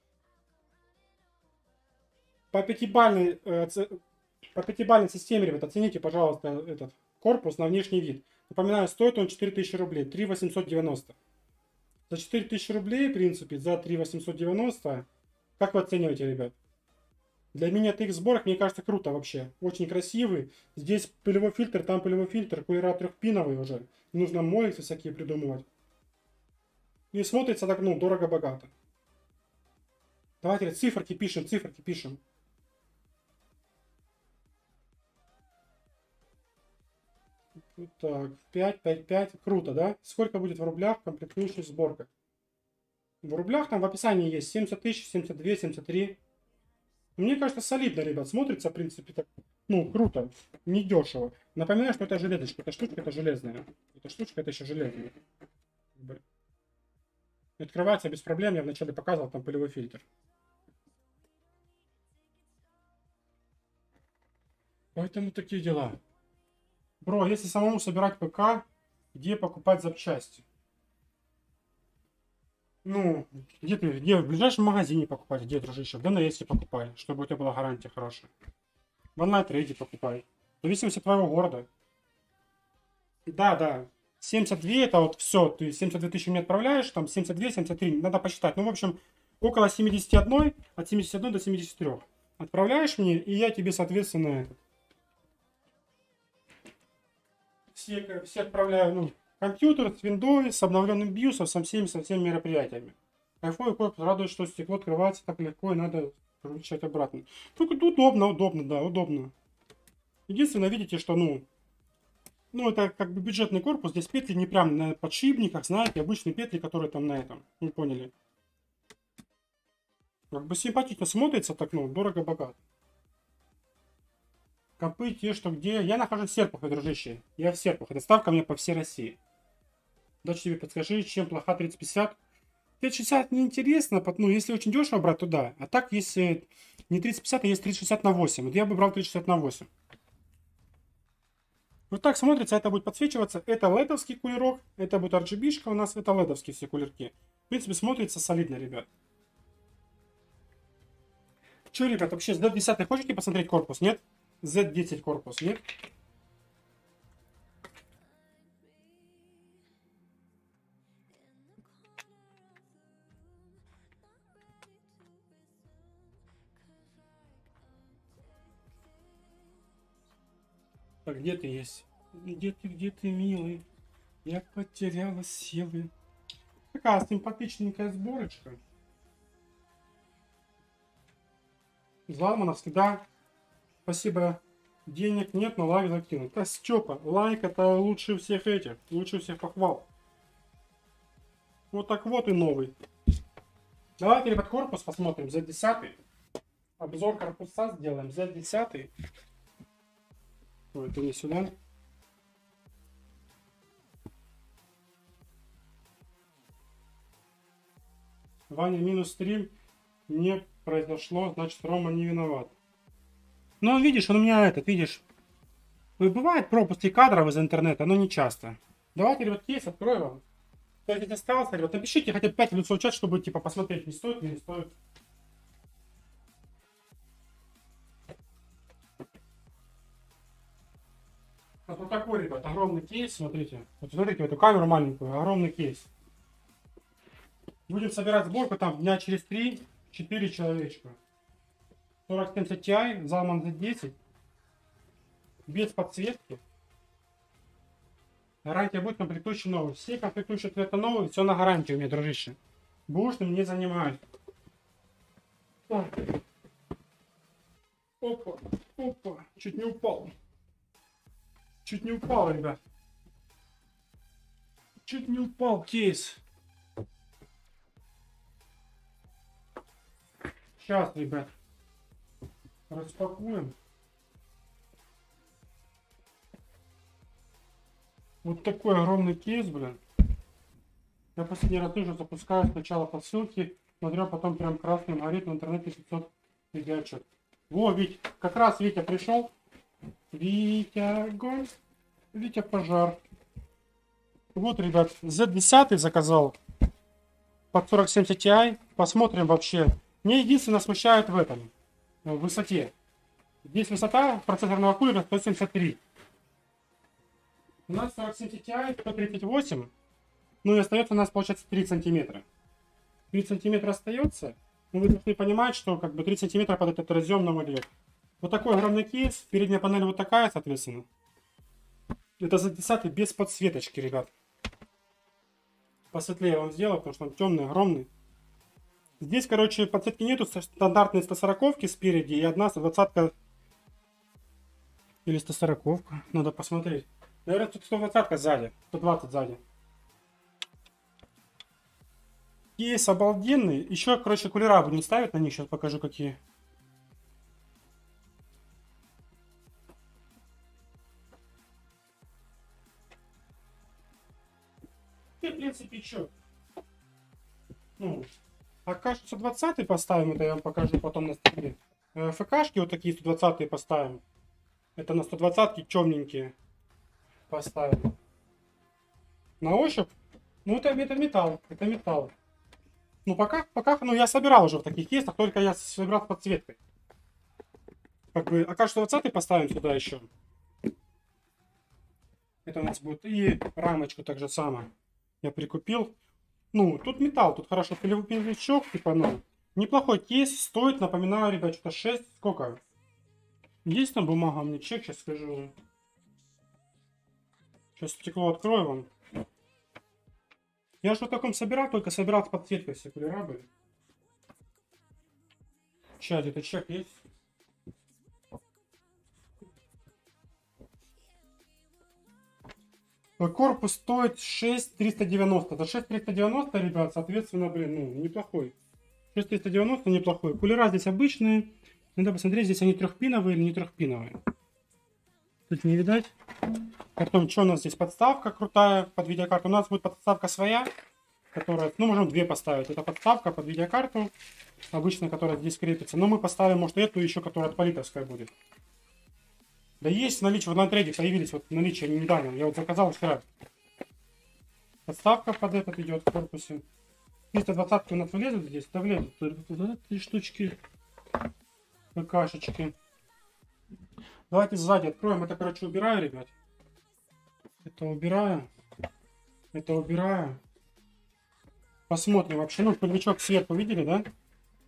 По пятибалльной, э, по пятибалльной системе, ребят, оцените, пожалуйста, этот корпус на внешний вид. Напоминаю, стоит он четыре тысячи рублей, три тысячи восемьсот девяносто. За четыре тысячи рублей, в принципе, за три тысячи восемьсот девяносто, как вы оцениваете, ребят? Для мини эй ти экс сборок, мне кажется, круто вообще. Очень красивый. Здесь пылевой фильтр, там пылевой фильтр, кулера трехпиновый уже. Не нужно молексы всякие придумывать. И смотрится так, ну, дорого-богато. Давайте циферки пишем, циферки пишем. Так, пять, пять, пять. Круто, да? Сколько будет в рублях комплектующая сборка? В рублях там в описании есть семьдесят тысяч, семьдесят два, семьдесят три. Мне кажется, солидно, ребят. Смотрится, в принципе, так, ну, круто. Не дешево. Напоминаю, что это железочка. Эта штучка, это железная. Эта штучка, это еще железная. Открывается без проблем. Я вначале показывал, там пылевой фильтр. Поэтому такие дела. Бро, если самому собирать ПК, где покупать запчасти? Ну, где ты, где в ближайшем магазине покупать, где, дружище? В ди эн эс покупай, чтобы у тебя была гарантия хорошая. В онлайн-трейде покупай. В зависимости от твоего города. Да, да. семьдесят два это вот все, ты семьдесят две тысячи мне отправляешь, там семьдесят два, семьдесят три, надо посчитать. Ну, в общем, около семьдесят один, от семидесяти одной до семидесяти трёх. Отправляешь мне, и я тебе, соответственно, все, все отправляю, ну, компьютер с Windows, с обновленным биосом, со всеми, со всеми мероприятиями. Кайфовый корпус, радует, что стекло открывается так легко, и надо включать обратно. Только удобно, удобно, да, удобно. Единственное, видите, что, ну, ну, это как бы бюджетный корпус, здесь петли не прям на подшипниках, знаете, обычные петли, которые там на этом, вы поняли. Как бы симпатично смотрится, так, ну, дорого-богато. Компы те, что где. Я нахожусь в Серпухове, дружище. Я в Серпухове. Доставка мне по всей России. Дочь, тебе подскажи, чем плоха тридцать пятьдесят? тридцать шестьдесят неинтересно, ну, если очень дешево брать, то да. А так, если не тридцать пятьдесят, а есть тридцать шестьдесят на восемь. Вот я бы брал тридцать шестьдесят на восемь. Вот так смотрится, это будет подсвечиваться. Это ледовский кулерок, это будет ар джи би-шка у нас, это ледовские все кулерки. В принципе, смотрится солидно, ребят. Че, ребят, вообще с ди десять хотите посмотреть корпус, нет? зет десять корпус, нет? А где ты есть? Где ты, где ты, милый? Я потеряла силы. Такая симпатичненькая сборочка. Залмана всегда. Спасибо. Денег нет, но лайк закинут. Да, Степа, лайк это лучше всех этих. Лучше всех похвал. Вот так вот и новый. Давайте, ребят, корпус посмотрим. зет десять. Обзор корпуса сделаем. зет десять. Ой, это не сюда. Ваня минус три не произошло, значит Рома не виноват. Ну, видишь, он у меня этот, видишь. Бывает пропуски кадров из интернета, но не часто. Давайте, ребят, кейс открою вам. Кто здесь остался, ребят, напишите хотя бы пять минут в чат, чтобы типа посмотреть, не стоит или не стоит. Вот, вот такой, ребят, огромный кейс, смотрите. Вот смотрите, эту камеру маленькую, огромный кейс. Будем собирать сборку там дня через три-четыре человечка. сорок семьдесят Ti, Залман зет десять. Без подсветки. Гарантия будет комплектующий новый. Все комплектующие цвета новые, все на гарантии у меня, дружище. Бушным не занимаюсь. Опа, опа, чуть не упал. Чуть не упал, ребят. Чуть не упал кейс. Сейчас, ребят, распакуем. Вот такой огромный кейс, блин. Я последний раз тоже запускаю сначала по ссылке, смотрю, потом прям красным горит в интернете пятьсот ребячек. Во, Вить, как раз Витя пришел. Витя огонь, Витя пожар. Вот, ребят, зет десять заказал под сорок семьдесят Ti. Посмотрим вообще. Мне единственное смущает в этом, в высоте. Здесь высота процессорного кулера сто семьдесят три. У нас сорок семьдесят Ti сто тридцать восемь. Ну и остается у нас, получается, три сантиметра. три сантиметра остается. Но вы должны понимать, что как бы три сантиметра под этот разъем нам идет. Вот такой огромный кейс. Передняя панель вот такая, соответственно. Это зет десять без подсветочки, ребят. Посветлее я вам сделал, потому что он темный, огромный. Здесь, короче, подсветки нету, стандартные сто сороковки спереди и одна сто двадцатка или сто сороковка. Надо посмотреть. Наверное, тут сто двадцатка сзади, сто двадцать сзади. Кейс обалденный. Еще, короче, кулера будем ставить на них, сейчас покажу какие. И, в принципе, что? Ну, АК сто двадцать поставим, это я вам покажу потом на стриме. ФКшки вот такие сто двадцать поставим. Это на сто двадцать темненькие поставим. На ощупь, ну это, это металл, это металл. Ну пока, пока, ну я собирал уже в таких кейсах, только я собирал с подсветкой. Как бы АК сто двадцать поставим сюда еще. Это у нас будет и рамочку так же самое. Я прикупил. Ну, тут металл, тут хорошо пиловичок, типа, ну, неплохой кейс, стоит, напоминаю, ребят, что шесть, сколько? Есть там бумага, мне чек, сейчас скажу. Сейчас стекло открою вам. Я же в таком собирал, только собирал с подсветкой все кулера были. Сейчас где-то чек есть. Корпус стоит шесть триста девяносто. За шесть триста девяносто, ребят, соответственно, блин, ну, неплохой. шесть триста девяносто неплохой. Кулера здесь обычные. Надо посмотреть, здесь они трехпиновые или не трехпиновые. Тут не видать. Потом, что у нас здесь? Подставка крутая под видеокарту. У нас будет подставка своя, которая, ну, можем две поставить. Это подставка под видеокарту, обычная, которая здесь крепится. Но мы поставим, может, эту еще, которая от политовская будет. Да есть наличие, в Лантрейде появились вот наличие недавно. Я вот заказал вчера. Подставка под этот идет в корпусе. триста двадцать у нас влезут здесь, да влезут. Три штучки. ПКшечки. Давайте сзади откроем. Это, короче, убираю, ребят. Это убираю. Это убираю. Посмотрим вообще. Ну, пыльничок сверху видели, да?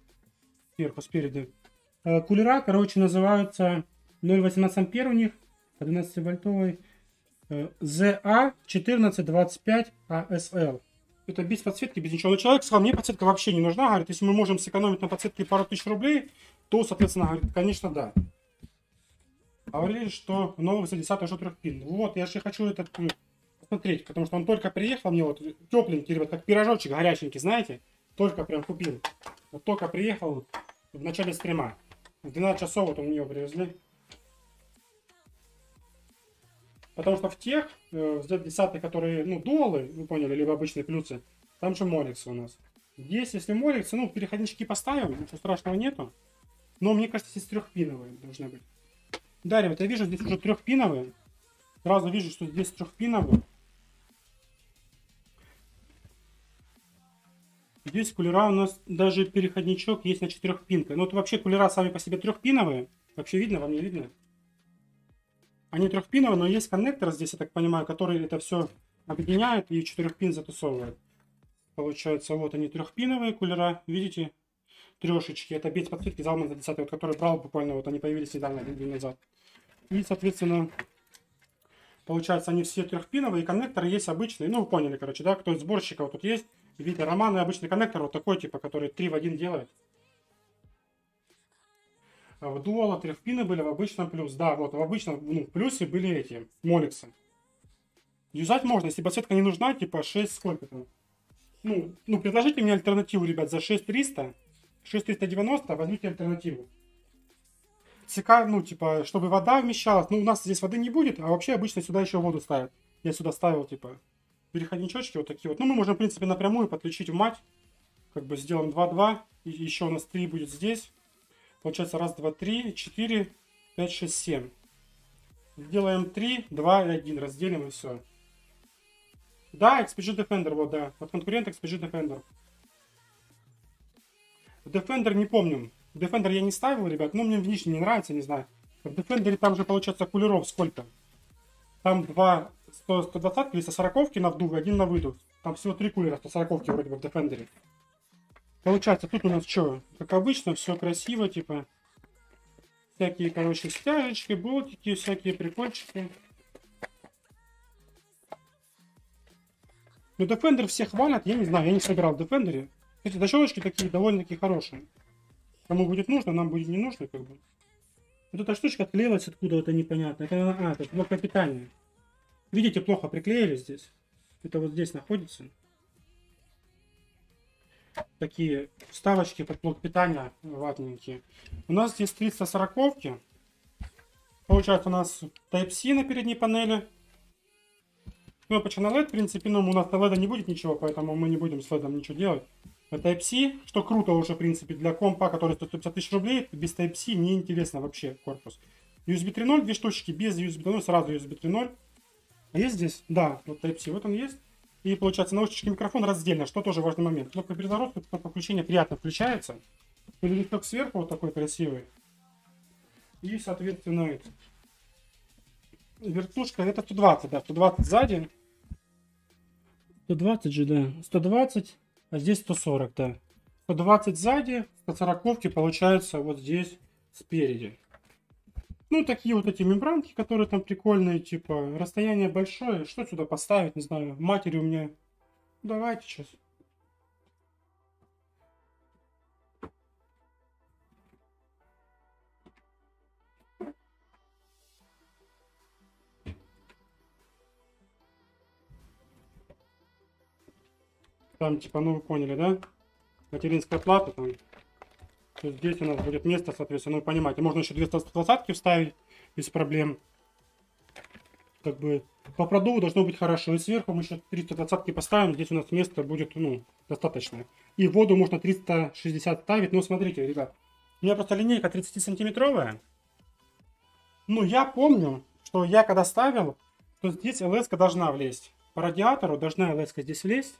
Сверху, спереди. Кулера, короче, называются ноль восемнадцать ампер у них. по двенадцативольтовой э, зет а четырнадцать двадцать пять а эс эл. Это без подсветки, без ничего. Но человек сказал, мне подсветка вообще не нужна. Говорит, если мы можем сэкономить на подсветке пару тысяч рублей, то, соответственно, говорит, конечно, да. Говорили, что новый зет десять уже трехпин. Вот, я же хочу этот посмотреть, потому что он только приехал, мне вот тепленький, ребят, как пирожочек горяченький, знаете? Только прям купил. Вот только приехал в начале стрима. В двенадцать часов вот у меня привезли. Потому что в тех, э, в зет десять, которые, ну, дуалы, вы поняли, либо обычные плюсы, там же моликсы у нас. Здесь, если моликсы, ну, переходнички поставим, ничего страшного нету. Но мне кажется, здесь трехпиновые должны быть. Да, ребят, я вижу, здесь уже трехпиновые. Сразу вижу, что здесь трехпиновые. Здесь кулера у нас даже переходничок есть на четырехпинкой. Ну, это вообще кулера сами по себе трехпиновые. Вообще видно, вам не видно? Они трехпиновые, но есть коннектор здесь, я так понимаю, который это все объединяет и четырехпин затусовывает. Получается, вот они трехпиновые кулера, видите? Трешечки. Это без подсветки Залман зет десять, вот, который брал буквально, вот они появились недавно, один день назад. И, соответственно, получается, они все трехпиновые, и коннектор есть обычный. Ну, вы поняли, короче, да? Кто из сборщиков тут есть. Видите, романный обычный коннектор, вот такой, типа, который три в один делает. В дуала трехпины были, в обычном плюс. Да, вот в обычном, ну, в плюсе были эти моликсы. Юзать можно, если подсветка не нужна, типа шесть сколько там. Ну, ну, предложите мне альтернативу, ребят, за шесть триста. шесть триста девяносто, возьмите альтернативу. ЦК, ну, типа, чтобы вода вмещалась. Ну, у нас здесь воды не будет, а вообще обычно сюда еще воду ставят. Я сюда ставил, типа, переходничочки вот такие вот. Ну, мы можем, в принципе, напрямую подключить в мать. Как бы сделаем два-два. И еще у нас три будет здесь. Получается раз, два, три, четыре, пять, шесть, семь. Сделаем три, два и один. Разделим и все. Да, экс пи джи Defender, вот, да. Вот конкурент экс пи джи Defender. Defender не помню. Defender я не ставил, ребят. Но мне внешне не нравится, не знаю. В Defender там же получается кулеров сколько? Там два сто двадцать или сто сорок на вдув, один на выдув. Там всего три кулера сто сорок вроде бы в Defender. Получается, тут у нас что? Как обычно, все красиво, типа. Всякие, короче, стяжечки, болтики, всякие прикольчики. Ну, Defender все хвалят, я не знаю, я не собирал в Defender. Эти защелочки такие довольно-таки хорошие. Кому будет нужно, нам будет не нужно, как бы. Вот эта штучка отклеилась откуда-то непонятно. Это, а, это блок питания. Видите, плохо приклеили здесь. Это вот здесь находится. Такие вставочки под блок питания ватненькие. У нас здесь триста сорок. Получается у нас Type-C на передней панели. Кнопочка на лед, в принципе, но у нас на леда не будет ничего, поэтому мы не будем с ледом ничего делать. Type-C, что круто уже, в принципе, для компа, который стоит сто пятьдесят тысяч рублей, без Type-C не интересно вообще корпус. ю эс би три ноль, две штучки, без ю эс би три ноль, сразу ю эс би три ноль. А есть здесь? Да, вот Type-C, вот он есть. И получается наушнички, микрофон раздельно, что тоже важный момент. Кнопка перезагрузки, кнопка включения приятно включается. Перелисток сверху вот такой красивый. И, соответственно, это. Вертушка, это сто двадцать, да, сто двадцать сзади. сто двадцать же, да, сто двадцать, а здесь сто сорок, да. сто двадцать сзади, сто сорок получается вот здесь спереди. Ну, такие вот эти мембранки, которые там прикольные, типа, расстояние большое. Что сюда поставить, не знаю, матери у меня. Давайте сейчас. Там, типа, ну вы поняли, да? Материнская плата там. То есть здесь у нас будет место, соответственно, ну, понимаете, можно еще две сто двадцать вставить без проблем. Как бы по продуву должно быть хорошо. И сверху мы еще триста двадцать поставим, здесь у нас места будет, ну, достаточно. И воду можно триста шестьдесят ставить. Ну, смотрите, ребят, у меня просто линейка тридцать сантиметровая. Ну, я помню, что я когда ставил, то здесь эл эс-ка должна влезть. По радиатору должна эл эс-ка здесь влезть.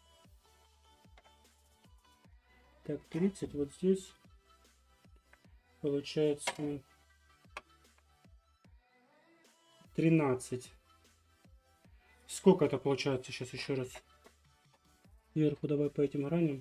Так, тридцать вот здесь. Получается тринадцать. Сколько это получается сейчас еще раз? Вверху давай по этим граням.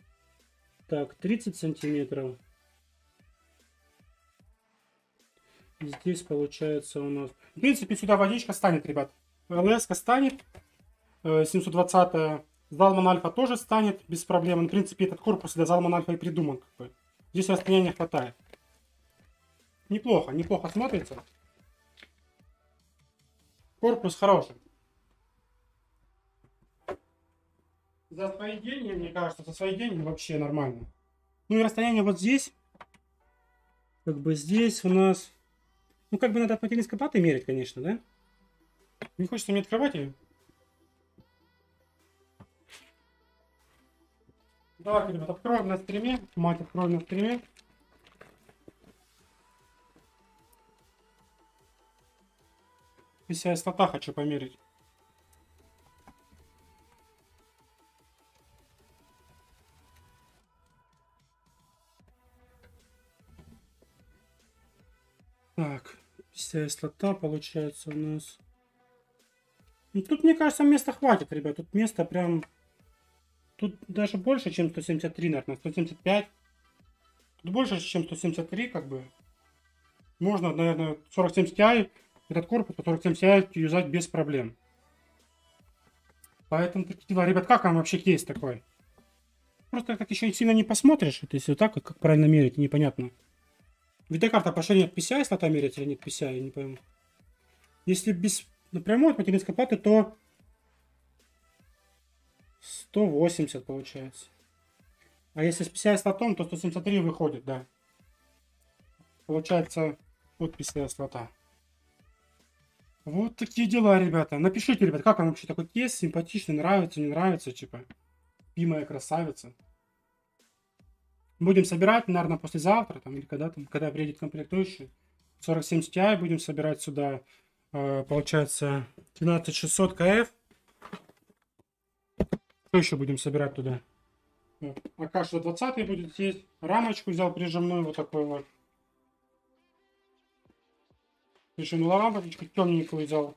Так, тридцать сантиметров. И здесь получается у нас... В принципе, сюда водичка станет, ребят. ЛС-ка станет. семьсот двадцать Залман Альфа тоже станет без проблем. В принципе, этот корпус для Залман Альфа и придуман. Как бы. Здесь расстояния хватает. Неплохо, неплохо смотрится. Корпус хороший. За свои деньги, мне кажется, за свои деньги вообще нормально. Ну и расстояние вот здесь. Как бы здесь у нас... Ну, как бы надо от материнской платы мерить, конечно, да? Не хочется мне открывать ее. Давайте, ребят, откроем на стриме. Мать, откроем на стриме. Если я слота хочу померить. Так, вся слота получается у нас. Ну, тут, мне кажется, места хватит, ребят. Тут места прям... Тут даже больше, чем сто семьдесят три, наверное. сто семьдесят пять. Тут больше, чем сто семьдесят три, как бы. Можно, наверное, сорок семь Ti. Этот корпус по сорок семь Ti юзать без проблем. Поэтому, ребят, как вам вообще кейс такой? Просто так еще сильно не посмотришь. Это если вот так, как правильно мерить, непонятно. Видеокарта по ширине от пи си ай слота мерить или нет пи си ай, я не пойму. Если без напрямую от материнской платы, то сто восемьдесят получается. А если с пи си ай слотом, то сто семьдесят три выходит, да. Получается от пи си ай слота. Вот такие дела, ребята. Напишите, ребят, как вам вообще такой кейс? Симпатичный, нравится, не нравится, типа. Любимая красавица. Будем собирать, наверное, послезавтра, там, или когда там, когда приедет комплектующий. сорок семь Ti будем собирать сюда. Э, получается, двенадцать шестьсот КФ. Что еще будем собирать туда? а ка шестьсот двадцать будет здесь. Рамочку взял прижимную, вот такой вот. Прижимную рамочку, темненькую взял.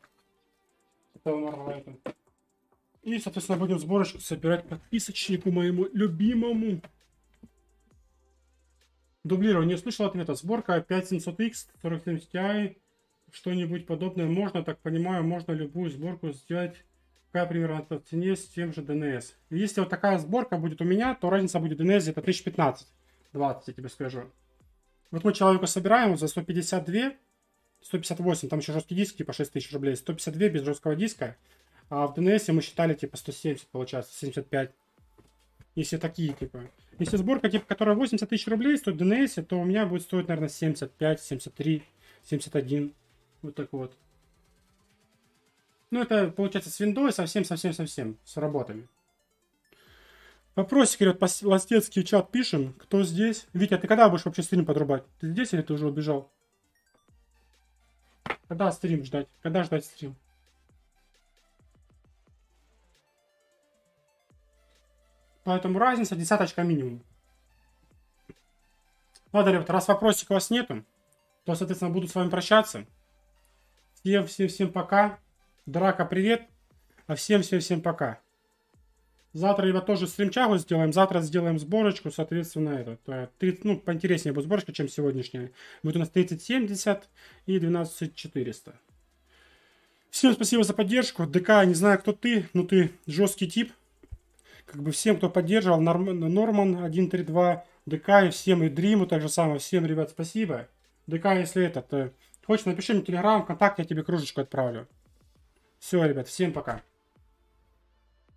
И, соответственно, будем сборочку собирать подписочнику моему любимому. Дублирование. Не слышал ответа. Сборка пять семьсот икс, сорок семь Ti. Что-нибудь подобное можно, так понимаю, можно любую сборку сделать. Какая примерно по цене с тем же ди эн эс. Если вот такая сборка будет у меня, то разница будет ди эн эс где-то тысяч пятнадцать двадцать, я тебе скажу. Вот мы человека собираем за сто пятьдесят два, сто пятьдесят восемь, там еще жесткий диск типа шесть тысяч рублей, сто пятьдесят два без жесткого диска, а в ди эн эс мы считали типа сто семьдесят, получается, семьдесят пять. Если такие типа. Если сборка типа, которая восемьдесят тысяч рублей стоит в ди эн эс, то у меня будет стоить, наверное, семьдесят пять, семьдесят три, семьдесят один. Вот так вот. Ну, это получается с виндой совсем-совсем-совсем, с работами. Вопросики, вот, по-ластецкий чат пишем. Кто здесь? Витя, ты когда будешь вообще стрим подрубать? Ты здесь или ты уже убежал? Когда стрим ждать? Когда ждать стрим? Поэтому разница десяточка минимум. Ладно, ребят, раз вопросиков у вас нету, то, соответственно, буду с вами прощаться. Всем, всем, всем пока. Драка, привет. А всем, всем, всем пока. Завтра, ребят, тоже стримчагу сделаем. Завтра сделаем сборочку, соответственно, этот, тридцать, ну, поинтереснее будет сборочка, чем сегодняшняя. Будет у нас тридцать семьдесят и двенадцать четыреста. Всем спасибо за поддержку. ДК, не знаю, кто ты, но ты жесткий тип. Как бы всем, кто поддерживал, Норман один три два, ДК и всем, и Дриму, так же самое. Всем, ребят, спасибо. ДК, если этот, хочешь, напиши мне в Телеграм, ВКонтакте, я тебе кружечку отправлю. Все, ребят, всем пока.